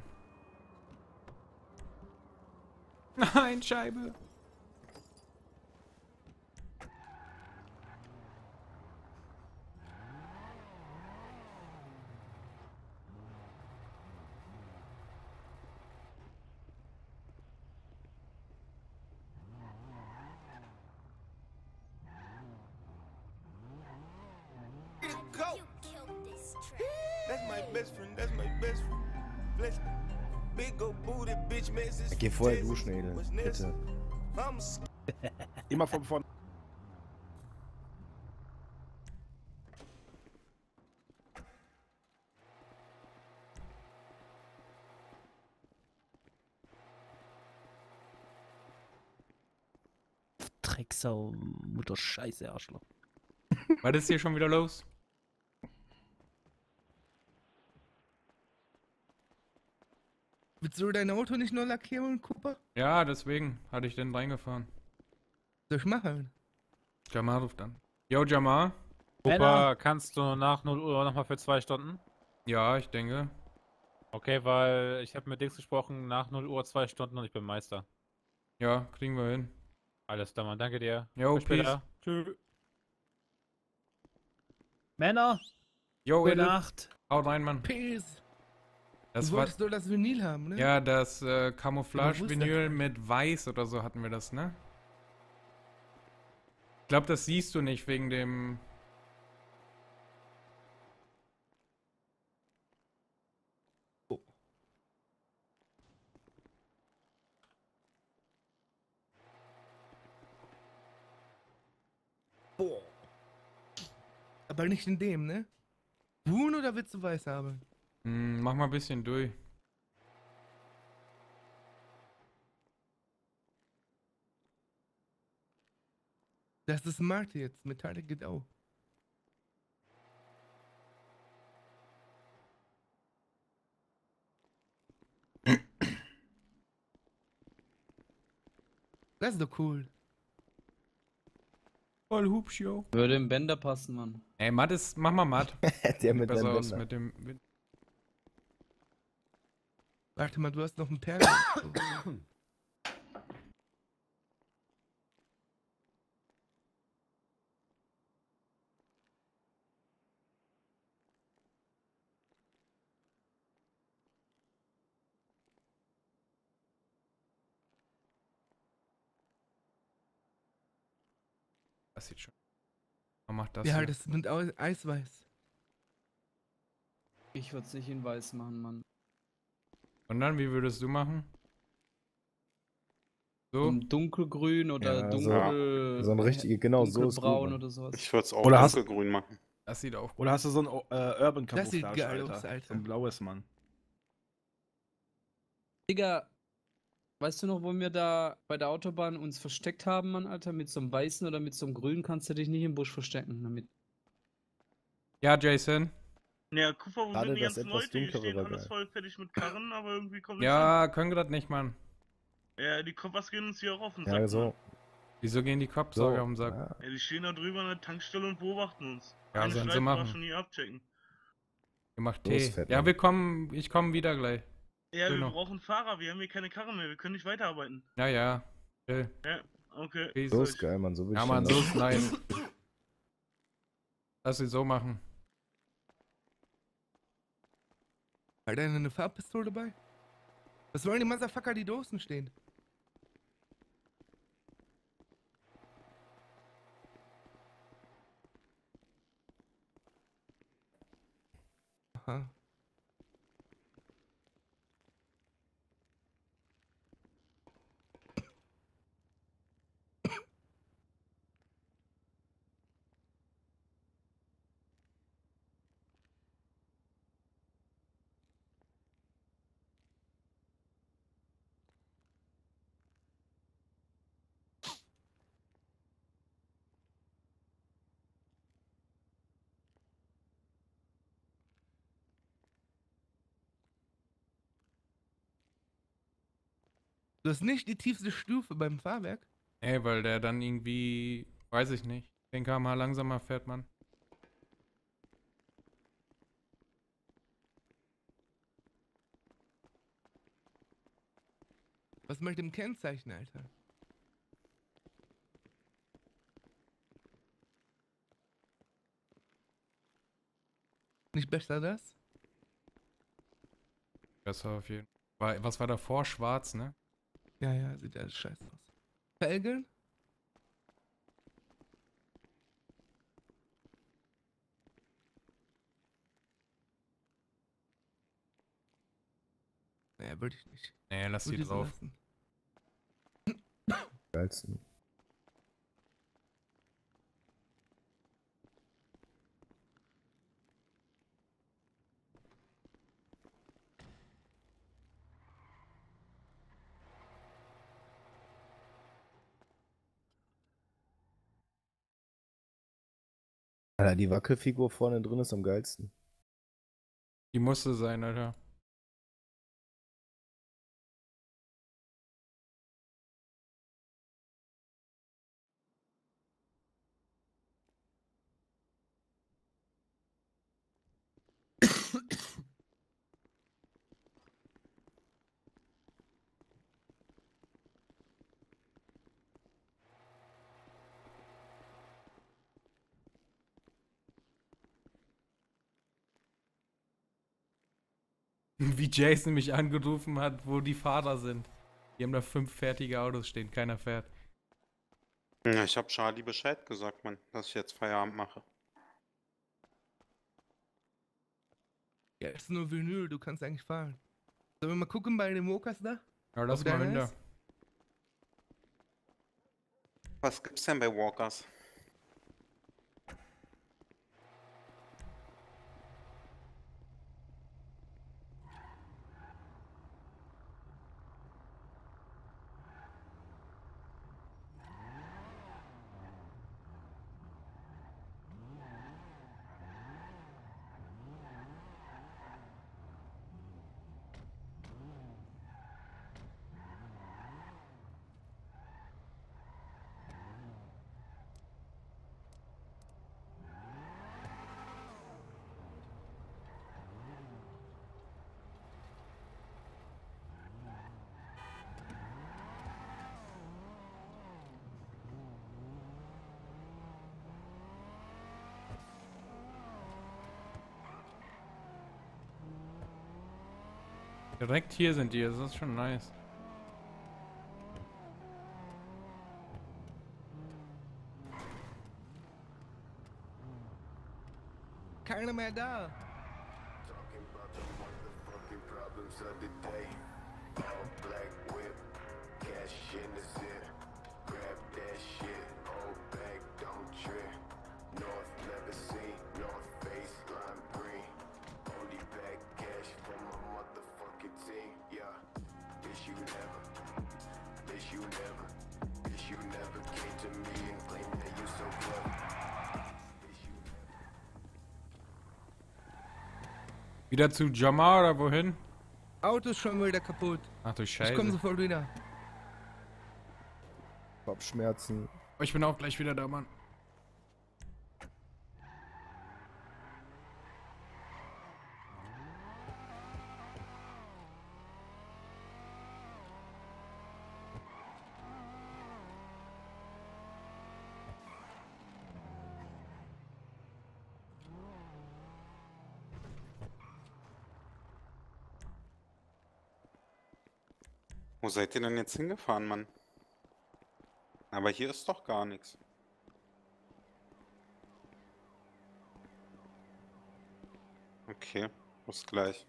Nein, Scheibe. Geh vorher duschen, Edel. Bitte. Immer von vorne. Drecksau, Mutter Scheiße, Arschloch. Was ist hier schon wieder los? Willst du dein Auto nicht nur lackieren, Cooper? Ja, deswegen hatte ich den reingefahren. Soll ich machen? Jamal ruft an. Yo, Jamal? Opa, kannst du nach null Uhr nochmal für zwei Stunden? Ja, ich denke. Okay, weil ich habe mit Dix gesprochen, nach null Uhr zwei Stunden und ich bin Meister. Ja, kriegen wir hin. Alles klar, Mann, danke dir. Jo, Bis später. peace. Tschüss. Männer! Jo, Gute Edel. Nacht. Haut rein, Mann. Peace. Das du war, wolltest nur das Vinyl haben, ne? ja, das äh, Ja, wo ist Camouflage-Vinyl das? mit Weiß oder so hatten wir das, ne? Ich glaube, das siehst du nicht wegen dem... Boah. Aber nicht in dem, ne? Brun oder willst du weiß haben? Hm, mach mal ein bisschen durch. Das ist Smart jetzt. Metallic geht auch. Das ist doch cool. Voll hübsch, yo. Würde im Bänder passen, Mann. Ey, Matt ist, mach mal Matt. Der mit Besser dem aus Bänder. mit dem, mit, Warte mal, du hast noch einen Perlen. das sieht schon. Man macht das Ja, hier. das mit Au- Eisweiß. Ich würde es nicht in weiß machen, Mann. Und dann, wie würdest du machen? So? Ein dunkelgrün oder Ja, so- dunkel. so ein richtige- genau, so ist gut, dunkelbraun Mann. oder sowas. Ich würde es auch Oder hast- dunkelgrün machen. Das sieht auch gut. Oder hast du so ein äh, Urban Das sieht Camouflage, geil Alter. aus, Alter. So ein blaues, Mann. Digga, weißt du noch, wo wir da bei der Autobahn uns versteckt haben, Mann, Alter? Mit so einem weißen oder mit so einem grünen kannst du dich nicht im Busch verstecken damit. Ja, Jason. Ja, guck mal, wo Gerade sind die das ganzen etwas Leute? Die dunklere stehen war alles geil. voll fertig mit Karren, aber irgendwie kommen nicht Ja, können wir das nicht, Mann. an. Ja, die Koppers gehen uns hier auch auf den Ja, Sack. so. Mann. Wieso gehen die Kopfsauger So, um den Sack? ja. Ja, die stehen da drüber an der Tankstelle und beobachten uns. Ja, Eine sollen sie Schleife war machen. schon nie abchecken. Ihr macht Los, Tee. Fettmann. Ja, wir kommen, ich komme wieder gleich. Ja, wir Genau. brauchen Fahrer, wir haben hier keine Karren mehr, wir können nicht weiterarbeiten. Ja, ja. Chill. Ja, okay. Peace So euch. ist geil, Mann. So will Ja, ich Mann, schon so das. ist nice. Lass sie so machen. Hat einer eine Farbpistole dabei? Was wollen die Motherfucker, die Dosen stehen? Aha. Du hast nicht die tiefste Stufe beim Fahrwerk? Ey, weil der dann irgendwie, weiß ich nicht, zehn Kilometer pro Stunde langsamer fährt, man. Was mit dem Kennzeichen, Alter? Nicht besser das? Besser auf jeden Fall. Was war davor? Schwarz, ne? Ja, ja, sieht alles scheiße aus. Felgen? Naja, würde ich nicht. Nee, lass Würde die ich so drauf. lassen. Geilsten. Alter, die Wackelfigur vorne drin ist am geilsten. Die musste sein, Alter. Wie Jason mich angerufen hat, wo die Fahrer sind. Die haben da fünf fertige Autos stehen, keiner fährt. Ja, ich habe Charlie Bescheid gesagt, Mann, dass ich jetzt Feierabend mache. Ja, ist nur Vinyl, du kannst eigentlich fahren. Sollen wir mal gucken bei den Mokas da? Ja, lass Ob mal deiner hinter. ist? Was gibt's denn bei Walkers? Direkt hier sind die, das ist schon nice. Keiner mehr da. Wieder zu Jamar oder wohin? Auto ist schon wieder kaputt. Ach du Ich Scheiße. komme sofort wieder. Kopfschmerzen. Oh, ich bin auch gleich wieder da, Mann. Wo seid ihr denn jetzt hingefahren, Mann? Aber hier ist doch gar nichts. Okay, bis gleich.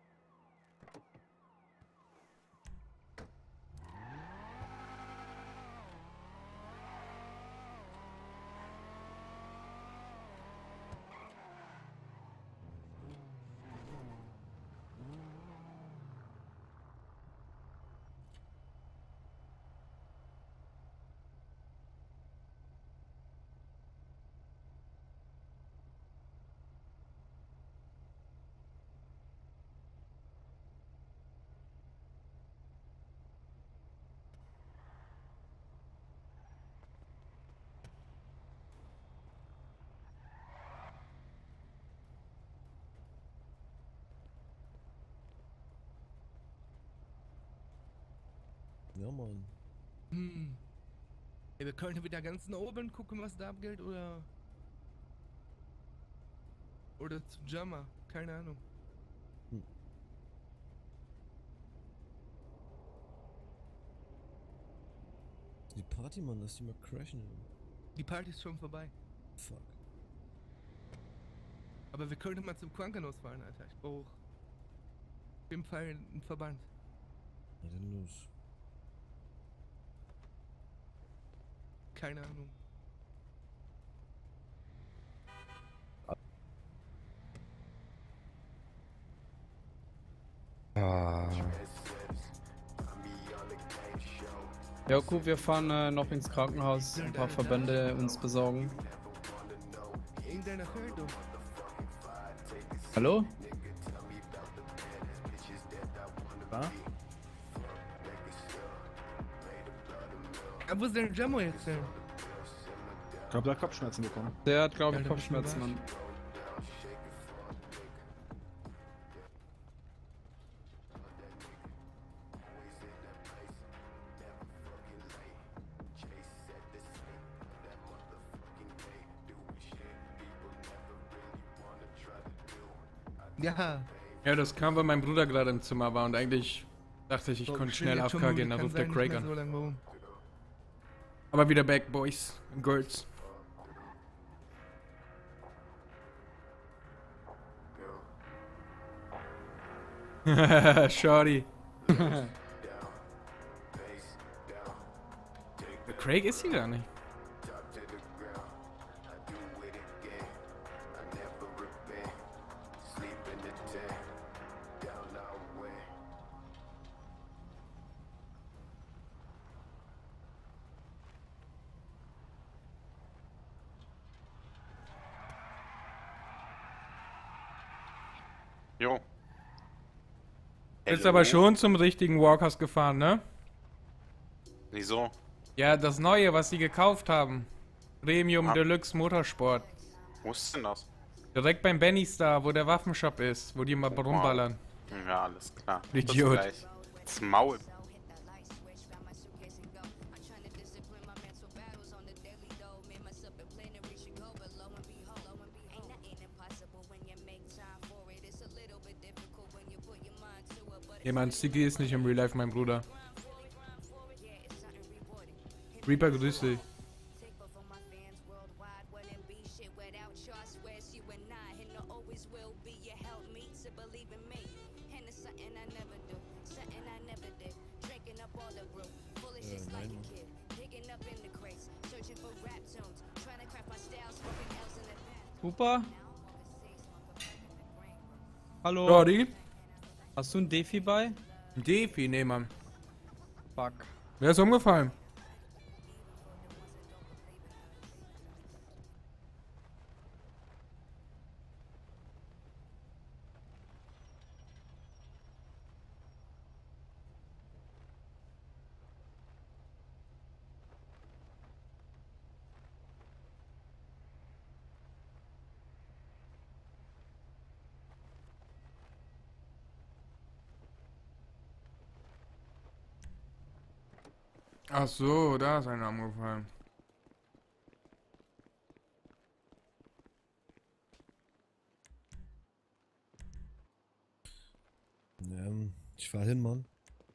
Ja, Mann. Hm. Ja, wir können wieder ganz nach oben gucken, was da abgeht, oder... Oder zu Jammer, keine Ahnung. Hm. Die Party, Mann, lass die mal crashen. Die Party ist schon vorbei. Fuck. Aber wir könnten mal zum Krankenhaus fahren, Alter. Ich brauch... Auf jeden Fall einen Verband. Na dann los. Keine Ahnung. Ah. Ja gut, wir fahren äh, noch ins Krankenhaus, ein paar Verbände uns besorgen. Irgendeiner fällt doch. Hallo? Was? Ah, wo ist denn Jammo jetzt denn? Ich glaube, der hat Kopfschmerzen bekommen. Der hat, glaube ich, Ja, da bist du Kopfschmerzen, Mann. Ja. Ja, das kam, weil mein Bruder gerade im Zimmer war und eigentlich dachte ich, ich So, konnte ich bin schnell jetzt schon A F K müde, gehen, dann kann ruft der sein, nicht Craig mehr an. so lange warum. Aber wieder back, Boys and Girls. Shorty. Der Craig ist hier gar nicht. Jo. Ist aber schon zum richtigen Walkers gefahren, ne? Wieso? Ja, das neue, was sie gekauft haben. Premium Ah. Deluxe Motorsport. Wo ist denn das? Direkt beim Benny's da, wo der Waffenshop ist, wo die mal rumballern. Ja, alles klar. Idiot. Bis gleich. Das Maul. Ain't nothing impossible when you make time for it. It's a little bit difficult when you put your mind to it, but Jemand, Sticky ist nicht im Real Life, mein Bruder. Reaper, grüß dich. Super. Hallo. Jordi? Hast du ein Defi bei? Ein Defi, nee, Mann. Fuck. Wer ist umgefallen? Ach so, da ist einer umgefallen. Ähm, ich fahr hin, Mann.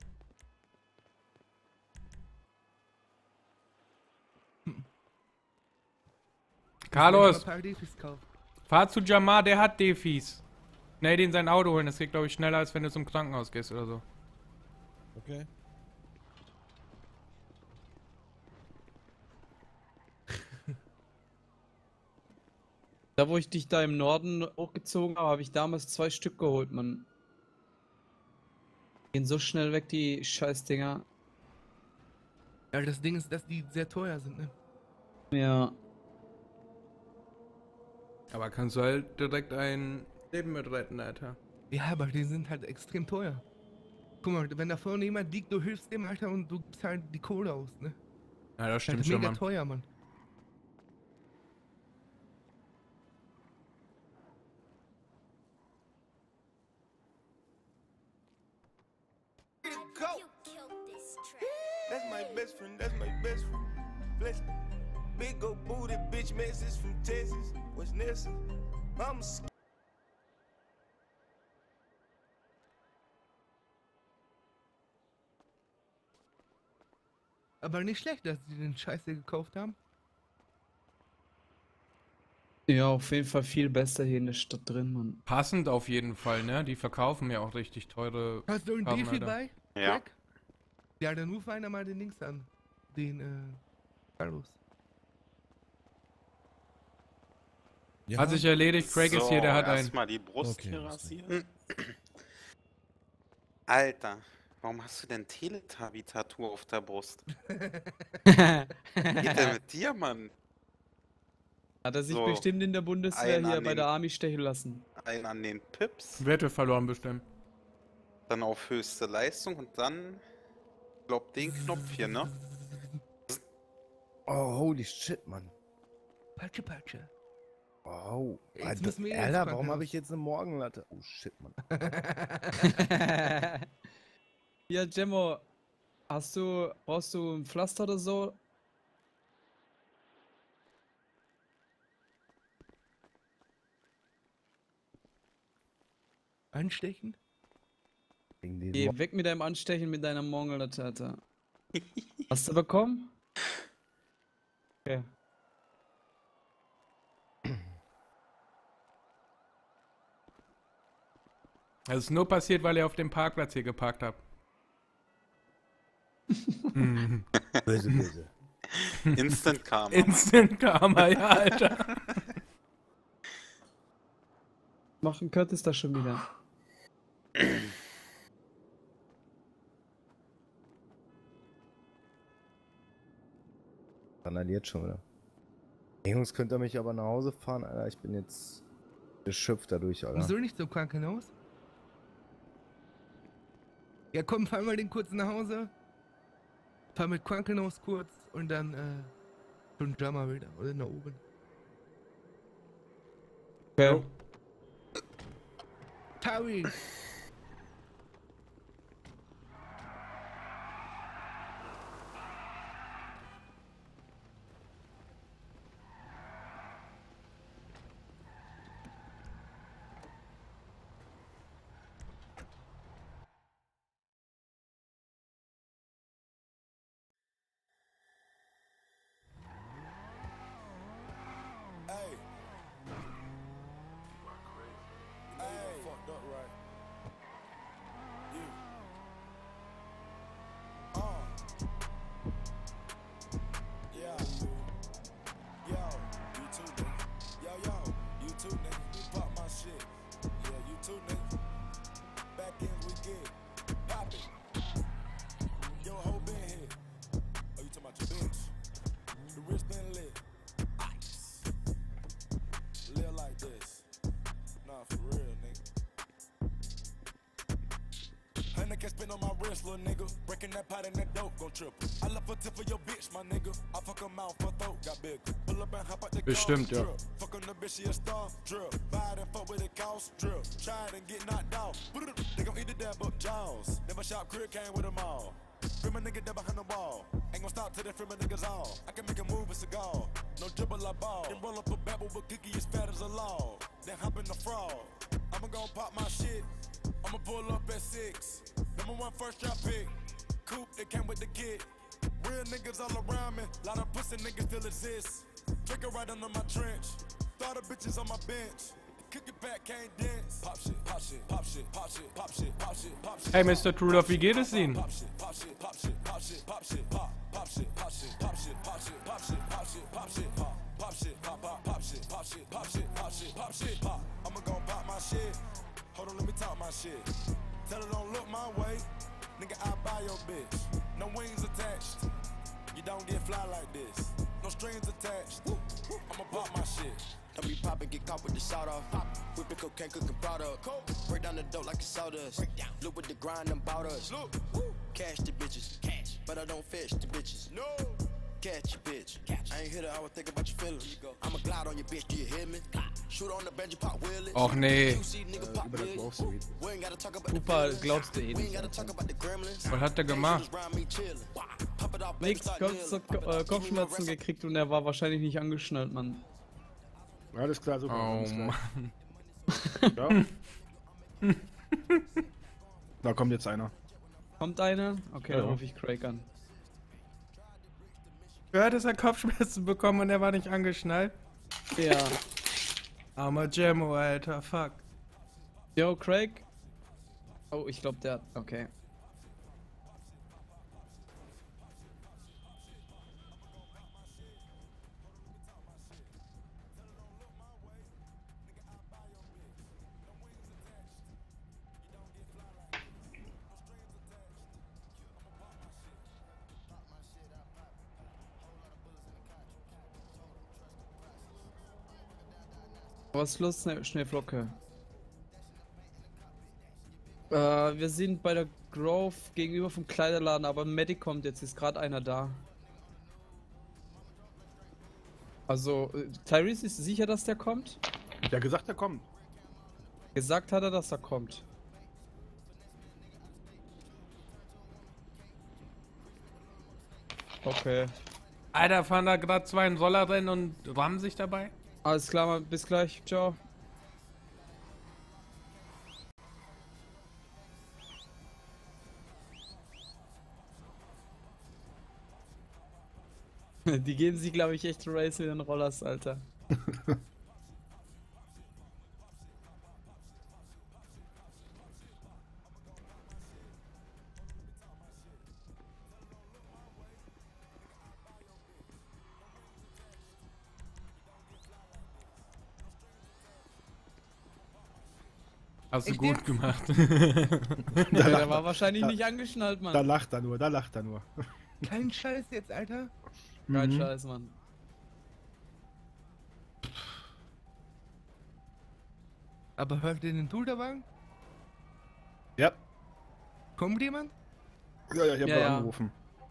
Carlos! Ein paar Defis kaufen. Fahr zu Jamar, der hat Defis. Schnell den sein Auto holen, das geht glaube ich schneller, als wenn du zum Krankenhaus gehst oder so. Okay. Da wo ich dich da im Norden hochgezogen habe, habe ich damals zwei Stück geholt, Mann. Gehen so schnell weg, die Scheißdinger. Ja, das Ding ist, dass die sehr teuer sind, ne? Ja. Aber kannst du halt direkt ein Leben mit retten, Alter. Ja, aber die sind halt extrem teuer. Guck mal, wenn da vorne jemand liegt, du hilfst dem, Alter, und du gibst halt die Kohle aus, ne? Ja, das stimmt halt schon, mega Mann. teuer, Mann. That's my best friend, that's my best friend. Bless big old booty bitch message from Texas. What's next? I'm scared. Aber nicht schlecht, dass die den Scheiß hier gekauft haben. Ja, auf jeden Fall viel besser hier in der Stadt drin, Mann. Passend auf jeden Fall, ne? Die verkaufen ja auch richtig teure. Hast du einen Karten, Defi Alter. bei? Ja. Craig? Ja, dann ruf einer mal den Links an. Den, äh, Carlos. Ja. Hat sich erledigt, Craig ist hier, der hat einen. Erstmal die Brust Okay, hier alles rasieren. Alter, warum hast du denn Teletubby-Tattoo auf der Brust? Was geht denn mit dir, Mann? Hat er sich So, bestimmt in der Bundeswehr einen hier an bei den- der Army stechen lassen. Einen an den Pips, Wette verloren bestimmt. dann auf höchste Leistung und dann, glaub, den Knopf hier, ne? Oh, holy shit, Mann. Patsche, Patsche. Wow. Jetzt Alter, müssen wir eh ins Alter, warum Krankenhaus. habe ich jetzt eine Morgenlatte? Oh shit, Mann. Ja, Gemmo, hast du, brauchst du ein Pflaster oder so? Anstechen? Wegen den Geh Mor- weg mit deinem Anstechen mit deiner Mongellatte, Alter. Hast du bekommen? Okay. Das ist nur passiert, weil ihr auf dem Parkplatz hier geparkt habt. Mhm. Böse, böse. Instant Karma. Instant Karma, ja, Alter. Machen Curtis das schon wieder. Randaliert schon wieder. Ey, Jungs, könnt ihr mich aber nach Hause fahren, Alter? Ich bin jetzt erschöpft dadurch, Alter. Wieso nicht zum Krankenhaus? Ja komm, fahr mal den kurz nach Hause. Fahr mit Krankenhaus kurz und dann, äh, zum Jammer wieder, oder nach oben. Okay. Taui! spin on my wrist, little nigga. Breaking that pot and that dope gon' triple. I love a tip for your bitch, my nigga. I fuck her mouth, her throat got big. Pull up and hop out the car, Bestimmt, ja. drill. Fuck on the bitch, she a star, drill. Buy it and fuck with the cost, drill. Try it and get knocked out. They gon' eat the damn up jaws. Never shop crib, came with them all. Free my nigga there behind the wall. Ain't gon' stop till they free my niggas all. I can make a move, a cigar. No dribble, I ball. Then roll up a babble, but cookie as fat as a log. Then hop in the fraud. I'ma gon' pop my shit. I'ma pull up at six. Number one first drop pick. Coupe, it came with the kit. Real niggas all around me. Lot of pussy niggas still exist. Drinking right under my trench. Thought of bitches on my bench. Cookie pack can't dance. Pop shit, pop shit, pop shit, pop shit, pop shit, pop shit, pop shit. Hey, Mister Trudolf, wie geht es Ihnen? Pop shit, pop shit, pop shit, pop shit, pop shit, pop, pop shit, pop shit, pop shit, pop shit, pop shit, pop shit, pop shit, pop, pop shit, pop, pop, pop shit, pop shit, pop shit, pop shit, pop shit, pop. I'ma gon' pop my shit. Hold on, let me talk my shit. Tell her don't look my way. Nigga, I buy your bitch. No wings attached. You don't get fly like this. No strings attached. I'ma pop my shit. Don't be poppin', get caught with the shot off. Whippin' cocaine, cookin' product. Break down the dope like it's sawdust. Look with the grind and bout us. Cash the bitches. Cash. But I don't fetch the bitches. No. Catch your bitch. Catch. I ain't hit her, I would think about your feelings. I'ma glide on your bitch, do you hear me? Shoot on the bench, pop wheel it. Och nee. Cooper, glaubst du eh nicht. Was hat der gemacht? Nix, Kopf, äh, Kopfschmerzen gekriegt und er war wahrscheinlich nicht angeschnallt, Mann. Alles klar, super. Oh alles klar. Mann. Ja. Da kommt jetzt einer. Kommt einer? Okay, Ja. dann rufe ich Craig an. Gehört, dass er Kopfschmerzen bekommen und er war nicht angeschnallt? Ja. Armer Gemmo, Alter, fuck. Yo, Craig? Oh, ich glaube, der hat... Okay. Was ist los, Schnell- Schnellflocke? Äh, wir sind bei der Grove gegenüber vom Kleiderladen, aber Medic kommt jetzt, ist gerade einer da. Also, äh, Tyrese ist sicher, dass der kommt? Der gesagt, der kommt. Gesagt hat er, dass er kommt. Okay. Alter, fahren da gerade zwei in Roller rein und rammen sich dabei? Alles klar, Mann, bis gleich, ciao. Die geben sich, glaube ich, echt Race mit den Rollers, Alter. Hast du Ich gut nehm's. gemacht. Ja, der lacht war er. wahrscheinlich Da- nicht angeschnallt, Mann. Da lacht er nur, da lacht er nur. Kein Scheiß jetzt, Alter. Kein Mhm. Scheiß, Mann. Aber hört ihr den Dulderwagen? Ja. Kommt jemand? Ja, ja, ich hab Ja, mal ja. angerufen.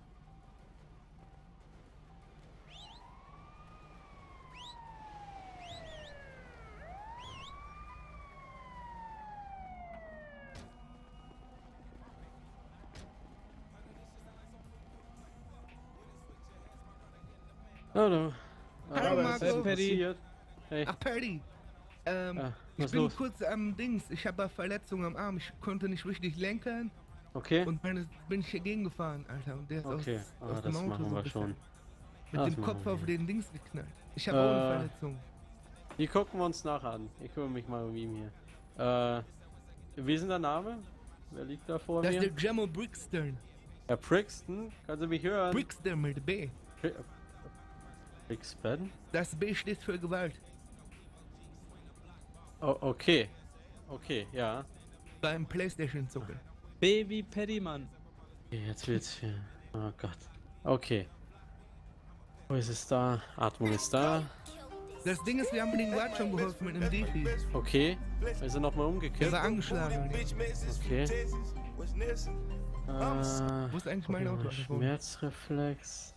Hallo. Hallo, was Marco. ist passiert? Hey. Ach, Paddy. Ähm, Ah, ich was bin los? kurz am Dings. Ich habe Verletzungen am Arm. Ich konnte nicht richtig lenken. Okay. Und meine, bin ich hier gegengefahren, Alter. Und der ist Okay, aus, ah, aus dem das Auto machen so wir gefallen. schon. Mit Das dem machen Kopf wir. auf den Dings geknallt. Ich habe Äh, auch eine Verletzung. Die gucken wir uns nachher an. Ich kümmere mich mal um ihn hier. Äh, wie ist denn der Name? Wer liegt da vor Das ist mir? der Gemmo Brixton. Herr Brixton, kannst du mich hören? Brixton mit B. Pri- Brixton? Das B steht für Gewalt. Oh, okay. Okay, ja. Beim Playstation-Zucker. Baby Paddy, Mann. Okay, jetzt wird's hier. Oh Gott. Okay. Wo ist es da? Atmung ist da. Das Ding ist, wir haben den Guard schon geholfen mit einem Defi. Okay. Ist er nochmal umgekehrt? Der war angeschlagen. Okay. Äh, Wo ist eigentlich mein Auto? Schmerzreflex.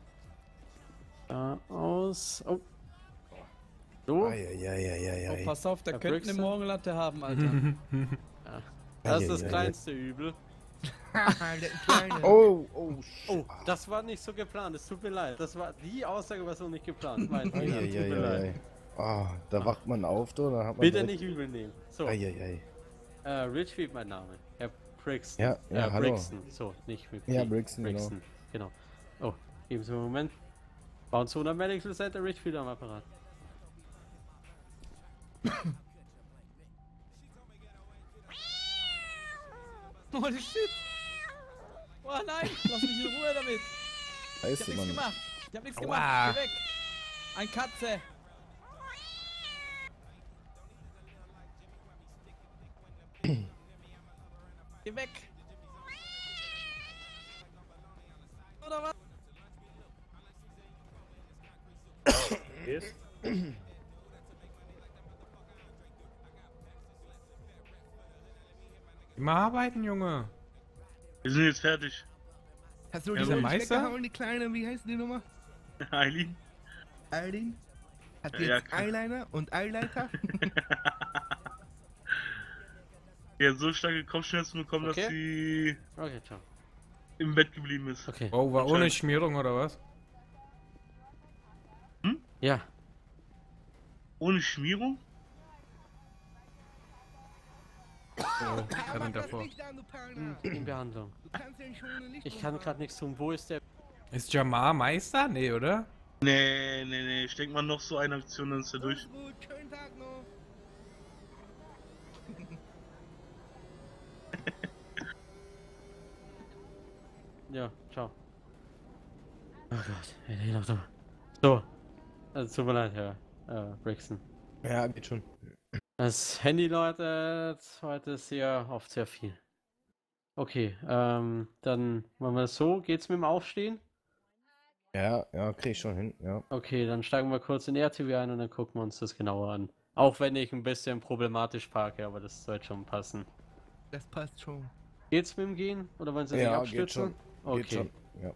Da aus. Oh. So. Oh, pass auf, der Herr könnte eine Brixton? Morgenlatte haben, Alter. Ja. Das ist das kleinste Übel. Oh, oh, Oh, das war nicht so geplant, es tut mir leid. Das war, die Aussage war so nicht geplant. Mein Fehler, tut mir Eieieiei. leid. Ah, da wacht man auf, du, dann hat man Bitte direkt- nicht übel nehmen. So. Eieiei. Äh, Richfield mein Name. Herr Brixton. Ja, ja, äh, hallo. Brixton. So, nicht Richfield. Ja, Brixton, genau. genau. Oh, geben Sie mir einen Moment. Bauen zu hundert Medical Center, Richfield am Apparat. Holy shit! Oh nein, lass mich in Ruhe damit! Scheiße, ich hab nichts Mann. gemacht! Ich hab nichts Aua. gemacht! Geh weg! Ein Katze! Geh weg! Oder was? Yes. Immer arbeiten, Junge. Wir sind jetzt fertig. Hast du Ja, die so Milch Meister? weggehauen, die Kleine? Wie heißt die Nummer? Eileen? Eileen? Hat die Ja, jetzt klar. Eyeliner und Eyelighter? Die hat so starke Kopfschmerzen bekommen, dass Okay. sie Okay, ciao. im Bett geblieben ist. Okay. Oh, war ohne Anscheinend. Schmierung oder was? Ja. Ohne Schmierung? Oh, er rennt davor. Hm, In Behandlung. Du kannst ja nicht ohne Licht Ich kann gerade nichts tun. Wo ist der? Ist Jamar Meister? Nee, oder? Nee, nee, nee. Ich denke mal noch so eine Aktion, dann ist er durch. Gut, schönen Tag noch. Ja, ciao. Oh Gott, er lebt noch da. So. Also, tut mir leid, Herr äh, Brixton. Ja, geht schon. Das Handy läutet heute sehr oft sehr viel. Okay, ähm, dann machen wir es so. Geht's mit dem Aufstehen? Ja, ja, krieg ich schon hin, ja. Okay, dann steigen wir kurz in R T V ein und dann gucken wir uns das genauer an. Auch wenn ich ein bisschen problematisch parke, aber das sollte schon passen. Das passt schon. Geht's mit dem Gehen? Oder wollen Sie nicht Ja, abstürzen? geht schon. Okay. Geht schon, ja.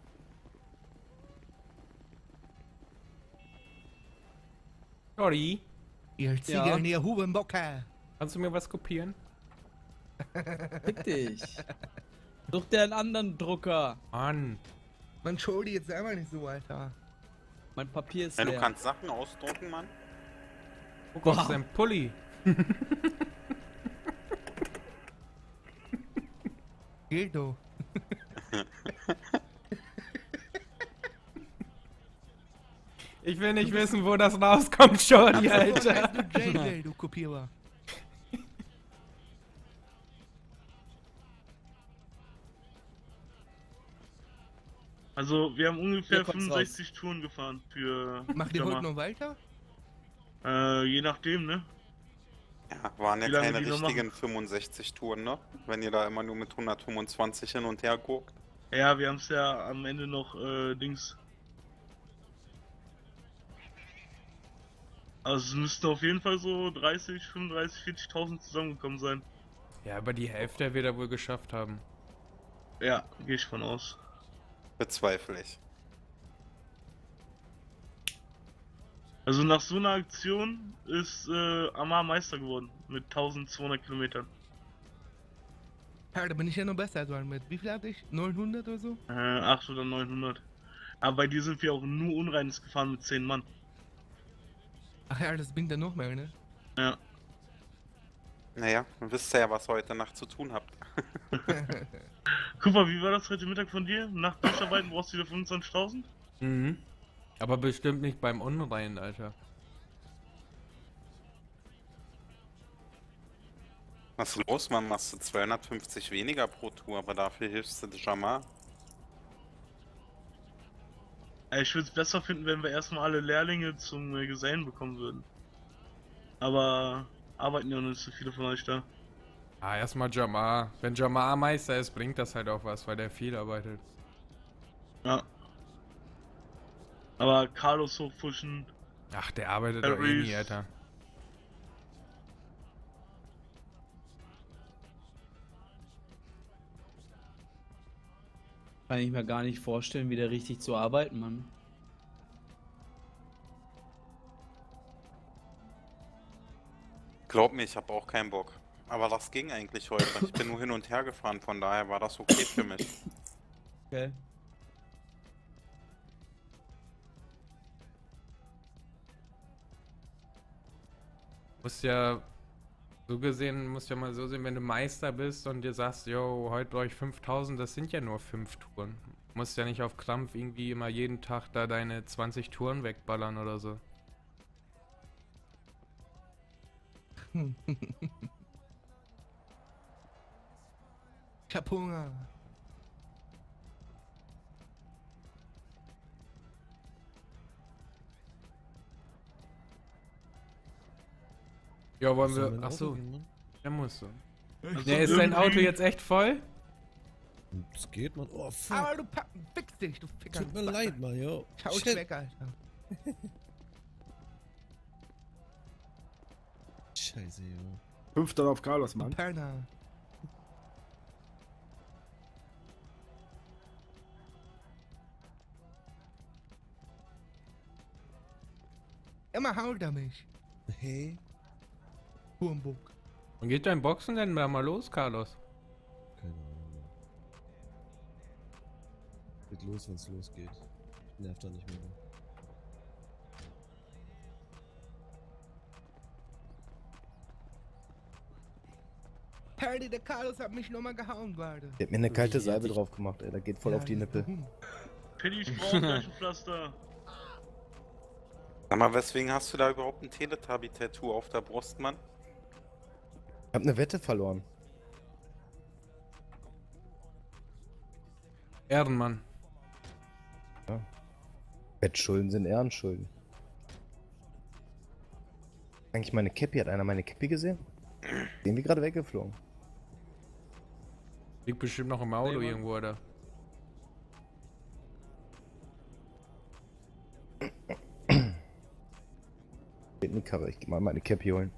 Sorry. Ihr Ziegel, Ja. ihr Hubenbocker. Kannst du mir was kopieren? Fick dich! Such dir einen anderen Drucker! Mann. Man show die jetzt selber nicht so, Alter. Mein Papier ist Ja, du leer. kannst Sachen ausdrucken, Mann. Guck Wow. auf deinen Pulli. Geht doch. Ich will nicht wissen, wo das rauskommt, Shorty, Alter. Du J J, du Kopierer. Also, wir haben ungefähr Hier kommt's fünfundsechzig Touren gefahren für. Macht ihr Jamar. heute noch weiter? Äh, je nachdem, ne? Ja, waren ja Wie lange keine die noch richtigen fünfundsechzig Touren, ne? Wenn ihr da immer nur mit hundertfünfundzwanzig hin und her guckt. Ja, wir haben es ja am Ende noch, äh, Dings. Also, es müssten auf jeden Fall so dreißig, fünfunddreißig, vierzigtausend zusammengekommen sein. Ja, aber die Hälfte wird er wohl geschafft haben. Ja, gehe ich von aus. Bezweifle ich. Also, nach so einer Aktion ist äh, Amar Meister geworden mit eintausendzweihundert Kilometern. Ja, da bin ich ja noch besser dran mit. Wie viel hatte ich? neunhundert oder so? Äh, achthundert oder neunhundert. Aber bei dir sind wir auch nur Unreines gefahren mit zehn Mann. Ach ja, das bringt dann noch mehr, ne? Ja. Naja, dann wisst ihr ja, was ihr heute Nacht zu tun habt. Guck mal, wie war das heute Mittag von dir? Nach Durcharbeiten brauchst du wieder fünfundzwanzigtausend? Mhm. Aber bestimmt nicht beim Unrein, Alter. Was ist los, Mann? Machst du zweihundertfünfzig weniger pro Tour, aber dafür hilfst du Jamar. Äh, Ich würde es besser finden, wenn wir erstmal alle Lehrlinge zum äh, Gesellen bekommen würden. Aber arbeiten ja noch nicht so viele von euch da. Ah, erstmal Jamar. Wenn Jamar Meister ist, bringt das halt auch was, weil der viel arbeitet. Ja. Aber Carlos hochpushen, Ach, der arbeitet doch eh nie, Alter. Kann ich mir gar nicht vorstellen, wieder richtig zu arbeiten, Mann. Glaub mir, ich habe auch keinen Bock. Aber das ging eigentlich heute. Ich bin nur hin und her gefahren, von daher war das okay für mich. Okay. Muss ja, so gesehen, muss ja mal so sehen, wenn du Meister bist und dir sagst, yo, heute brauche ich fünftausend, das sind ja nur fünf Touren. Du musst ja nicht auf Krampf irgendwie immer jeden Tag da deine zwanzig Touren wegballern oder so. Ich hab Hunger. Ja, wollen Soll wir. mein Auto Achso. gehen, Mann? Der muss so. Ich Der muss ist dein Auto irgendwie- jetzt echt voll? Es geht, Mann. Oh, fuck. Aber du Pappen, fix dich, du Ficker. Tut mir leid, Mann, yo. Schau ich Shit. weg, Alter. Scheiße, yo. Fünfter auf Carlos, Mann. Perna. Immer haut er mich. Hey. Hurenbock. Und geht dein Boxen denn da mal los, Carlos? Keine Ahnung, Mann. Geht los, wenn's losgeht. Nervt doch nicht mehr. Perdi, der Carlos hat mich nochmal gehauen gerade. Der hat mir eine kalte Salbe drauf gemacht, ey. Da geht voll Ja, auf die das- Nippel. Penny, ich brauche gleich ein Pflaster. Sag mal, weswegen hast du da überhaupt ein Teletubby-Tattoo auf der Brust, Mann? Ich hab eine Wette verloren. Ehrenmann. Ja. Wettschulden sind Ehrenschulden. Eigentlich meine Cappy. Hat einer meine Cappy gesehen? Irgendwie gerade weggeflogen. Liegt bestimmt noch im Auto Nee, Mann. irgendwo, oder? Geht eine Karre. Ich geh mal meine Cappy holen.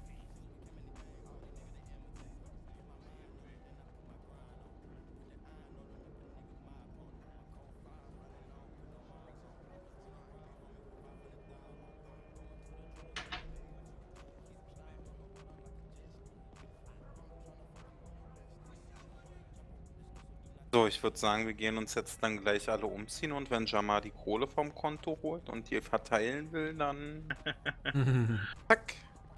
So, ich würde sagen, wir gehen uns jetzt dann gleich alle umziehen und wenn Jamar die Kohle vom Konto holt und die verteilen will, dann... Zack.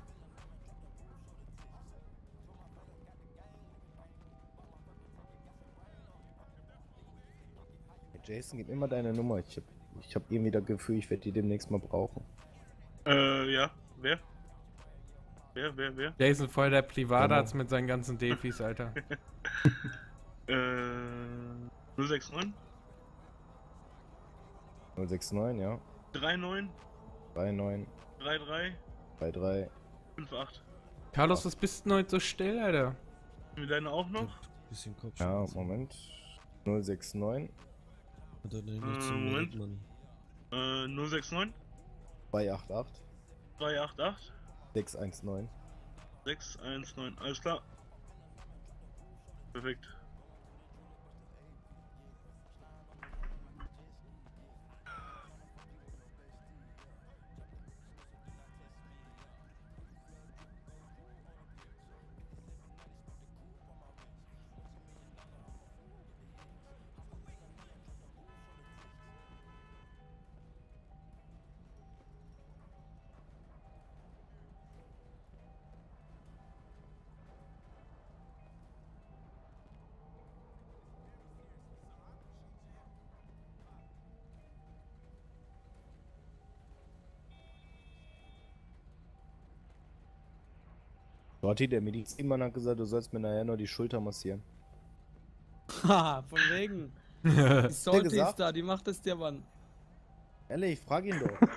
Jason, gib mir mal deine Nummer. Ich hab, ich hab irgendwie das Gefühl, ich werde die demnächst mal brauchen. Äh, ja. Wer? Wer, wer, wer? Jason voll der Privatarzt mit seinen ganzen Defis, Alter. Äh, null sechs neun, null sechs neun, ja. drei neun, drei neun, drei drei, drei drei. fünf acht. Carlos, was bist du denn heute so still, Alter? Mit deiner auch noch? Bisschen Ja, Kopfschmerzen. Moment. null sechs neun, Hat er nicht Äh, zu Moment. Mann. Äh, null sechs neun, zwei acht acht, zwei acht acht, sechs eins neun. sechs eins neun. Alles klar. Perfekt. Shorty, der Medizinmann hat gesagt, du sollst mir nachher nur die Schulter massieren. Haha, von wegen. Die der Salty gesagt? ist da, die macht es dir, Mann. Ehrlich, frag ihn doch.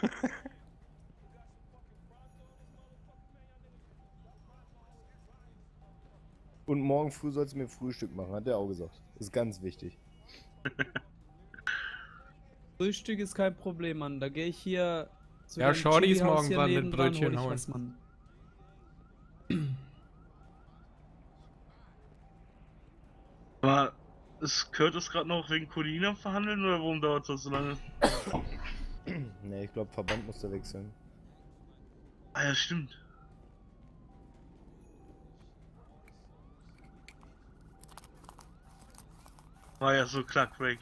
Und morgen früh sollst du mir Frühstück machen, hat der auch gesagt. Ist ganz wichtig. Frühstück ist kein Problem, Mann. Da gehe ich hier Ja, Sogar ein Shorty ist Chili-Haus morgen hier dran mit nebendran, hol Brötchen ich holen. was, Mann. Aber ist Curtis gerade noch wegen Colin am Verhandeln oder warum dauert das so lange? Ne, ich glaube, Verband musste wechseln. Ah ja, stimmt. War ja so klar, Craig.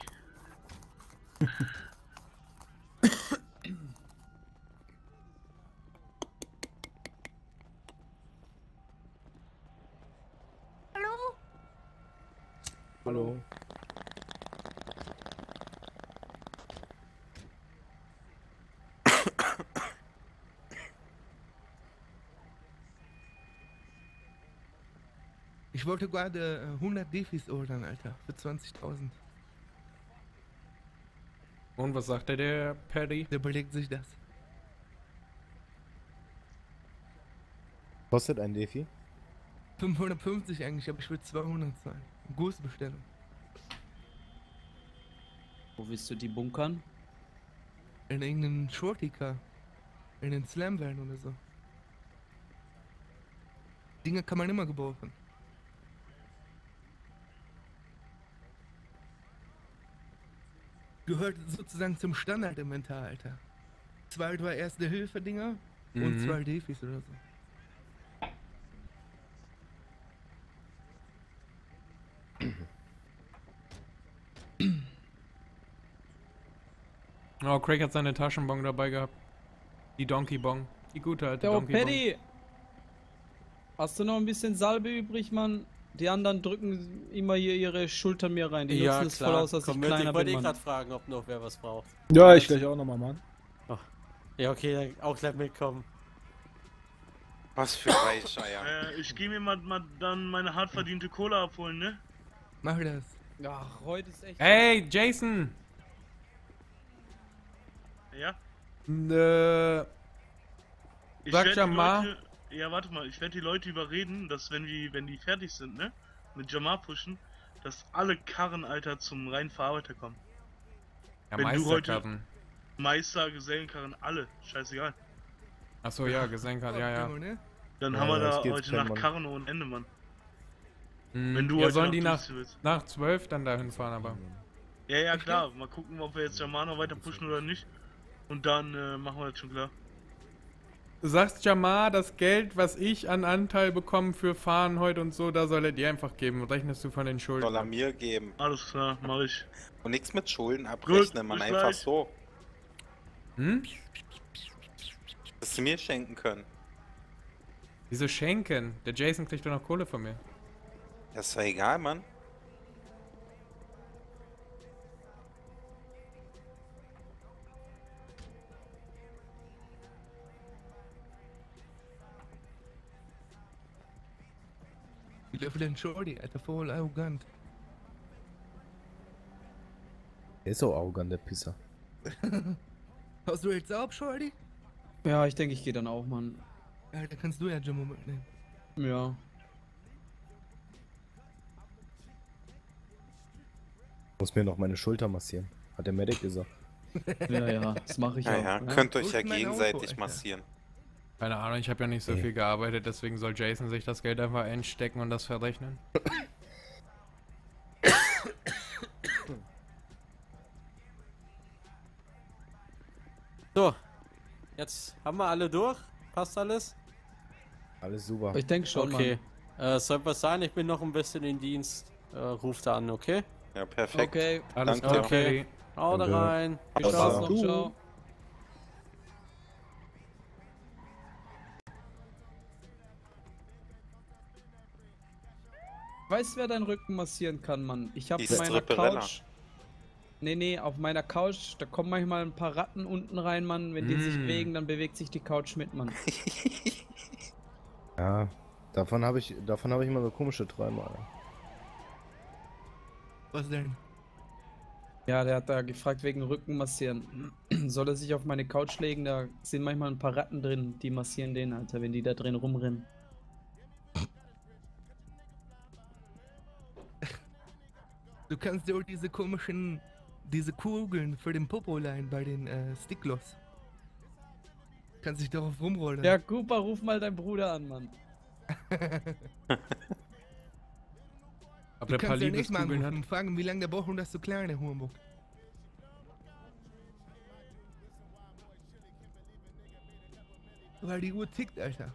Hallo? Hallo. Ich wollte gerade äh, hundert Defis ordern, Alter, für zwanzigtausend. Und was sagt der, der Paddy? Der überlegt sich das. Kostet ein Defi? fünfhundertfünfzig eigentlich, aber ich will zweihundert zahlen. Großbestellung. Wo willst du die bunkern? In irgendeinen Shorty-Car. In den Slam-Van oder so. Dinge kann man immer gebrauchen. Gehört sozusagen zum Standard-Inventar, Alter. Zwei, drei Erste-Hilfe-Dinger und Mhm. zwei Defis oder so. Oh, Craig hat seine Taschenbon dabei gehabt. Die Donkey Bong. Die gute alte Ja, Donkey Paddy! Hast du noch ein bisschen Salbe übrig, Mann? Die anderen drücken immer hier ihre Schultern mir rein. Die Ja, nutzen es voll klar. aus, dass Komm ich mit, kleiner ich wollte bin, eh Mann. gerade fragen, ob noch wer was braucht. Ja, ich gleich auch nochmal, Mann. Oh. Ja, okay, dann auch gleich mitkommen. Was für Weicheier. Äh, ich gehe mir mal, mal dann meine hart verdiente Cola abholen, ne? Mach das. Ach, heute ist echt... Hey, Jason! Ja? Äh, Ich Sag werd die Jamar. Leute, ja, warte mal, ich werde die Leute überreden, dass wenn die, wenn die fertig sind, ne? Mit Jamar pushen, dass alle Karren, Alter, zum reinen Verarbeiter kommen. Ja, wenn du heute Meisterkarten. Meister, Gesellenkarren, alle, scheißegal. Achso, ja, Gesenkart, ja, ja. Dann Ja, haben wir das da geht heute kein Nacht Mann. Karren ohne Ende, Mann. Hm, Wenn du ja, heute sollen noch die nach, Touristen willst. nach zwölf dann dahin fahren, aber. Ja, ja, klar. Mal gucken, ob wir jetzt Jamar noch weiter pushen oder nicht. Und dann äh, machen wir das schon klar. Du sagst Jamar, das Geld, was ich an Anteil bekomme für Fahren heute und so, da soll er dir einfach geben. Rechnest du von den Schulden? Soll er mir geben. Alles klar, mach ich. Und nichts mit Schulden abrechnen, man bis einfach gleich. so. Hm? Dass sie mir schenken können. Wieso schenken? Der Jason kriegt doch noch Kohle von mir. Das ist doch egal, Mann. Ich löffel den Shorty, Alter, voll arrogant. Der ist so arrogant, der Pisser. Hast du jetzt auch, Shorty? Ja, ich denke, ich gehe dann auch, Mann. Ja, da kannst du ja Jimmo mitnehmen. Ja. Muss mir noch meine Schulter massieren, hat der Medic gesagt. Ja, ja, das mache ich Ja, auch. ja, ne? könnt Wo euch ist ja mein Auto, gegenseitig Alter? massieren. Keine Ahnung, ich habe ja nicht so Nee. viel gearbeitet, deswegen soll Jason sich das Geld einfach einstecken und das verrechnen. So, jetzt haben wir alle durch. Passt alles? Alles super. Ich denke schon, Okay. Äh, soll was sein? Ich bin noch ein bisschen in Dienst. Äh, ruft an, okay? Ja, Mann. perfekt. Okay, Alles Danke. klar, Okay. Paddy. Haut Danke. rein. viel Spaß Ciao. noch, ciao. Weißt du, wer deinen Rücken massieren kann, Mann? Ich hab Die auf meiner Stripperella. Couch... Nee, nee, auf meiner Couch, da kommen manchmal ein paar Ratten unten rein, Mann. Wenn die sich Mm. bewegen, dann bewegt sich die Couch mit, Mann. Ja, davon habe ich, davon habe ich immer so komische Träume, Alter. Was denn? Ja, der hat da gefragt wegen Rücken massieren. Soll er sich auf meine Couch legen? Da sind manchmal ein paar Ratten drin, die massieren den, Alter, wenn die da drin rumrennen. Du kannst dir auch diese komischen, diese Kugeln für den Popo leihen bei den äh, Sticklos. Kannst dich darauf rumrollen. Ja, Cooper, ruf mal deinen Bruder an, Mann. Ob Du der kannst paar ja nicht mal Liebeskugeln anrufen hat. und fragen, wie lange der braucht, um das zu klären, der Hurenbock. Weil die Uhr tickt, Alter.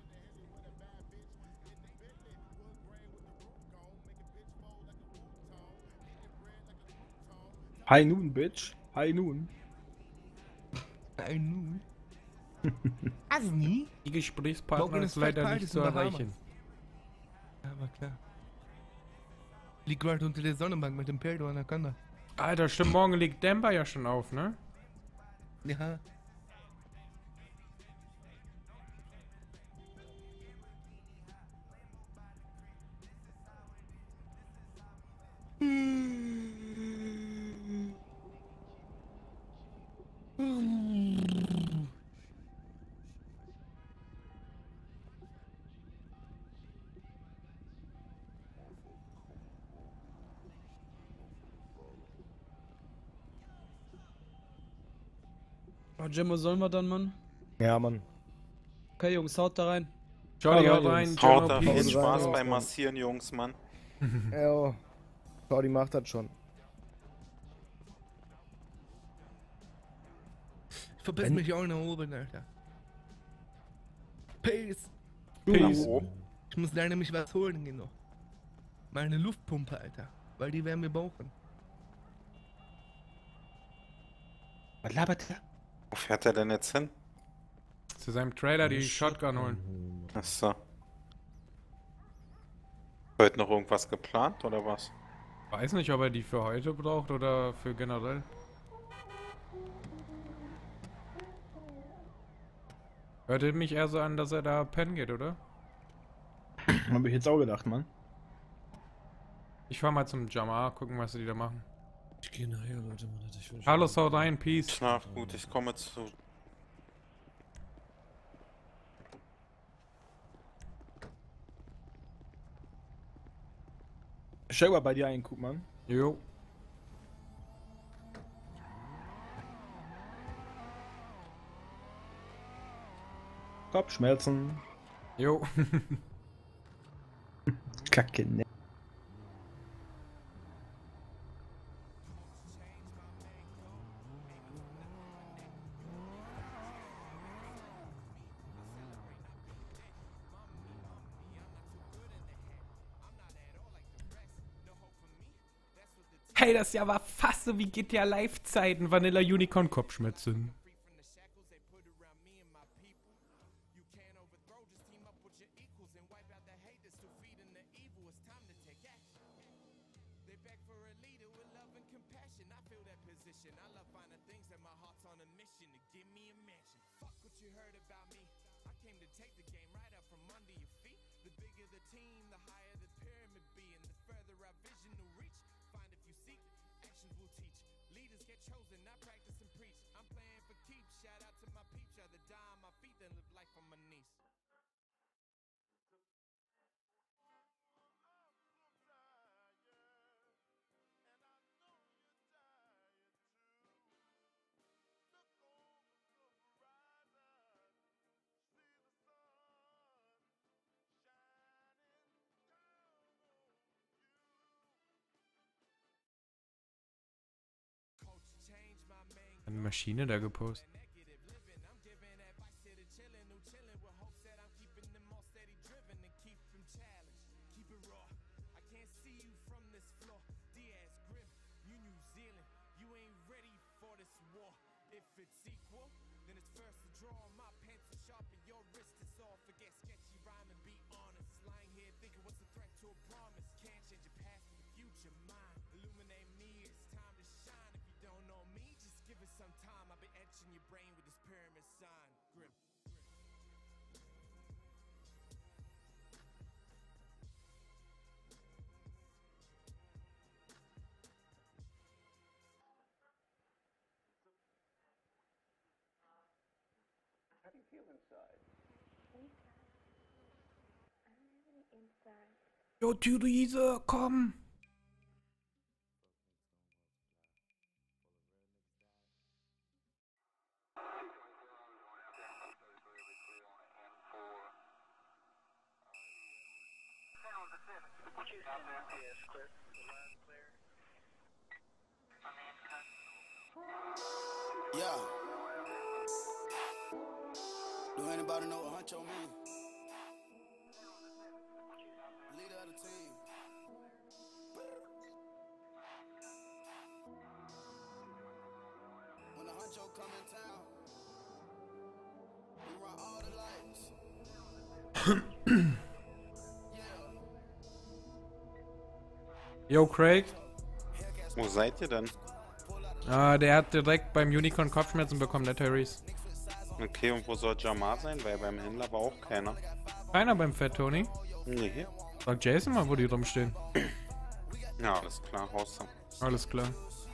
High Noon, Bitch. High Noon. High Noon? Asni? Die Gesprächspartner Morgen ist ist leider Fat nicht Party zu in Bahamas. erreichen. Ja, aber klar. Liegt gerade unter der Sonnenbank mit dem Peldo Anaconda. Alter, stimmt, morgen legt Denver ja schon auf, ne? Ja. Oh, Jim, was sollen wir dann, Mann? Ja, Mann. Okay, Jungs, haut da rein. Johnny, Ja, haut rein. Jungs. Jono, Haut da, peace. viel Spaß rein, beim Mann. Massieren, Jungs, Mann. Ja, Claudi macht das schon. Ich verpiss mich auch nach oben, Alter. Peace. Peace. Ich muss da nämlich was holen gehen noch. Meine Luftpumpe, Alter. Weil die werden wir brauchen. Was labert der? Wo fährt er denn jetzt hin? Zu seinem Trailer die Shotgun holen. Achso. Heute noch irgendwas geplant oder was? Weiß nicht, ob er die für heute braucht oder für generell. Hörte mich eher so an, dass er da pennen geht, oder? Hab ich jetzt auch gedacht, Mann. Ich fahr mal zum Jamar, gucken, was die da machen. Ich gehe nachher, Leute, Mann. Alter, ich will Hallo, haut rein, peace. Schlaf gut, ich komme zu. Stell mal bei dir ein, guck mal. Jo. Kopfschmerzen. Jo. Kacke, ne? Hey, das ja war fast so wie G T A Live-Zeiten, Vanilla Unicorn Kopfschmerzen. Eine Maschine da gepostet. Jo, Therese, komm! Yeah. Do anybody know what Huncho mean? Leader of the team. When the Huncho come in town, we run all the lights. Yo, Craig. Wo seid ihr denn? Ah, der hat direkt beim Unicorn Kopfschmerzen bekommen, der Tyrese. Okay, und wo soll Jamar sein? Weil beim Händler war auch keiner. Keiner beim Fat Tony? Nee. Sag Jason mal, wo die rumstehen. Ja, alles klar, raus da. Alles klar.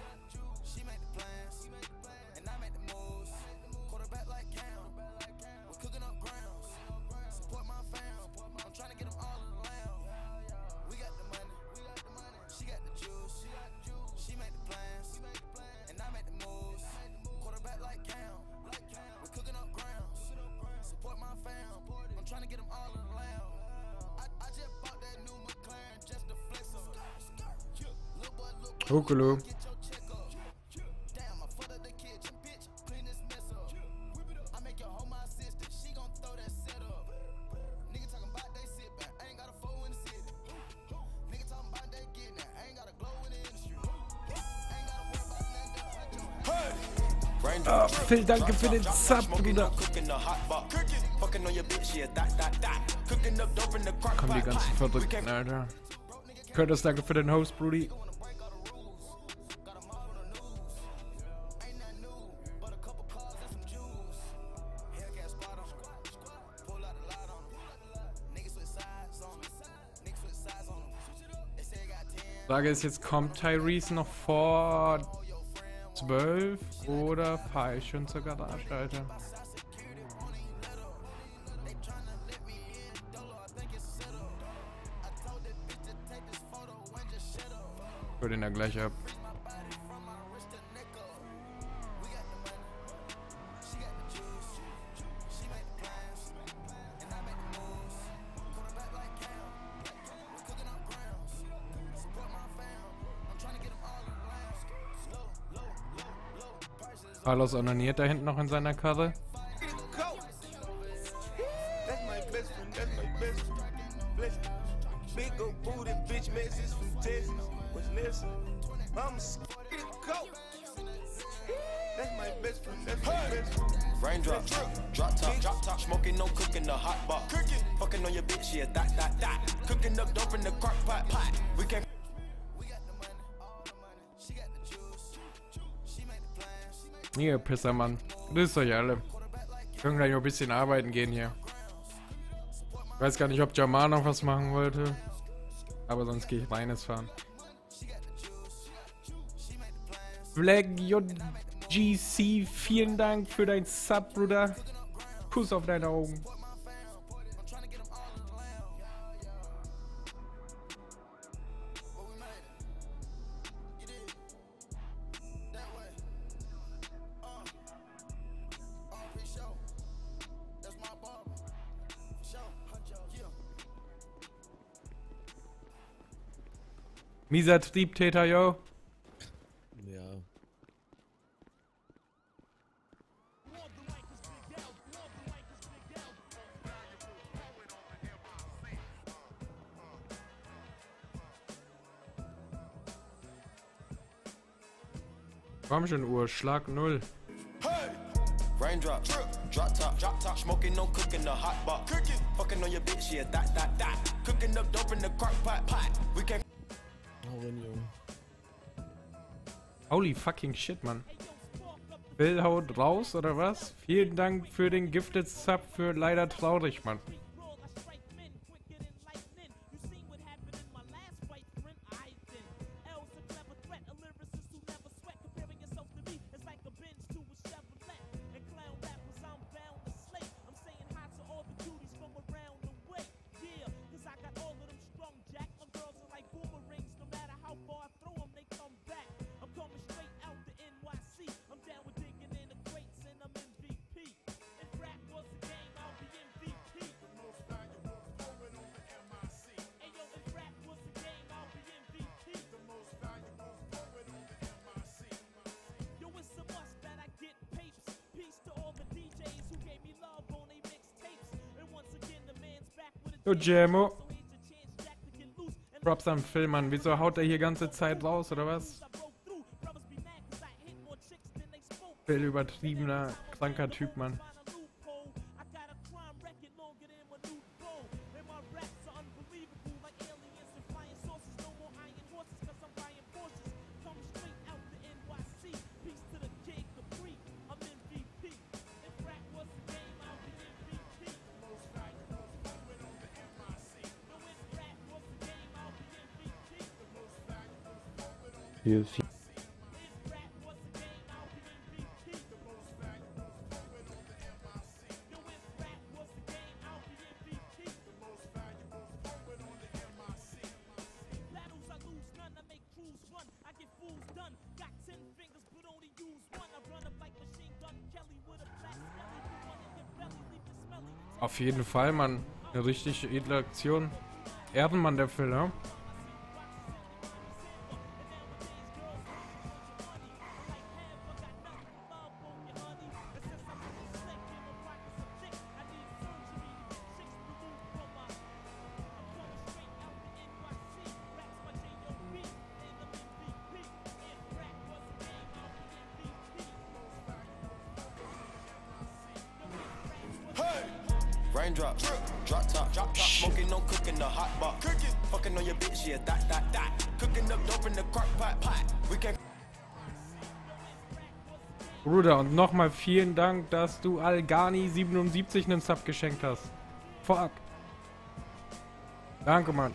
Hokolo. Oh, Phil, danke für den Sub, Bruder. Kommen die ganzen Verrückten, Alter. Curtis, danke für den Host, Brudi. Frage ist jetzt, kommt Tyrese noch vor zwölf oder fahre ich schon zur Garage, Alter? Ich hol den da gleich ab. Carlos onaniert da hinten noch in seiner Karre. Raindrop, drop top, drop top, smoking, no cooking, the hot pot. Cooking, fucking on your bitch, yeah, that, that, that. Cooking up dope in the crock pot, pot. We can. Ihr Pisser, Mann. Grüßt euch alle. Wir können gleich noch ein bisschen arbeiten gehen hier. Ich weiß gar nicht, ob Jamar noch was machen wollte. Aber sonst gehe ich reines fahren. Black J G C, vielen Dank für dein Sub, Bruder. Kuss auf deine Augen. Mieser Triebtäter, yo. Ja. Komm schon, Uhr, Schlag null. Raindrop, drop top, drop top, smoking, no cooking, the hot pot. Cooking, fucking on your bitch, yeah, that, that, that. Cooking up dope in the crock pot, pot. We can. Holy fucking shit, Mann. Bill haut raus, oder was? Vielen Dank für den Gifted Sub für leider traurig, Mann. So, Jamo. Props am Film, Mann. Wieso haut er hier ganze Zeit raus, oder was? Phil, übertriebener, kranker Typ, Mann. Hier ist Auf jeden Fall, Mann. Eine richtig edle Aktion. Ehrenmann, der Phil, ne? Raindrops, drop top, drop top, smoking, no cooking, the hot box. Cooking, fucking on your bitch, yeah, that, that, that. Cooking up dope in the crock pot, pot. We can. Bruder, und nochmal vielen Dank, dass du Algani siebenundsiebzig einen Sub geschenkt hast. Fuck. Danke, Mann.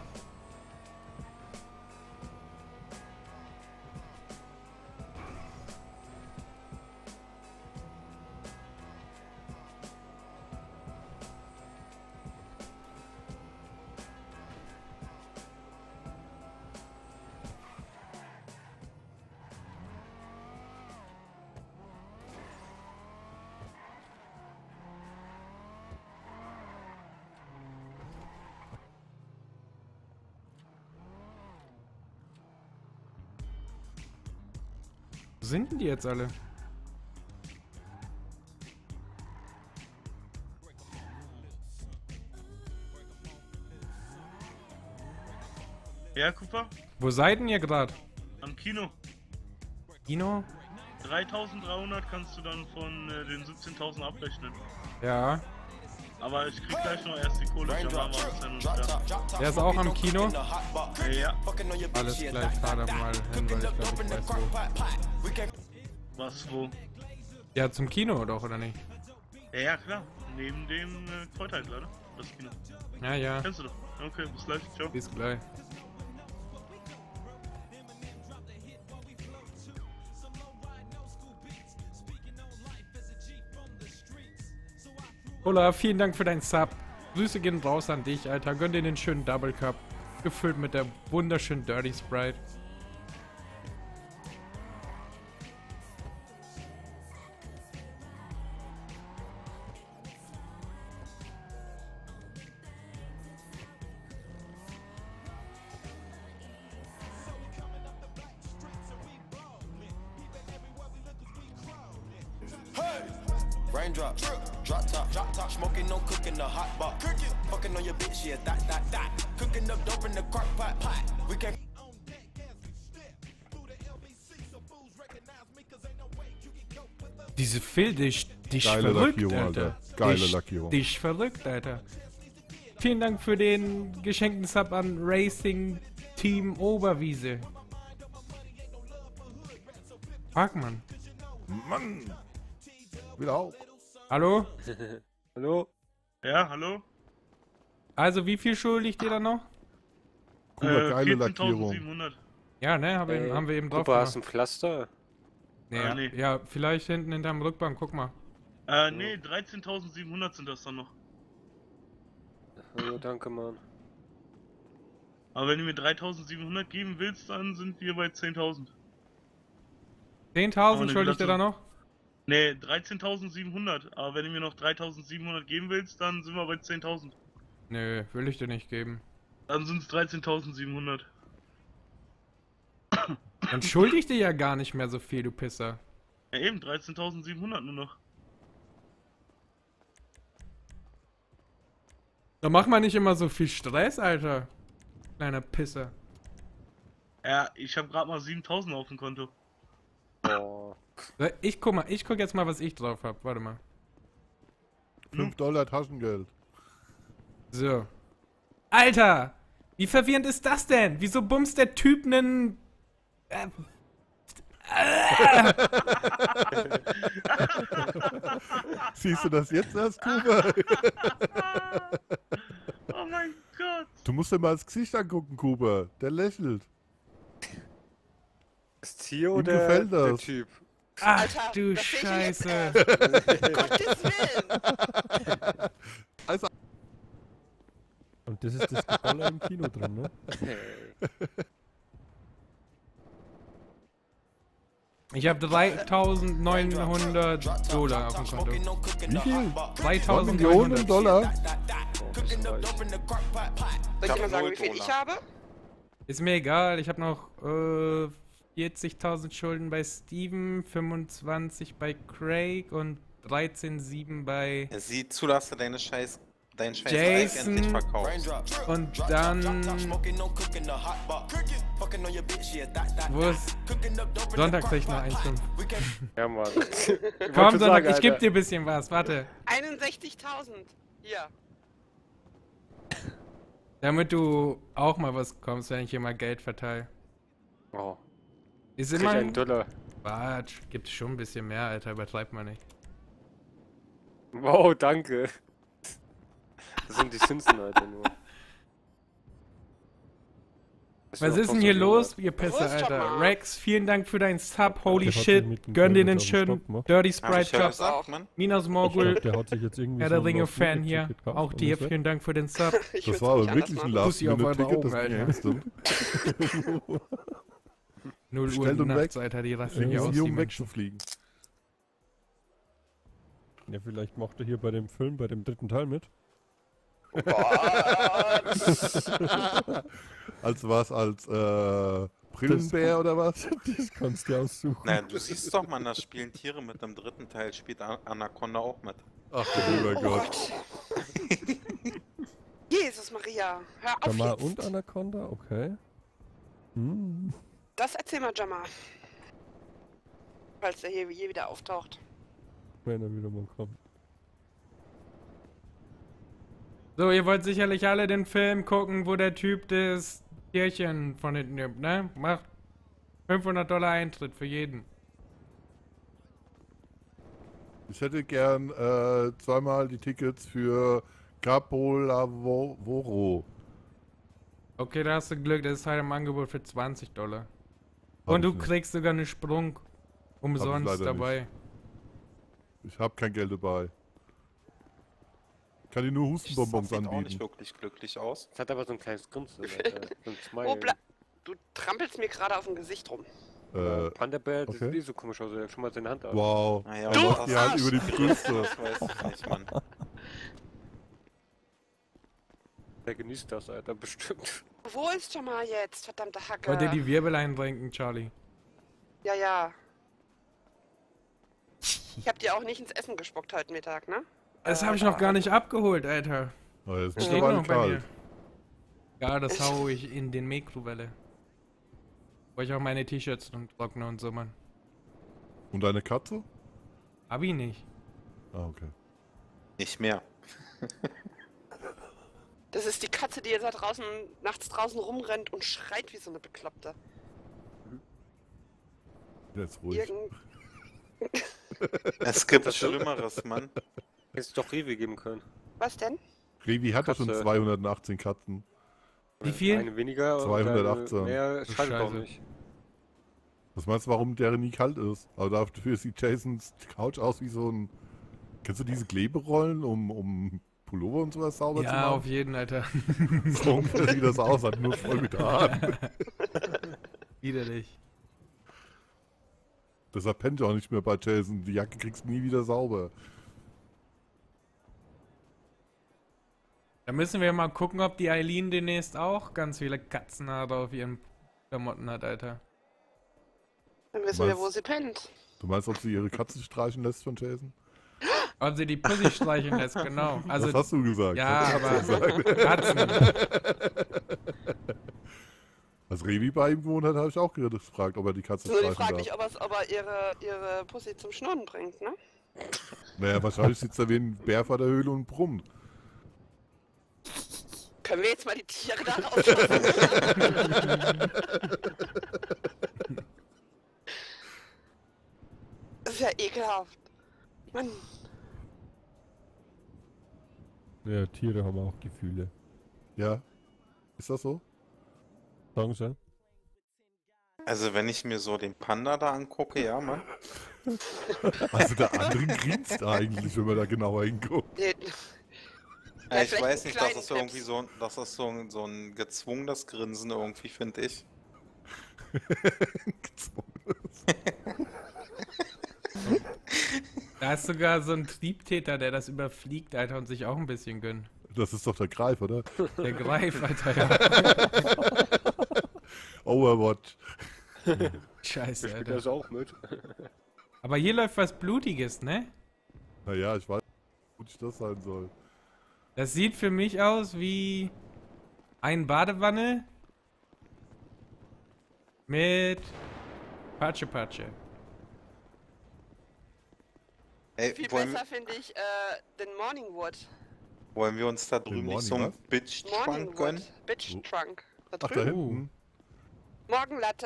Wo sind denn die jetzt alle? Ja, Cooper? Wo seid denn ihr gerade? Am Kino. Kino? dreitausenddreihundert kannst du dann von äh, den siebzehntausend abrechnen. Ja. Aber ich krieg gleich noch erst die Kohle. Ich war noch Der ist auch am Kino? Ja. Alles klar, ich fahr da mal hin, weil ich glaube, ich weiß wo. Was, wo? Ja, zum Kino doch, oder nicht? Ja, ja, klar. Neben dem äh, Kräuterhändler, ne? Das Kino. Ja, ja. Kennst du doch. Okay, bis gleich. Ciao. Bis gleich. Ola, vielen Dank für deinen Sub. Grüße gehen raus an dich, Alter. Gönn dir den schönen Double Cup. Gefüllt mit der wunderschönen Dirty Sprite. Raindrop, drop top, drop top, smoking, no cooking, the hot box. Cooking, fucking on your bitch, yeah, that, that, that. Cooking up dope in the crock pot, pot. We can. Diese Phil, dich, dich Geile verrückt, Lackierung, Alter. Alter. Geile dich, Lackierung. Dich verrückt, Alter. Vielen Dank für den geschenkten Sub an Racing Team Oberwiese. Fuck, Mann. Mann. Wieder auf. Hallo? Hallo? Ja, hallo? Also, wie viel schuldig dir da noch? Cooler, Äh, geile vierzehntausendsiebenhundert. Ja, ne, hab Ey, eben, haben wir eben drauf Cooper, hast du gemacht. ein Pflaster? Nee, Ah, ja, nee. ja, vielleicht hinten hinterm Rückbank, guck mal. Äh, nee, dreizehntausendsiebenhundert sind das dann noch. Oh, danke, Mann. Aber wenn du mir dreitausendsiebenhundert geben willst, dann sind wir bei zehntausend. zehntausend Aber schuldig dir da noch? Nee, dreizehntausendsiebenhundert. Aber wenn du mir noch dreitausendsiebenhundert geben willst, dann sind wir bei zehntausend. Nö, will ich dir nicht geben. Dann sind es dreizehntausendsiebenhundert. Dann schulde ich dir ja gar nicht mehr so viel, du Pisser. Ja eben, dreizehntausendsiebenhundert nur noch. Da macht man nicht immer so viel Stress, Alter. Kleiner Pisser. Ja, ich habe gerade mal siebentausend auf dem Konto. Oh. So, Ich guck mal, ich guck jetzt mal, was ich drauf hab. Warte mal. fünf Dollar Taschengeld. So. Alter! Wie verwirrend ist das denn? Wieso bumst der Typ nen... Äh, äh, Siehst du das jetzt erst, Kuba? Oh mein Gott. Du musst dir mal das Gesicht angucken, Kuba. Der lächelt. Ist Tio Ihm oder gefällt der das. Typ? Ach du Scheiße. Gottes Willen! Also, Und das ist das Geballer im Kino drin, ne? Ich habe dreitausendneunhundert Dollar auf dem Konto. Wie viel? dreitausendneunhundert Millionen Dollar? Soll ich mal sagen, wie viel ich habe? Ist mir egal, ich habe noch äh, vierzigtausend Schulden bei Steven, fünfundzwanzig bei Craig und dreizehn Komma sieben bei Er sieht zu, dass du deine Scheiß, deinen Scheiß Jason endlich verkaufst. und dann... Wo ist... Sonntag krieg ich noch eins Komma fünf. Ja, Mann. Komm, Sonntag, ich geb dir ein bisschen was, warte. einundsechzigtausend. Hier. Damit du auch mal was bekommst, wenn ich hier mal Geld verteile. Oh. Ist Krieg immer einen Dollar. Quatsch, gibt schon ein bisschen mehr, Alter, übertreibt man nicht. Wow, danke. Das sind die Zinsen, Alter, nur. Was ist denn hier los, ihr Pisser, Alter? Rex, vielen Dank für deinen Sub, holy shit. Gönn dir den schönen Dirty Sprite Shop. Minas Morgul, Der hat sich jetzt irgendwie Herr so der ein Ringe-Fan Last-Minute-Ticket hier. gekauft Auch und dir, ist weg. vielen Dank für den Sub. Das war aber wirklich ein Pussy auf eure Last-Minute-Ticket, Augen, das ging Alter. instant. null Uhr Bestellt und nachts, weg. Alter, die rasten Ja, hier aus, sie, die um Menschen. wegzufliegen. Ja, vielleicht macht er hier bei dem Film, bei dem dritten Teil mit. Als was? Als äh, Brillenbär oder was? Das kannst du aussuchen. Naja, du siehst doch, man, da spielen Tiere mit. Im dritten Teil spielt An- Anaconda auch mit. Ach du lieber Gott. Jesus Maria, hör auf Jamal jetzt. und Anaconda, okay. Hm. Das erzähl mal, Jammer. Falls der hier je wieder auftaucht. Wenn er wieder mal kommt. So, ihr wollt sicherlich alle den Film gucken, wo der Typ das Tierchen von hinten nimmt, ne? Macht fünfhundert Dollar Eintritt für jeden. Ich hätte gern äh, zweimal die Tickets für Capo Lavoro. Okay, da hast du Glück, das ist halt im Angebot für zwanzig Dollar. Hab Und du ich nicht. kriegst sogar eine Sprung umsonst leider dabei. nicht. Ich habe kein Geld dabei. Ich kann dir nur Hustenbonbons sieht auch anbieten. nicht wirklich glücklich aus. Das hat aber so ein kleines Grinsen, Alter. So ein Smile. Oh, bla du trampelst mir gerade auf dem Gesicht rum. Äh, Panda Bear, das okay. sieht eh so komisch aus. Er hat schon mal seine Hand auf. Wow. Naja, Er aber macht das- die Hand über die Brüste. Das weiß ich nicht, Mann. Der genießt das, Alter, bestimmt. Wo ist Jammer jetzt? Verdammte Hacke. Wollt ihr die Wirbel einrenken, Charlie? Ja, ja. Ich hab dir auch nicht ins Essen gespuckt heute Mittag, ne? Das habe ich noch gar nicht abgeholt, Alter. Oh, jetzt ist Steht mittlerweile noch bei kalt. mir. Ja, das hau ich in den Mikrowelle. Wo ich auch meine T-Shirts drin trockne und so, Mann. Und deine Katze? Hab ich nicht. Ah, okay. Nicht mehr. Das ist die Katze, die jetzt da draußen, nachts draußen rumrennt und schreit wie so eine Bekloppte. Jetzt ruhig. Irgend... Es gibt Schlimmeres, Mann. Hättest du doch Rewe geben können. Was denn? Revi hat doch schon Katze. zweihundertachtzehn Katzen. Wie viel? Eine weniger und zweihundertachtzehn. eine mehr Ach, schadet auch Scheiße. nicht. Was meinst du, warum der nie kalt ist? Aber dafür sieht Jasons Couch aus wie so ein... Kennst du diese Kleberollen, um, um Pullover und sowas sauber zu Ja, machen? auf jeden, Alter. So ungefähr sieht das aus, hat nur voll mit Haaren. Widerlich. Deshalb pennt er auch nicht mehr bei Jason. Die Jacke kriegst du nie wieder sauber. Da müssen wir mal gucken, ob die Eileen demnächst auch ganz viele Katzenhaare auf ihren Klamotten hat, Alter. Dann wissen Was? wir, wo sie pennt. Du meinst, ob sie ihre Katze streichen lässt von Jason? Und sie die Pussy streichen lässt, genau. Also, das hast du gesagt. Ja, das aber hast du gesagt. Katzen. Als Revi bei ihm gewohnt hat, habe ich auch gefragt, ob er die Katze Nur die streichen fragt darf. mich, ob, er's- ob er ihre, ihre Pussy zum Schnurren bringt, ne? Naja, wahrscheinlich sitzt er wie ein Bär vor der Höhle und brummt. Können wir jetzt mal die Tiere da rauslassen? Das ist ja ekelhaft. Mann. Ja, Tiere haben auch Gefühle. Ja. Ist das so? Sagen sie. Also wenn ich mir so den Panda da angucke, ja, Mann. Also der andere grinst eigentlich, wenn man da genauer hinguckt. Nee. Ja, Ja, ich vielleicht weiß einen nicht, das kleinen ist irgendwie so, das ist so, ein- so ein gezwungenes Grinsen irgendwie, finde ich. Da ist sogar so ein Triebtäter, der das überfliegt, Alter, und sich auch ein bisschen gönnt. Das ist doch der Greif, oder? Der Greif, Alter, ja. Overwatch. Scheiße, Spielt Alter. das auch mit? Aber hier läuft was Blutiges, ne? Naja, ich weiß nicht, wie gut das sein soll. Das sieht für mich aus wie ein Badewanne mit Patsche Patsche. Ey, Viel wollen, besser finde ich äh, den Morningwood. wollen wir uns da drüben nicht so einen Morning, Bitch-Trunk gönnen? Morningwood. Bitch Trunk. Da Ach, da drüben. hinten. Morgenlatte.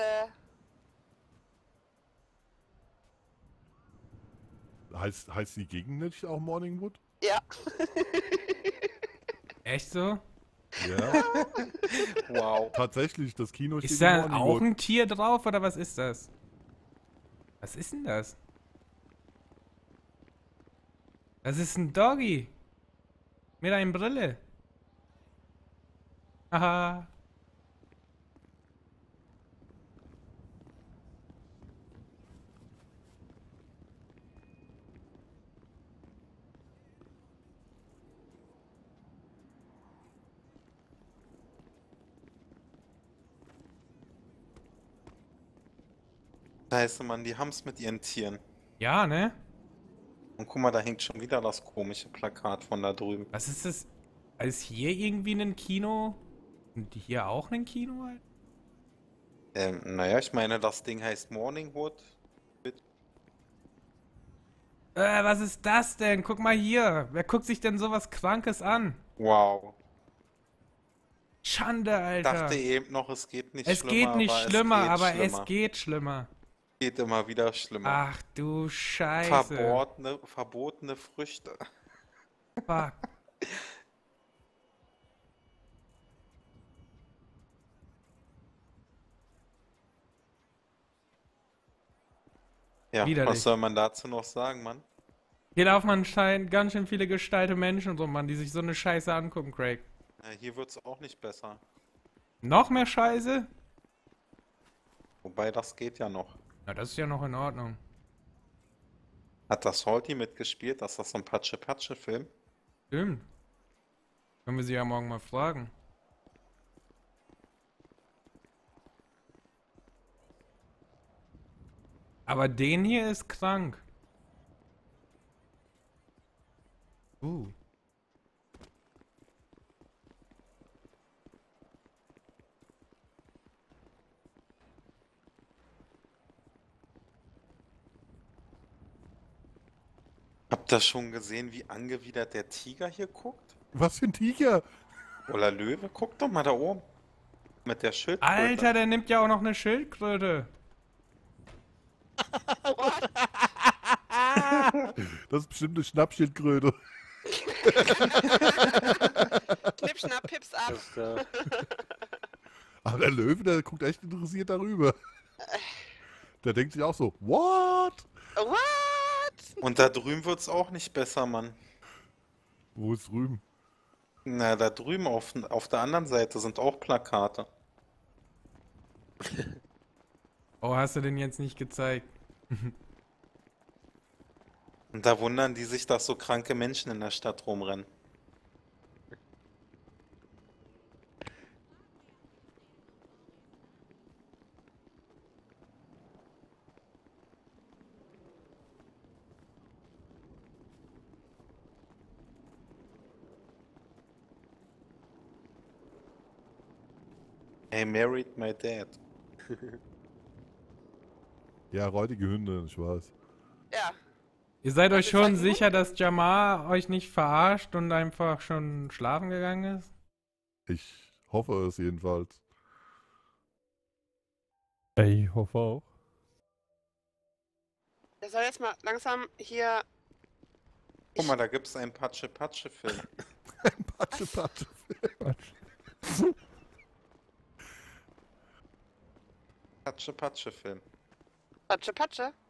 Heißt, heißt die Gegend nicht auch Morningwood? Ja. Echt so? Ja. Wow. Tatsächlich, das Kino steht Ist in da auch Morningwood. ein Tier drauf oder was ist das? Was ist denn das? Das ist ein Doggy. Mit einer Brille. Haha. Scheiße, Mann, die haben's mit ihren Tieren. Ja, ne? Und guck mal, da hängt schon wieder das komische Plakat von da drüben. Was ist das? Ist hier irgendwie ein Kino? Und hier auch ein Kino halt? Ähm, naja, ich meine, das Ding heißt Morningwood. Äh, was ist das denn? Guck mal hier. Wer guckt sich denn sowas Krankes an? Wow. Schande, Ich Alter. dachte eben noch, es geht nicht es schlimmer. geht nicht aber schlimmer, es geht aber schlimmer. es geht schlimmer. Geht immer wieder schlimmer. Ach du Scheiße. Verbotene, verbotene Früchte. Fuck. Ja, Widerlich. was soll man dazu noch sagen, Mann? Hier laufen anscheinend ganz schön viele gestylte Menschen rum, Mann, die sich so eine Scheiße angucken, Craig. Ja, hier wird's auch nicht besser. Noch mehr Scheiße? Wobei, das geht ja noch. Na, das ist ja noch in Ordnung. Hat das Salty mitgespielt? Das ist so ein Patsche-Patsche-Film? Stimmt. Können wir sie ja morgen mal fragen. Aber den hier ist krank. Uh. Habt ihr schon gesehen, wie angewidert der Tiger hier guckt? Was für ein Tiger? Oder Löwe? Guck doch mal da oben. Mit der Schildkröte. Alter, der nimmt ja auch noch eine Schildkröte. Das ist bestimmt eine Schnappschildkröte. Knipp, schnapp, pips ab. Das, äh, Aber der Löwe, der guckt echt interessiert darüber. Der denkt sich auch so, what? What? Und da drüben wird's auch nicht besser, Mann. Wo ist drüben? Na, da drüben auf, auf der anderen Seite sind auch Plakate. Oh, hast du den jetzt nicht gezeigt? Und da wundern die sich, dass so kranke Menschen in der Stadt rumrennen. I married my dad. Ja, räudige Hündin, ich weiß. Ja. Ihr seid euch schon sicher, dass Jamar euch nicht verarscht und einfach schon schlafen gegangen ist? Ich hoffe es jedenfalls. Ich hoffe auch. Der soll jetzt mal langsam hier. Guck mal, da gibt's einen Patsche-Patsche-Film. Ein Patsche-Patsche-Film. Patsche-Patsche-Film. Patsche, Patsche.